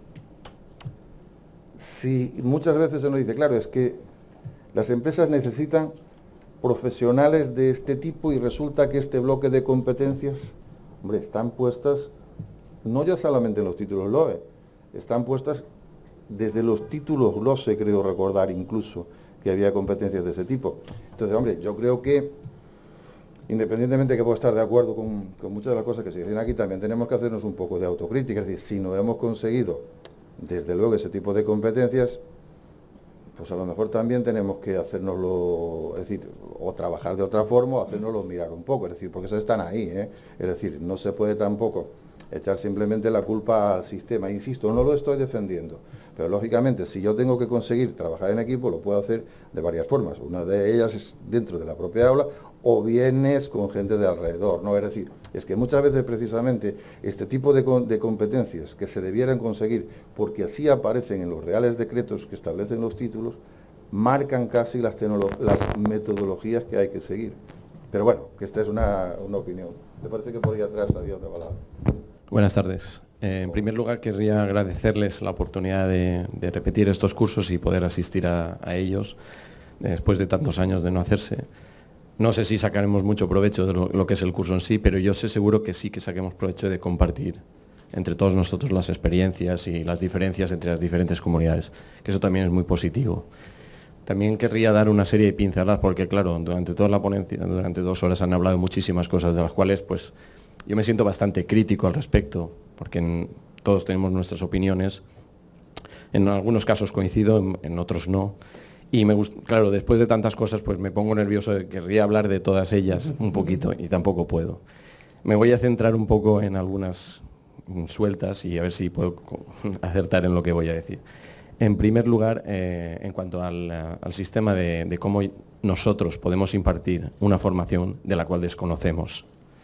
Si muchas veces se nos dice, claro, es que las empresas necesitan profesionales de este tipo y resulta que este bloque de competencias, hombre, están puestas, no ya solamente en los títulos LOE, están puestas desde los títulos LOSE, creo recordar incluso, que había competencias de ese tipo. Entonces, hombre, yo creo que, independientemente de que puedo estar de acuerdo con muchas de las cosas que se dicen aquí, también tenemos que hacernos un poco de autocrítica. Es decir, si no hemos conseguido, desde luego, ese tipo de competencias, pues a lo mejor también tenemos que hacérnoslo, es decir, o trabajar de otra forma o hacérnoslo mirar un poco, es decir, porque esas están ahí, ¿eh? Es decir, no se puede tampoco echar simplemente la culpa al sistema. Insisto, no lo estoy defendiendo, pero lógicamente si yo tengo que conseguir trabajar en equipo, lo puedo hacer de varias formas. Una de ellas es dentro de la propia aula o bien es con gente de alrededor, ¿no? Es decir, es que muchas veces precisamente este tipo de competencias que se debieran conseguir, porque así aparecen en los reales decretos que establecen los títulos, marcan casi las metodologías que hay que seguir. Pero bueno, que esta es una opinión. Me parece que por ahí atrás había otra palabra. Buenas tardes. En primer lugar, querría agradecerles la oportunidad de repetir estos cursos y poder asistir a ellos después de tantos años de no hacerse. No sé si sacaremos mucho provecho de lo que es el curso en sí, pero yo sé seguro que sí que saquemos provecho de compartir entre todos nosotros las experiencias y las diferencias entre las diferentes comunidades, que eso también es muy positivo. También querría dar una serie de pinceladas, porque claro, durante toda la ponencia, durante 2 horas han hablado muchísimas cosas de las cuales pues yo me siento bastante crítico al respecto, porque todos tenemos nuestras opiniones, en algunos casos coincido, en otros no. Y claro, después de tantas cosas, pues me pongo nervioso, querría hablar de todas ellas un poquito y tampoco puedo. Me voy a centrar un poco en algunas sueltas y a ver si puedo acertar en lo que voy a decir. En primer lugar, en cuanto al sistema de cómo nosotros podemos impartir una formación de la cual desconocemos.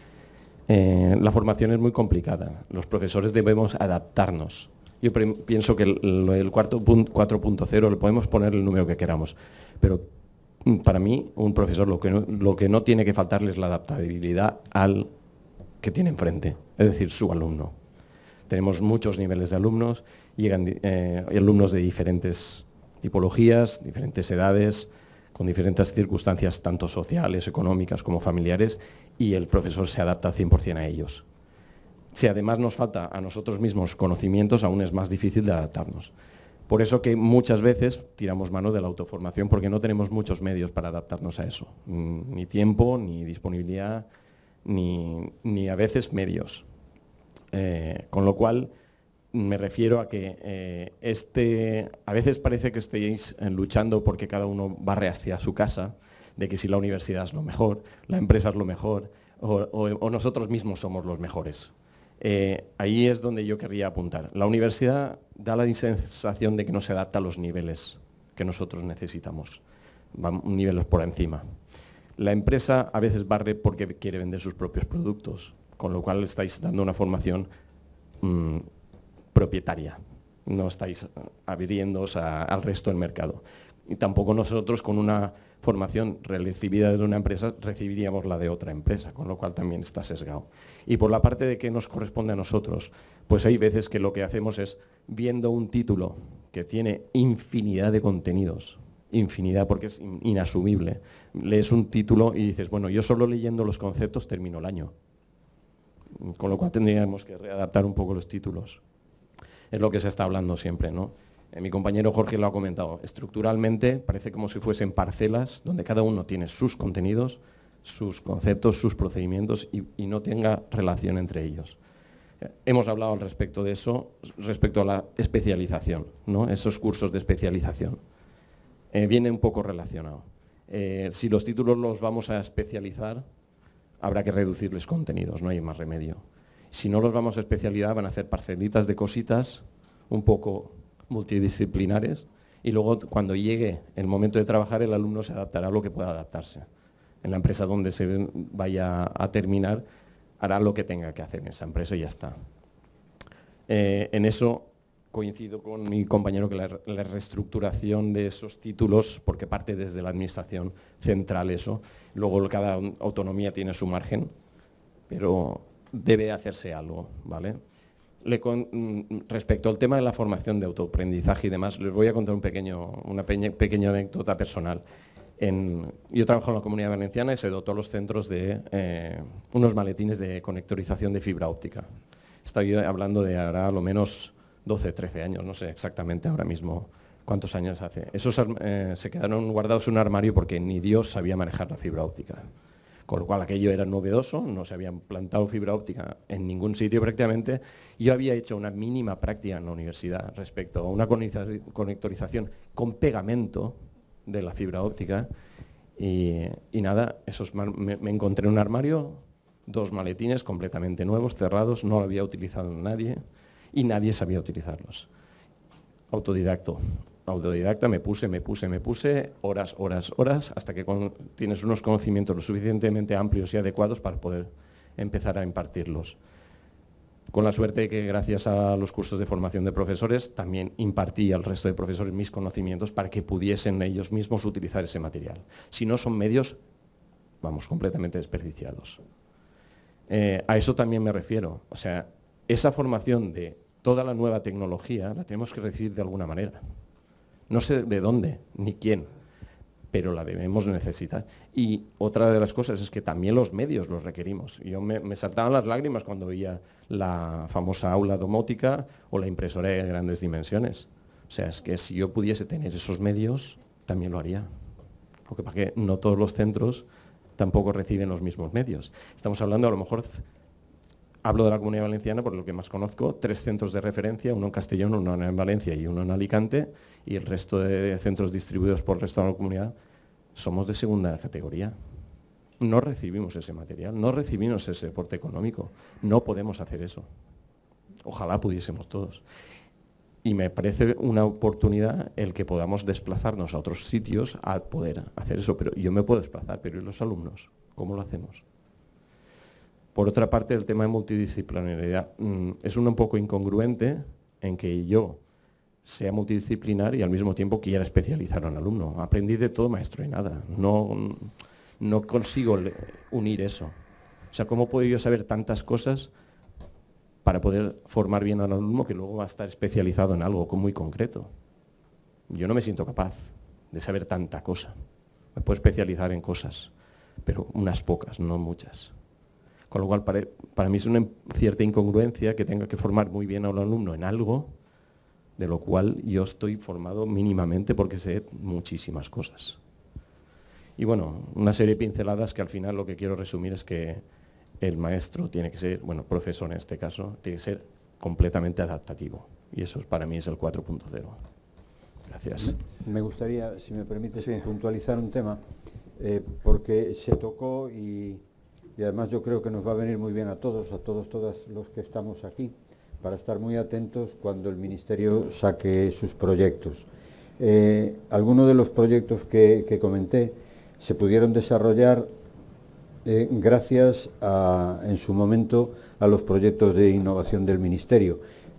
La formación es muy complicada, los profesores debemos adaptarnos. Yo pienso que lo del 4.0 le podemos poner el número que queramos, pero para mí un profesor lo que no tiene que faltarle es la adaptabilidad al que tiene enfrente, es decir, su alumno. Tenemos muchos niveles de alumnos, llegan alumnos de diferentes tipologías, diferentes edades, con diferentes circunstancias tanto sociales, económicas como familiares, y el profesor se adapta 100% a ellos. Si además nos falta a nosotros mismos conocimientos, aún es más difícil de adaptarnos. Por eso que muchas veces tiramos mano de la autoformación, porque no tenemos muchos medios para adaptarnos a eso. Ni tiempo, ni disponibilidad, ni a veces medios. Con lo cual, me refiero a que a veces parece que estéis luchando porque cada uno barre hacia su casa, de que si la universidad es lo mejor, la empresa es lo mejor, o nosotros mismos somos los mejores. Ahí es donde yo querría apuntar. La universidad da la sensación de que no se adapta a los niveles que nosotros necesitamos, van niveles por encima. La empresa a veces barre porque quiere vender sus propios productos, con lo cual estáis dando una formación propietaria, no estáis abriéndoos al resto del mercado. Y tampoco nosotros con una formación recibida de una empresa recibiríamos la de otra empresa, con lo cual también está sesgado. Y por la parte de que nos corresponde a nosotros, pues hay veces que lo que hacemos es, viendo un título que tiene infinidad de contenidos, infinidad porque es inasumible, lees un título y dices, bueno, yo solo leyendo los conceptos termino el año. Con lo cual tendríamos que readaptar un poco los títulos. Es lo que se está hablando siempre, ¿no? Mi compañero Jorge lo ha comentado. Estructuralmente parece como si fuesen parcelas donde cada uno tiene sus contenidos, sus conceptos, sus procedimientos y no tenga relación entre ellos. Hemos hablado al respecto de eso, respecto a la especialización, ¿no? Esos cursos de especialización. Viene un poco relacionado. Si los títulos los vamos a especializar, habrá que reducirles contenidos, no hay más remedio. Si no los vamos a especializar, van a hacer parcelitas de cositas un poco multidisciplinares y luego cuando llegue el momento de trabajar el alumno se adaptará a lo que pueda adaptarse. En la empresa donde se vaya a terminar hará lo que tenga que hacer en esa empresa y ya está. En eso coincido con mi compañero que la reestructuración de esos títulos, porque parte desde la administración central eso, luego cada autonomía tiene su margen, pero debe hacerse algo, ¿vale? Respecto al tema de la formación de autoaprendizaje y demás, les voy a contar una pequeña anécdota personal. Yo trabajo en la Comunidad Valenciana y se dotó a los centros de unos maletines de conectorización de fibra óptica. Estoy hablando de ahora a lo menos 12, 13 años, no sé exactamente ahora mismo cuántos años hace. Esos se quedaron guardados en un armario porque ni Dios sabía manejar la fibra óptica. Con lo cual aquello era novedoso, no se había implantado fibra óptica en ningún sitio prácticamente. Yo había hecho una mínima práctica en la universidad respecto a una conectorización con pegamento de la fibra óptica y nada, me encontré en un armario, 2 maletines completamente nuevos, cerrados, no lo había utilizado nadie y nadie sabía utilizarlos. Autodidacta, me puse, horas, hasta que tienes unos conocimientos lo suficientemente amplios y adecuados para poder empezar a impartirlos. Con la suerte de que gracias a los cursos de formación de profesores también impartí al resto de profesores mis conocimientos para que pudiesen ellos mismos utilizar ese material. Si no son medios, vamos, completamente desperdiciados. A eso también me refiero. O sea, esa formación de toda la nueva tecnología la tenemos que recibir de alguna manera. No sé de dónde, ni quién, pero la debemos necesitar. Y otra de las cosas es que también los medios los requerimos. Yo me saltaban las lágrimas cuando veía la famosa aula domótica o la impresora de grandes dimensiones. O sea, es que si yo pudiese tener esos medios, también lo haría. Porque para qué no todos los centros tampoco reciben los mismos medios. Estamos hablando, a lo mejor, hablo de la Comunidad Valenciana por lo que más conozco, 3 centros de referencia, uno en Castellón, uno en Valencia y uno en Alicante, y el resto de centros distribuidos por el resto de la comunidad somos de segunda categoría. No recibimos ese material, no recibimos ese aporte económico, no podemos hacer eso. Ojalá pudiésemos todos. Y me parece una oportunidad el que podamos desplazarnos a otros sitios a poder hacer eso, pero yo me puedo desplazar, pero ¿y los alumnos? ¿Cómo lo hacemos? Por otra parte, el tema de multidisciplinaridad es un poco incongruente en que yo sea multidisciplinar y al mismo tiempo quiera especializar a un alumno. Aprendí de todo, maestro, y nada. No consigo unir eso. O sea, ¿cómo puedo yo saber tantas cosas para poder formar bien al alumno que luego va a estar especializado en algo muy concreto? Yo no me siento capaz de saber tanta cosa. Me puedo especializar en cosas, pero unas pocas, no muchas. Con lo cual, para mí es una cierta incongruencia que tenga que formar muy bien a un alumno en algo, de lo cual yo estoy formado mínimamente porque sé muchísimas cosas. Y bueno, una serie de pinceladas que al final lo que quiero resumir es que el maestro tiene que ser, bueno, profesor en este caso, tiene que ser completamente adaptativo. Y eso para mí es el 4.0. Gracias. Me gustaría, si me permite, puntualizar un tema, porque se tocó y además yo creo que nos va a venir muy bien a todos, todas los que estamos aquí, para estar muy atentos cuando el Ministerio saque sus proyectos. Algunos de los proyectos que comenté se pudieron desarrollar gracias en su momento a los proyectos de innovación del Ministerio,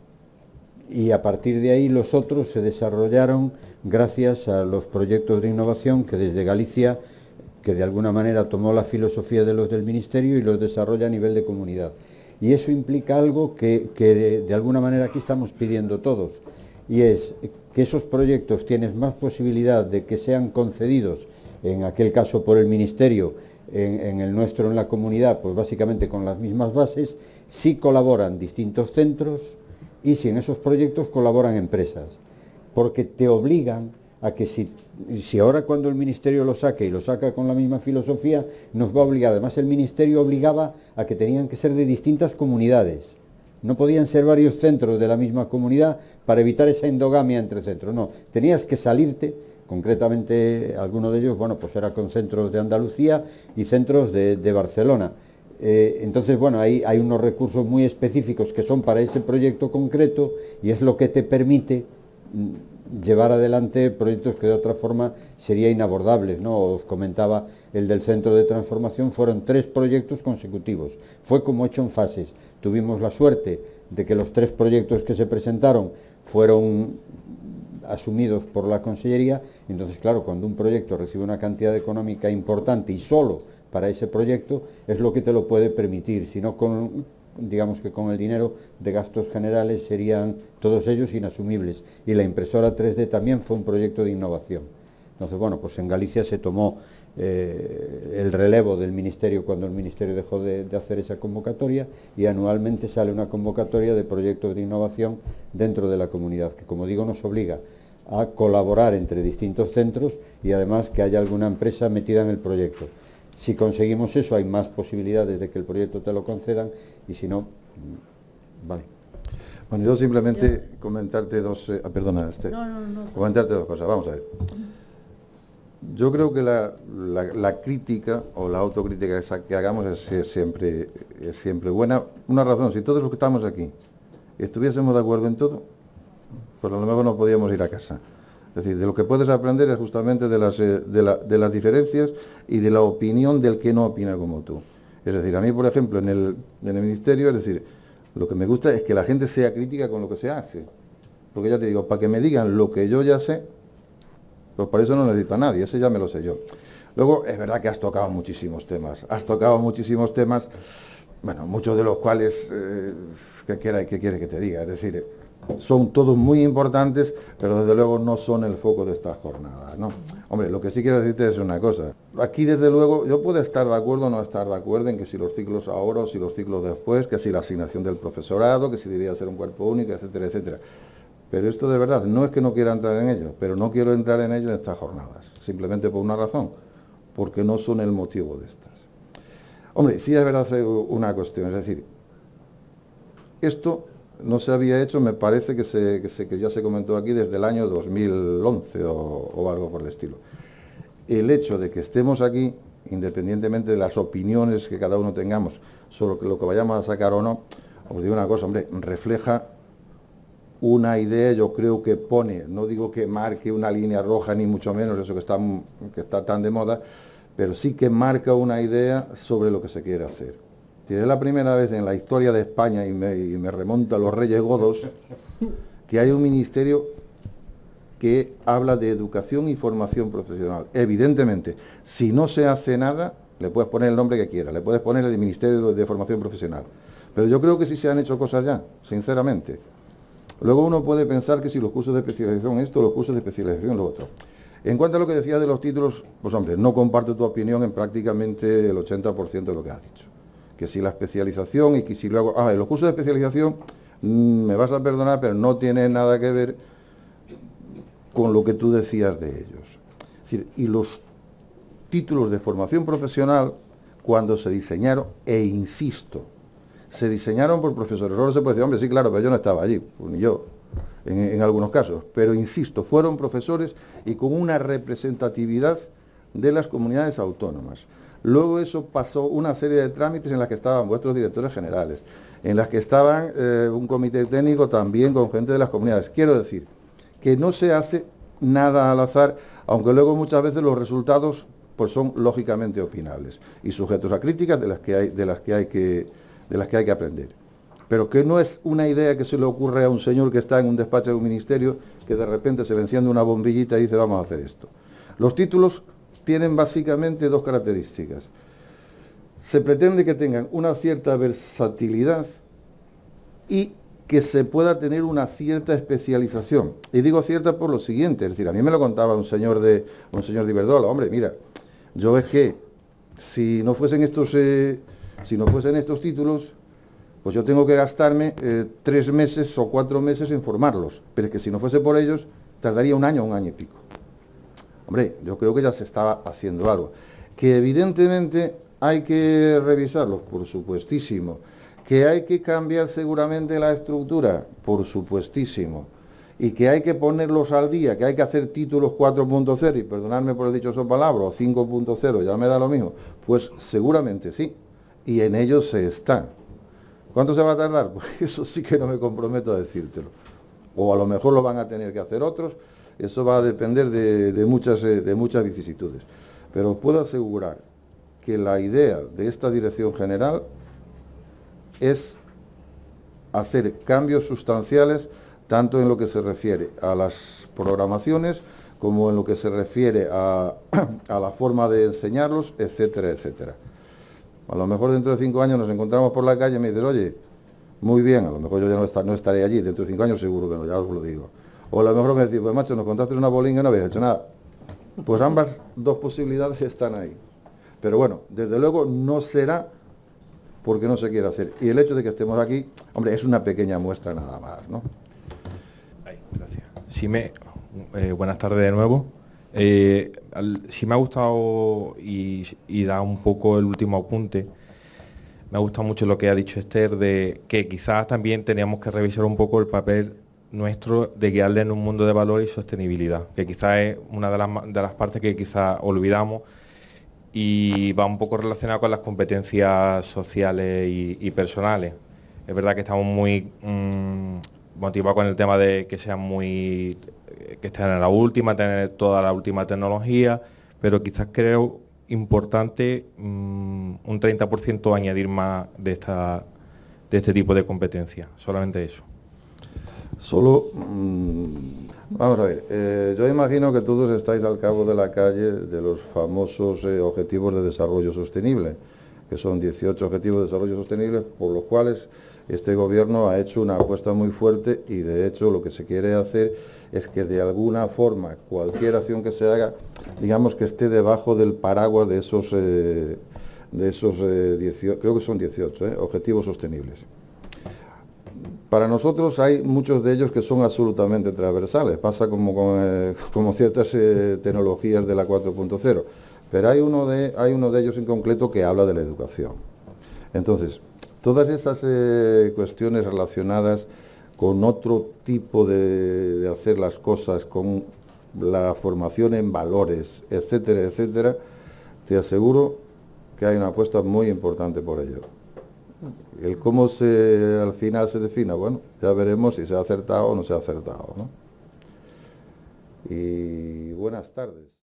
y a partir de ahí los otros se desarrollaron gracias a los proyectos de innovación que desde Galicia, que de alguna manera tomó la filosofía de los del Ministerio y los desarrolla a nivel de comunidad. Y eso implica algo que de alguna manera aquí estamos pidiendo todos, y es que esos proyectos tienen más posibilidad de que sean concedidos, en aquel caso por el Ministerio, en el nuestro en la comunidad, pues básicamente con las mismas bases, si colaboran distintos centros y si en esos proyectos colaboran empresas, porque te obligan a que si ahora cuando el Ministerio lo saque y lo saca con la misma filosofía, nos va a obligar. Además el Ministerio obligaba a que tenían que ser de distintas comunidades, no podían ser varios centros de la misma comunidad para evitar esa endogamia entre centros, no, tenías que salirte. Concretamente alguno de ellos, bueno, pues era con centros de Andalucía y centros de Barcelona. Entonces, bueno, hay unos recursos muy específicos que son para ese proyecto concreto, y es lo que te permite llevar adelante proyectos que de otra forma serían inabordables, ¿no? Os comentaba el del centro de transformación, fueron 3 proyectos consecutivos, fue como hecho en fases. Tuvimos la suerte de que los 3 proyectos que se presentaron fueron asumidos por la Consellería. Entonces, claro, cuando un proyecto recibe una cantidad económica importante y solo para ese proyecto, es lo que te lo puede permitir, si no, digamos que con el dinero de gastos generales serían todos ellos inasumibles. Y la impresora 3D también fue un proyecto de innovación. Entonces, bueno, pues en Galicia se tomó el relevo del Ministerio cuando el Ministerio dejó de hacer esa convocatoria, y anualmente sale una convocatoria de proyectos de innovación dentro de la comunidad, que, como digo, nos obliga a colaborar entre distintos centros y además que haya alguna empresa metida en el proyecto. Si conseguimos eso, hay más posibilidades de que el proyecto te lo concedan, y si no, vale. Bueno, yo simplemente comentarte comentarte dos cosas. Vamos a ver. Yo creo que la crítica o la autocrítica que hagamos es siempre buena. Una razón: si todos los que estamos aquí estuviésemos de acuerdo en todo, pues a lo mejor no podíamos ir a casa. Es decir, de lo que puedes aprender es justamente de las diferencias y de la opinión del que no opina como tú. Es decir, a mí, por ejemplo, en el Ministerio, es decir, lo que me gusta es que la gente sea crítica con lo que se hace. Porque ya te digo, para que me digan lo que yo ya sé, pues por eso no necesito a nadie, ese ya me lo sé yo. Luego, es verdad que has tocado muchísimos temas, bueno, muchos de los cuales, ¿qué quieres que te diga? Es decir, son todos muy importantes, pero desde luego no son el foco de esta jornada, ¿no? Hombre, lo que sí quiero decirte es una cosa. Aquí, desde luego, yo puedo estar de acuerdo o no estar de acuerdo en que si los ciclos ahora o si los ciclos después, que si la asignación del profesorado, que si debería ser un cuerpo único, etcétera, etcétera. Pero esto de verdad, no es que no quiera entrar en ello, pero no quiero entrar en ello en estas jornadas, simplemente por una razón, porque no son el motivo de estas. Hombre, sí es verdad una cuestión, es decir, esto no se había hecho, me parece que ya se comentó aquí desde el año 2011 o algo por el estilo. El hecho de que estemos aquí, independientemente de las opiniones que cada uno tengamos sobre lo que vayamos a sacar o no, os digo una cosa, hombre, refleja una idea, yo creo que pone, no digo que marque una línea roja ni mucho menos, eso que está tan de moda, pero sí que marca una idea sobre lo que se quiere hacer. Es la primera vez en la historia de España, y me remonta a los Reyes Godos, que hay un ministerio que habla de educación y formación profesional. Evidentemente, si no se hace nada, le puedes poner el nombre que quieras, le puedes poner el Ministerio de Formación Profesional, pero yo creo que sí se han hecho cosas ya, sinceramente. Luego uno puede pensar que si los cursos de especialización esto, los cursos de especialización lo otro. En cuanto a lo que decías de los títulos, pues hombre, no comparto tu opinión en prácticamente el 80% de lo que has dicho. Que si la especialización y que si luego... los cursos de especialización, me vas a perdonar, pero no tiene nada que ver con lo que tú decías de ellos. Es decir, y los títulos de formación profesional, cuando se diseñaron, e insisto, se diseñaron por profesores. Ahora se puede decir, hombre, sí, claro, pero yo no estaba allí, pues ni yo, en algunos casos. Pero insisto, fueron profesores y con una representatividad de las comunidades autónomas. Luego eso pasó una serie de trámites en las que estaban vuestros directores generales, en las que estaban un comité técnico también con gente de las comunidades. Quiero decir, que no se hace nada al azar, aunque luego muchas veces los resultados pues son lógicamente opinables y sujetos a críticas de las que hay que aprender. Pero que no es una idea que se le ocurre a un señor que está en un despacho de un ministerio que de repente se le enciende una bombillita y dice vamos a hacer esto. Los títulos tienen básicamente dos características. Se pretende que tengan una cierta versatilidad y que se pueda tener una cierta especialización. Y digo cierta por lo siguiente, es decir, a mí me lo contaba un señor de Iberdrola, hombre, mira, yo es que si no fuesen estos títulos, pues yo tengo que gastarme 3 meses o 4 meses en formarlos, pero es que si no fuese por ellos, tardaría un año y pico. Hombre, yo creo que ya se estaba haciendo algo. Que evidentemente hay que revisarlos, por supuestísimo. Que hay que cambiar seguramente la estructura, por supuestísimo. Y que hay que ponerlos al día, que hay que hacer títulos 4.0, y perdonadme por el dichoso palabra, o 5.0, ya me da lo mismo. Pues seguramente sí, y en ello se está. ¿Cuánto se va a tardar? Pues eso sí que no me comprometo a decírtelo. O a lo mejor lo van a tener que hacer otros. Eso va a depender de muchas vicisitudes. Pero os puedo asegurar que la idea de esta dirección general es hacer cambios sustanciales tanto en lo que se refiere a las programaciones como en lo que se refiere a la forma de enseñarlos, etcétera, etcétera. A lo mejor dentro de 5 años nos encontramos por la calle y me dicen, oye, muy bien, a lo mejor yo ya no estaré allí, dentro de 5 años seguro que no, ya os lo digo. O a lo mejor me decís, pues macho, nos contaste una bolinga y no habéis hecho nada. Pues ambas dos posibilidades están ahí. Pero bueno, desde luego no será porque no se quiere hacer. Y el hecho de que estemos aquí, hombre, es una pequeña muestra nada más, ¿no? Gracias. Buenas tardes de nuevo. Sí me ha gustado y da un poco el último apunte. Me ha gustado mucho lo que ha dicho Esther, de que quizás también teníamos que revisar un poco el papel nuestro de guiarle en un mundo de valor y sostenibilidad, que quizás es una de las partes que quizás olvidamos y va un poco relacionado con las competencias sociales y personales. Es verdad que estamos muy motivados con el tema de que sean que estén en la última, tener toda la última tecnología, pero quizás creo importante un 30% añadir más de este tipo de competencias, solamente eso. Solo, vamos a ver, yo imagino que todos estáis al cabo de la calle de los famosos Objetivos de Desarrollo Sostenible, que son 18 Objetivos de Desarrollo Sostenible, por los cuales este gobierno ha hecho una apuesta muy fuerte y de hecho lo que se quiere hacer es que de alguna forma cualquier acción que se haga, digamos que esté debajo del paraguas de esos 18, creo que son 18, Objetivos Sostenibles. Para nosotros hay muchos de ellos que son absolutamente transversales, pasa como ciertas tecnologías de la 4.0, pero hay uno de ellos en concreto que habla de la educación. Entonces, todas esas cuestiones relacionadas con otro tipo de hacer las cosas, con la formación en valores, etcétera, etcétera, te aseguro que hay una apuesta muy importante por ello. El cómo al final se defina, bueno, ya veremos si se ha acertado o no se ha acertado, ¿no? Y buenas tardes.